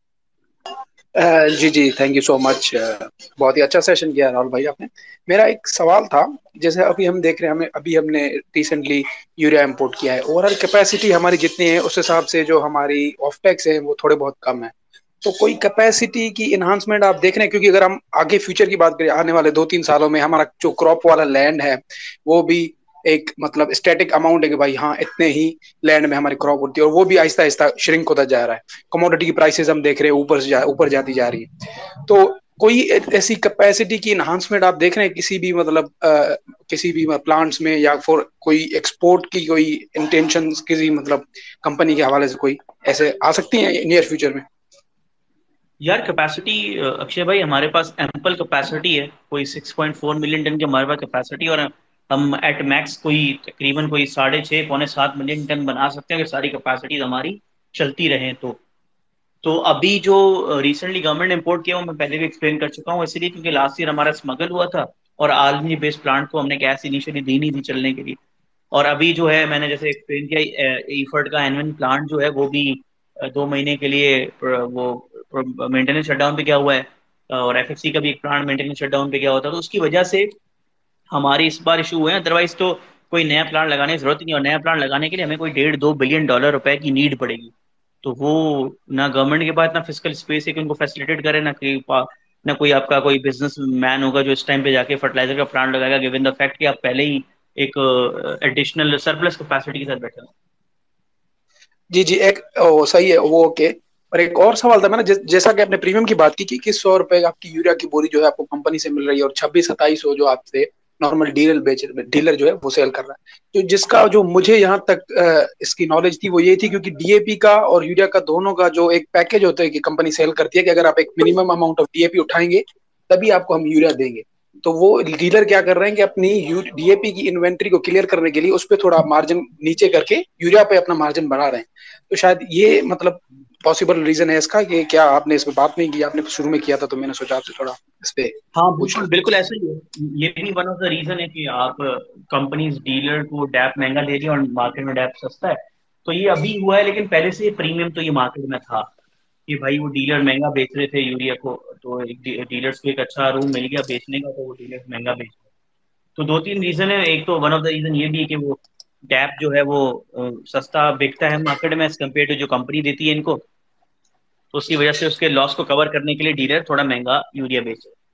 अ, जी जी, थैंक यू सो मच। बहुत ही अच्छा सेशन किया राहुल भाई आपने। मेरा एक सवाल था, जैसे अभी हम देख रहे हैं, हमें अभी हमने रिसेंटली यूरिया इंपोर्ट किया है, ओवरऑल कैपेसिटी हमारी जितनी है उस हिसाब से जो हमारी ऑफटेक्स है वो थोड़े बहुत कम है। तो कोई कैपेसिटी की इन्हांसमेंट आप देख रहे हैं? क्योंकि अगर हम आगे फ्यूचर की बात करें, आने वाले दो तीन सालों में हमारा जो क्रॉप वाला लैंड है वो भी एक मतलब स्टैटिक अमाउंट है कि भाई हाँ इतने ही लैंड में हमारी क्रॉप होती है, और वो भी आहिस्ता आहिस्ता श्रिंक होता जा रहा है। कमोडिटी की प्राइसेस हम देख रहे हैं ऊपर से जा, ऊपर जाती जा रही है। तो कोई ऐसी कैपेसिटी की इन्हांसमेंट आप देख रहे हैं किसी भी मतलब आ, किसी भी प्लांट्स में, या फिर कोई एक्सपोर्ट की कोई इंटेंशन किसी मतलब कंपनी के हवाले से कोई ऐसे आ सकती है नियर फ्यूचर में?
यार कैपेसिटी अक्षय भाई, हमारे पास एम्पल कैपेसिटी है, कोई six point four million ton की हमारे पास कैपेसिटी, और हम एट मैक्स कोई तकरीबन कोई साढ़े छः पौने सात मिलियन टन बना सकते हैं अगर सारी कैपेसिटी हमारी चलती रहे तो। तो अभी जो रिसेंटली गवर्नमेंट इंपोर्ट किया वो मैं पहले भी एक्सप्लेन कर चुका हूँ, इसलिए क्योंकि लास्ट ईयर हमारा स्मगल हुआ था और आलमी बेस्ड प्लांट को हमने गैस इनिशियली दी नहीं थी चलने के लिए। और अभी जो है मैंने जैसे एक्सप्लेन किया, ईफर्ट का एनवन प्लांट जो है वो भी अ, दो महीने के लिए अ, वो मेंटेनेंस शटडाउन पे गया हुआ है, और एफएफसी का भी एक प्लांट मेंटेनेंस शटडाउन पे गया हुआ था। तो उसकी वजह से हमारी इस बार इशू हुए हैं, अदरवाइज तो कोई नया प्लांट लगाने की जरूरत नहीं, और नया प्लांट लगाने के लिए हमें कोई डेढ़ दो बिलियन डॉलर रुपए की नीड पड़ेगी। तो वो ना गवर्नमेंट के पास इतना फिजिकल स्पेस है कि उनको फैसिलिटेट करे, ना कोई पा- ना कोई आपका कोई बिजनेस मैन होगा जो इस टाइम पे जाके फर्टिलाइजर का प्लांट लगाएगा, गिवन द फैक्ट कि आप पहले ही एक एडिशनल सरप्लस कैपेसिटी के साथ बैठे हो।
जी जी, एक ओ, सही है वो, ओके। और एक और सवाल था मैंने, जै, जैसा कि आपने प्रीमियम की बात की कि किस सौ रुपए आपकी यूरिया की बोरी जो है आपको कंपनी से मिल रही है, और छब्बीस सत्ताईस सौ जो आपसे नॉर्मल डीलर बेच डीलर जो है वो सेल कर रहा है। तो जिसका जो मुझे यहाँ तक अ, इसकी नॉलेज थी वो ये थी, क्योंकि डीएपी का और यूरिया का दोनों का जो एक पैकेज होता है कि कंपनी सेल करती है कि अगर आप एक मिनिमम अमाउंट ऑफ डीएपी उठाएंगे तभी आपको हम यूरिया देंगे। तो वो डीलर क्या कर रहे हैं कि अपनी डीएपी की इन्वेंट्री को क्लियर करने के लिए उस पर थोड़ा मार्जिन नीचे करके यूरिया पे अपना मार्जिन बढ़ा रहे हैं। तो शायद ये मतलब पॉसिबल रीजन है इसका, कि क्या आपने इस पे बात नहीं की? आपने शुरू में किया था तो मैंने सोचा आपसे थोड़ा इस पे
हाँ
पूछ
बिल्कुल
लूं।
बिल्कुल ऐसा ही है। ये भी वन ऑफ द रीजन है कि आप कंपनीज डीलर को डैप महंगा दे रही है और मार्केट में डैप सस्ता है। तो ये अभी हुआ है, लेकिन पहले से प्रीमियम तो ये मार्केट में था कि भाई वो डीलर महंगा बेच रहे थे यूरिया को, तो एक डीलर्स को एक अच्छा रूम मिल गया बेचने का, तो वो डीलर्स महंगा बेच रहे। तो दो तीन रीजन है। एक तो वन ऑफ द रीजन ये भी है कि वो डैप जो है वो अ, सस्ता बिकता है मार्केट में एज कम्पेयर टू जो कंपनी देती है इनको, तो उसकी वजह से उसके लॉस को कवर करने के लिए डीलर थोड़ा महंगा यूरिया बेच रहे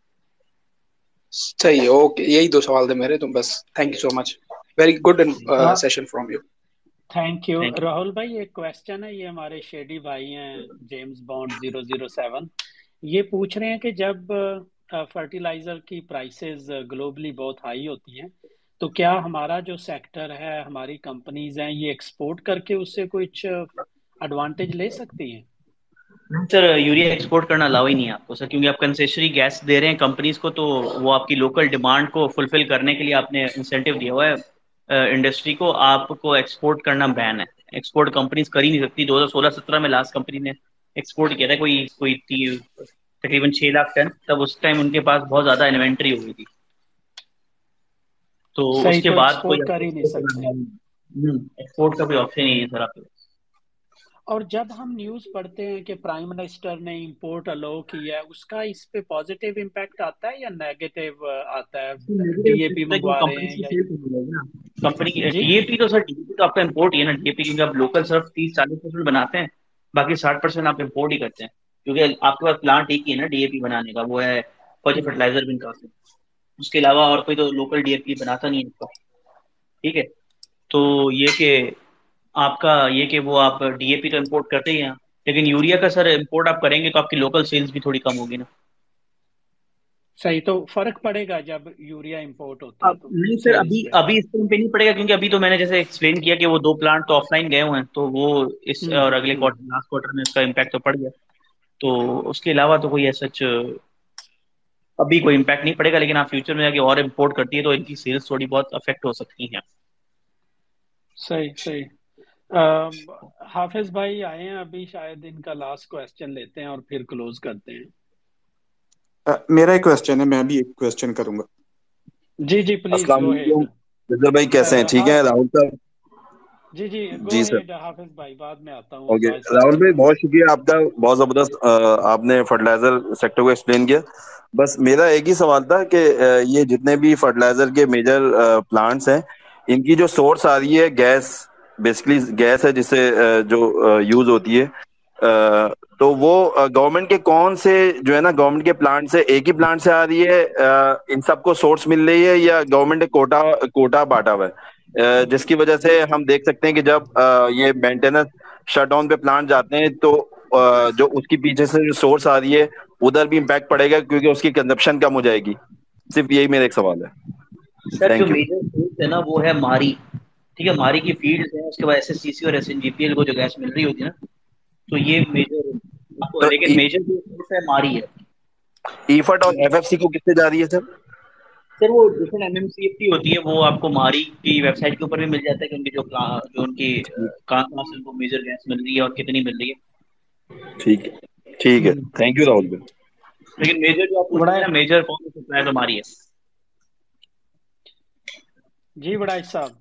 सही है, ओके। यही दो सवाल थे मेरे, तो बस thank you so much. Very good
रा-
session from you.
Thank you.
हैं। थैंक
राहुल भाई, एक क्वेश्चन है, ये हमारे शेडी भाई हैं James Bond zero zero seven, ये पूछ रहे हैं कि जब फर्टिलाइजर की प्राइसेस ग्लोबली बहुत हाई होती हैं तो क्या हमारा जो सेक्टर है, हमारी कंपनीज हैं, ये एक्सपोर्ट करके उससे कुछ एडवांटेज ले सकती हैं?
यू सर, यूरिया एक्सपोर्ट करना अलाउ ही नहीं है आपको सर, क्योंकि आप कंसेशनरी गैस दे रहे हैं कंपनीज को, तो वो आपकी लोकल डिमांड को फुलफिल करने के लिए आपने इंसेंटिव दिया हुआ है इंडस्ट्री को, आपको एक्सपोर्ट करना बैन है। एक्सपोर्ट कंपनीज कर ही नहीं सकती। दो हज़ार सोलह सत्रह में लास्ट कंपनी ने एक्सपोर्ट किया था कोई कोई ती- तकरीबन छह लाख टन, तब उस टाइम उनके पास बहुत ज्यादा इन्वेंट्री हो गई थी, तो
सही,
उसके
तो
बाद कोई
एक्सपोर्ट कर ही नहीं
एक्सपोर्ट
सकते।
करना, एक्सपोर्ट का कोई ऑप्शन ही नहीं है सर आपके पास।
और जब हम न्यूज़ पढ़ते हैं कि प्राइम मिनिस्टर ने इंपोर्ट अलो किया है, उसका इस पे पॉजिटिव इम्पैक्ट आता है या नेगेटिव आता है? डीएपी मंगवा रहे हैं या
कंपनी की
जी
डीएपी तो सर डीएपी तो आपका इम्पोर्ट ही है ना। डीएपी क्योंकि आप लोकल सिर्फ तीस चालीस परसेंट बनाते हैं, बाकी साठ परसेंट आप इम्पोर्ट ही करते हैं, क्योंकि आपके पास प्लांट एक ही है ना डीएपी बनाने का, वो है फर्जी फर्टिलाइजर बिन का। उसके अलावा और कोई तो लोकल डीएपी बनाता नहीं है इसका, ठीक है। तो ये कि आपका ये कि वो आप डीएपी तो इम्पोर्ट करते ही हैं, लेकिन यूरिया का सर इम्पोर्ट आप करेंगे तो आपकी लोकल सेल्स भी थोड़ी कम होगी ना।
सही, तो फर्क पड़ेगा जब यूरिया इंपोर्ट होता है
अब
तो
नहीं सर,
सेल्स
अभी
पे।
अभी इस टाइम पे नहीं पड़ेगा, क्योंकि अभी तो मैंने जैसे एक्सप्लेन किया कि वो दो प्लांट तो ऑफलाइन गए हुए हैं, तो वो इस
हम्म
और
हम्म
अगले
हम्म
क्वार्टर लास्ट क्वार्टर में इसका इम्पैक्ट तो पड़ गया। तो उसके अलावा तो कोई ऐसा अभी कोई इम्पैक्ट नहीं पड़ेगा, लेकिन आप फ्यूचर में जाके और इम्पोर्ट करती है तो इनकी सेल्स थोड़ी बहुत अफेक्ट हो सकती हैं।
सही सही। अम, हाफिज भाई आए हैं अभी, शायद इनका लास्ट क्वेश्चन लेते हैं और फिर क्लोज करते हैं।
अ, मेरा एक क्वेश्चन है, मैं भी एक क्वेश्चन करूंगा।
जी जी प्लीज
अस्सलाम
गो
वालेकुम
हेड।
जफर भाई, कैसे हैं? ठीक है राहुल साहब?
जी जी गो
जी सर।
हेड हाफिज भाई, बाद में आता हूँ
ओके
जाहिद साहब
राहुल
के
भाई,
पास।
बहुत शुक्रिया आपका, बहुत जबरदस्त अ, आपने फर्टिलाइजर सेक्टर को एक्सप्लेन किया। बस मेरा एक ही सवाल था कि अ, ये जितने भी फर्टिलाइजर के मेजर प्लांट्स हैं, इनकी जो सोर्स आ रही है गैस, बेसिकली गैस है जिससे अ, जो यूज होती है, अ, तो वो गवर्नमेंट के कौन से जो है ना, गवर्नमेंट के प्लांट से, एक ही प्लांट से आ रही है, अ, इन सबको सोर्स मिल रही है, या गवर्नमेंट ने कोटा कोटा बांटा हुआ है, अ, जिसकी वजह से हम देख सकते हैं कि जब अ, ये मेंटेनेंस शटडाउन पे प्लांट जाते हैं तो अ, जो उसके पीछे से जो सोर्स आ रही है उधर भी इम्पैक्ट पड़ेगा, क्योंकि उसकी कंजप्शन कम हो जाएगी। सिर्फ यही मेरा एक सवाल है।
सर जो
थैंक यू।
मेजर सोर्स है ना वो है मारी, ठीक है। मारी की फील्ड है, उसके बाद एसएससीसी और एसएनजीपीएल को जो गैस मिल रही होती है ना, तो ये मेजर आपको,
तो
लेकिन मेजर जो सोर्स है मारी है।
ईफट और एफएफसी को किससे जा रही है सर?
सर वो डिफरेंट एमएमसीएफटी होती है, वो आपको मारी की वेबसाइट के ऊपर भी मिल जाता है कि उनकी जो प्ला- जो उनकी अ, कहाँ कहाँ से उनको मेजर गैस मिल रही है और कितनी मिल रही है।
ठीक है, ठीक है,
हम्म।
थैंक यू राहुल भाई।
लेकिन मेजर जो आप पूछ रहे
बड़ा
हैं ना, मेजर कौन सा सप्लाई तो मारी है।
जी बड़ा साहब।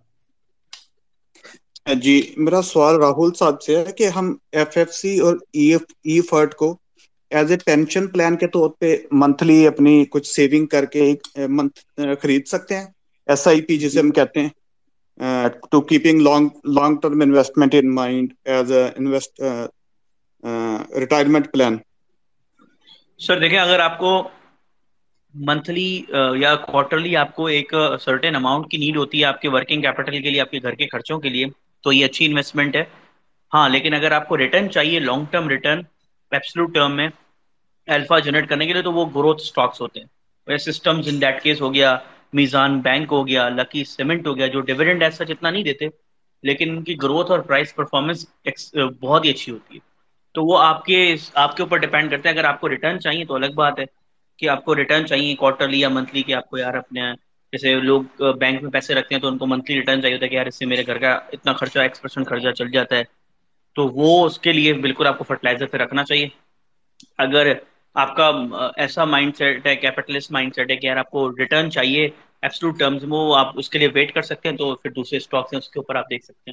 जी मेरा सवाल राहुल साहब से है कि हम एफएफसी और ई ई फर्ट को एज ए पेंशन प्लान के तौर पे मंथली अपनी कुछ सेविंग करके एक मंथ खरीद सकते हैं, एसआईपी जिसे हम कहते हैं, to keeping long long term investment in mind as invest retirement plan.
Sir देखें, अगर आपको मंथली या क्वार्टरली आपको एक सर्टेन अमाउंट की नीड होती है आपके वर्किंग कैपिटल के लिए, आपके घर के खर्चों के लिए, तो ये अच्छी इन्वेस्टमेंट है। हाँ, लेकिन अगर आपको रिटर्न चाहिए, long term return absolute term में अल्फा जनरेट करने के लिए, तो वो ग्रोथ स्टॉक्स होते हैं। वैसे सिस्टम्स इन दैट केस हो गया, मीजान बैंक हो गया, लकी सीमेंट हो गया, जो डिविडेंड ऐसा जितना नहीं देते, लेकिन उनकी ग्रोथ और प्राइस परफॉर्मेंस बहुत ही अच्छी होती है। तो वो आपके आपके ऊपर डिपेंड करता है। अगर आपको रिटर्न चाहिए तो अलग बात है कि आपको रिटर्न चाहिए क्वार्टरली या मंथली, कि आपको यार अपने, जैसे लोग बैंक में पैसे रखते हैं तो उनको मंथली रिटर्न चाहिए होता है कि यार इससे मेरे घर का इतना खर्चा, एक्स परसेंट खर्चा चल जाता है, तो वो उसके लिए बिल्कुल आपको फर्टिलाइजर पे रखना चाहिए। अगर आपका अ, ऐसा माइंडसेट है, कैपिटलिस्ट माइंडसेट है कि यार आपको रिटर्न चाहिए एब्सोल्यूट टर्म्स में, वो आप उसके लिए वेट कर सकते हैं, तो फिर दूसरे स्टॉक्स हैं उसके ऊपर आप देख सकते हैं।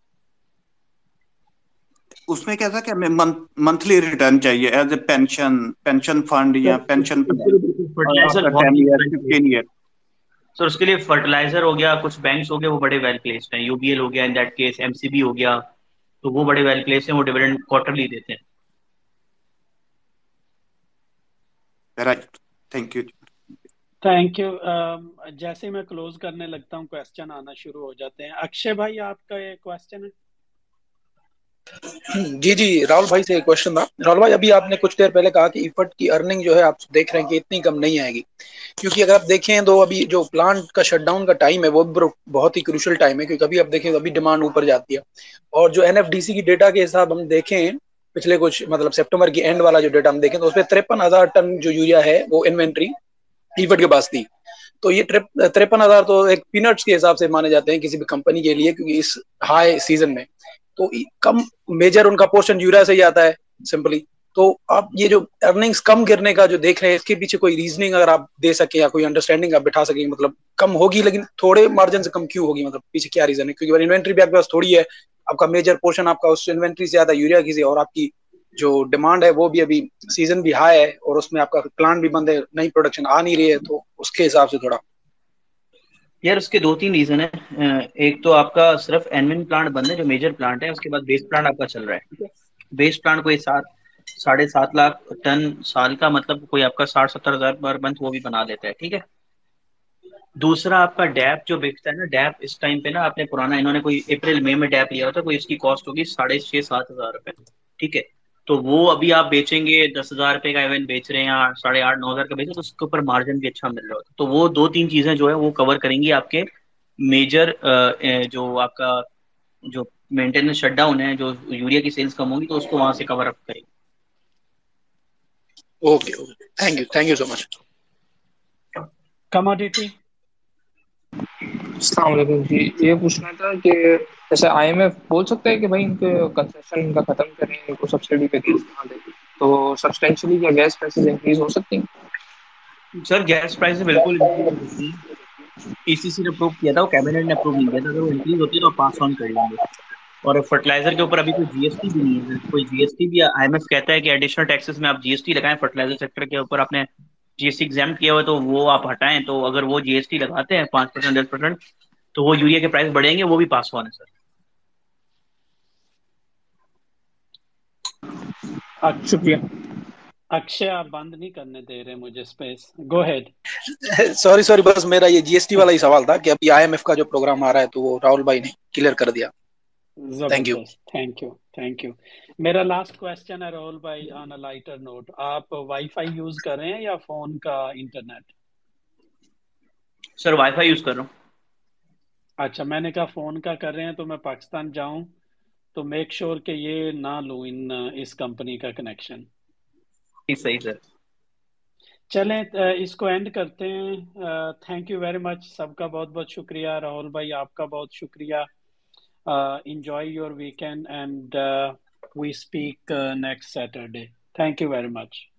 उसमें कैसा कि हमें मंथली रिटर्न चाहिए as a pension pension fund या
सर
पेंशन
उसके
प्लान
लिए बिल्कुल फर्टिलाइजर
आफ्टर
बहुत
टेन
ही
ईयर
वेल प्लेस्ड
फिफ्टीन
है।
ईयर।
सर उसके लिए फर्टिलाइजर हो गया, कुछ बैंक्स हो गए, वो बड़े वेल प्लेस्ड हैं। यूबीएल हो गया इन दैट केस, एमसीबी हो गया, तो वो बड़े वेल प्लेस्ड हैं, वो डिविडेंड क्वार्टरली देते हैं।
Right, thank you.
Thank you. जैसे ही मैं क्लोज करने लगता हूँ क्वेश्चन आना शुरू हो जाते हैं। अक्षय भाई आपका ये क्वेश्चन है।
जी जी राहुल भाई से एक क्वेश्चन था। राहुल भाई, अभी आपने कुछ देर पहले कहा कि इफर्ट की अर्निंग जो है आप देख रहे हैं कि इतनी कम नहीं आएगी, क्योंकि अगर आप देखें तो अभी जो प्लांट का शटडाउन का टाइम है वो बहुत ही क्रूशियल टाइम है, क्योंकि अभी आप देखें तो अभी डिमांड ऊपर जाती है। और जो एनएफडीसी की डेटा के हिसाब हम देखें, पिछले कुछ मतलब सितंबर की एंड वाला जो डेटा हम देखें तो उसमें तिरपन हजार टन जो यूरिया है वो इन्वेंट्री इफर्ट के पास थी। तो ये तिरपन हजार तो एक पीनट्स के हिसाब से माने जाते हैं किसी भी कंपनी के लिए, क्योंकि इस हाई सीजन में तो कम मेजर उनका पोर्शन यूरिया से ही आता है सिंपली। तो आप ये जो अर्निंग्स कम गिरने का जो देख रहे हैं, इसके पीछे कोई रीजनिंग अगर आप दे सके या कोई अंडरस्टैंडिंग आप बिठा सके, मतलब कम होगी लेकिन थोड़े मार्जिन से कम क्यों होगी, मतलब पीछे क्या रीजन है? क्योंकि इन्वेंट्री भी आपके पास थोड़ी है, आपका मेजर पोर्शन आपका उस इन्वेंट्री से ज्यादा यूरिया की से, और आपकी जो डिमांड है वो भी अभी सीजन भी हाई है और उसमें आपका प्लांट भी बंद है, नई प्रोडक्शन आ नहीं रही है, तो उसके हिसाब से थोड़ा
यार उसके दो तीन रीजन है। एक तो आपका सिर्फ एनविन प्लांट बंद है जो मेजर प्लांट है, उसके बाद बेस प्लांट आपका चल रहा है, ठीक है। बेस प्लांट कोई सात साढ़े सात लाख टन साल का, मतलब कोई आपका साठ सत्तर हजार पर मंथ वो भी बना देता है, ठीक है। दूसरा आपका डैप जो बिकता है ना, डैप इस टाइम पे ना आपने पुराना, इन्होंने कोई अप्रैल मई में डैप लिया होता है, कोई इसकी कॉस्ट होगी साढ़े छह सात हजार रुपए, ठीक है। तो वो अभी आप बेचेंगे दस हजार रुपए का इवन बेच रहे हैं या साढ़े आठ नौ हजार का बेच रहे हैं, तो उसके ऊपर मार्जिन भी अच्छा मिल रहा होता है। तो वो दो तीन चीजें जो है वो कवर करेंगी आपके मेजर जो आपका जो मेंटेनेंस शटडाउन है, जो यूरिया की सेल्स कम होगी तो उसको वहां से कवर अप करेंगे।
Okay okay, thank you thank you so much.
Commodity
अस्सलाम वालेकुम जी, ये पूछना था कि जैसे आईएमएफ बोल सकता है कि भाई इनके कंसेशन इनका खत्म करें, इनको सब्सिडी पैकेज ना दें, तो सब्सटेंशियली क्या गैस प्राइसेस इंक्रीज हो सकती हैं?
सर गैस प्राइसेस बिल्कुल इंक्रीज हो सकती है। पीसीसी ने अप्रूव किया था, वो कैबिनेट ने अप्रूव नहीं किया था, अगर वो इंक्रीज होती है तो पास ऑन कर लेंगे। और फर्टिलाइजर के ऊपर अभी कोई जीएसटी भी नहीं है, कोई जीएसटी भी आईएमएफ कहता है कि एडिशनल टैक्सेस में आप जीएसटी लगाएं, फर्टिलाइजर सेक्टर के ऊपर आपने जीएसटी एग्जाम किया हुआ तो वो आप हटाएं। तो अगर वो जीएसटी लगाते हैं पांच परसेंट दस परसेंट तो वो यूरिया के प्राइस बढ़ेंगे, वो भी पास ऑन है सर।
शुक्रिया।
अक्षय आप बंद नहीं करने दे रहे मुझे space, go ahead.
Sorry sorry, बस मेरा ये जीएसटी वाला ही सवाल था कि अभी आईएमएफ का जो प्रोग्राम आ रहा है तो वो राहुल भाई ने क्लियर कर दिया। Thank you
thank you thank you. मेरा लास्ट क्वेश्चन है राहुल भाई, ऑन अ लाइटर नोट, आप वाईफाई यूज कर रहे हैं या फोन का इंटरनेट?
सर वाईफाई यूज कर रहा हूँ।
अच्छा, मैंने कहा फोन का कर रहे हैं तो मैं पाकिस्तान जाऊं तो मेक श्योर sure कि ये ना लूं इन इस कंपनी का कनेक्शन।
सही सर।
चलें इसको एंड करते हैं। थैंक यू वेरी मच, सबका बहुत बहुत शुक्रिया। राहुल भाई आपका बहुत शुक्रिया। Enjoy your weekend and we speak next Saturday. Thank you very much.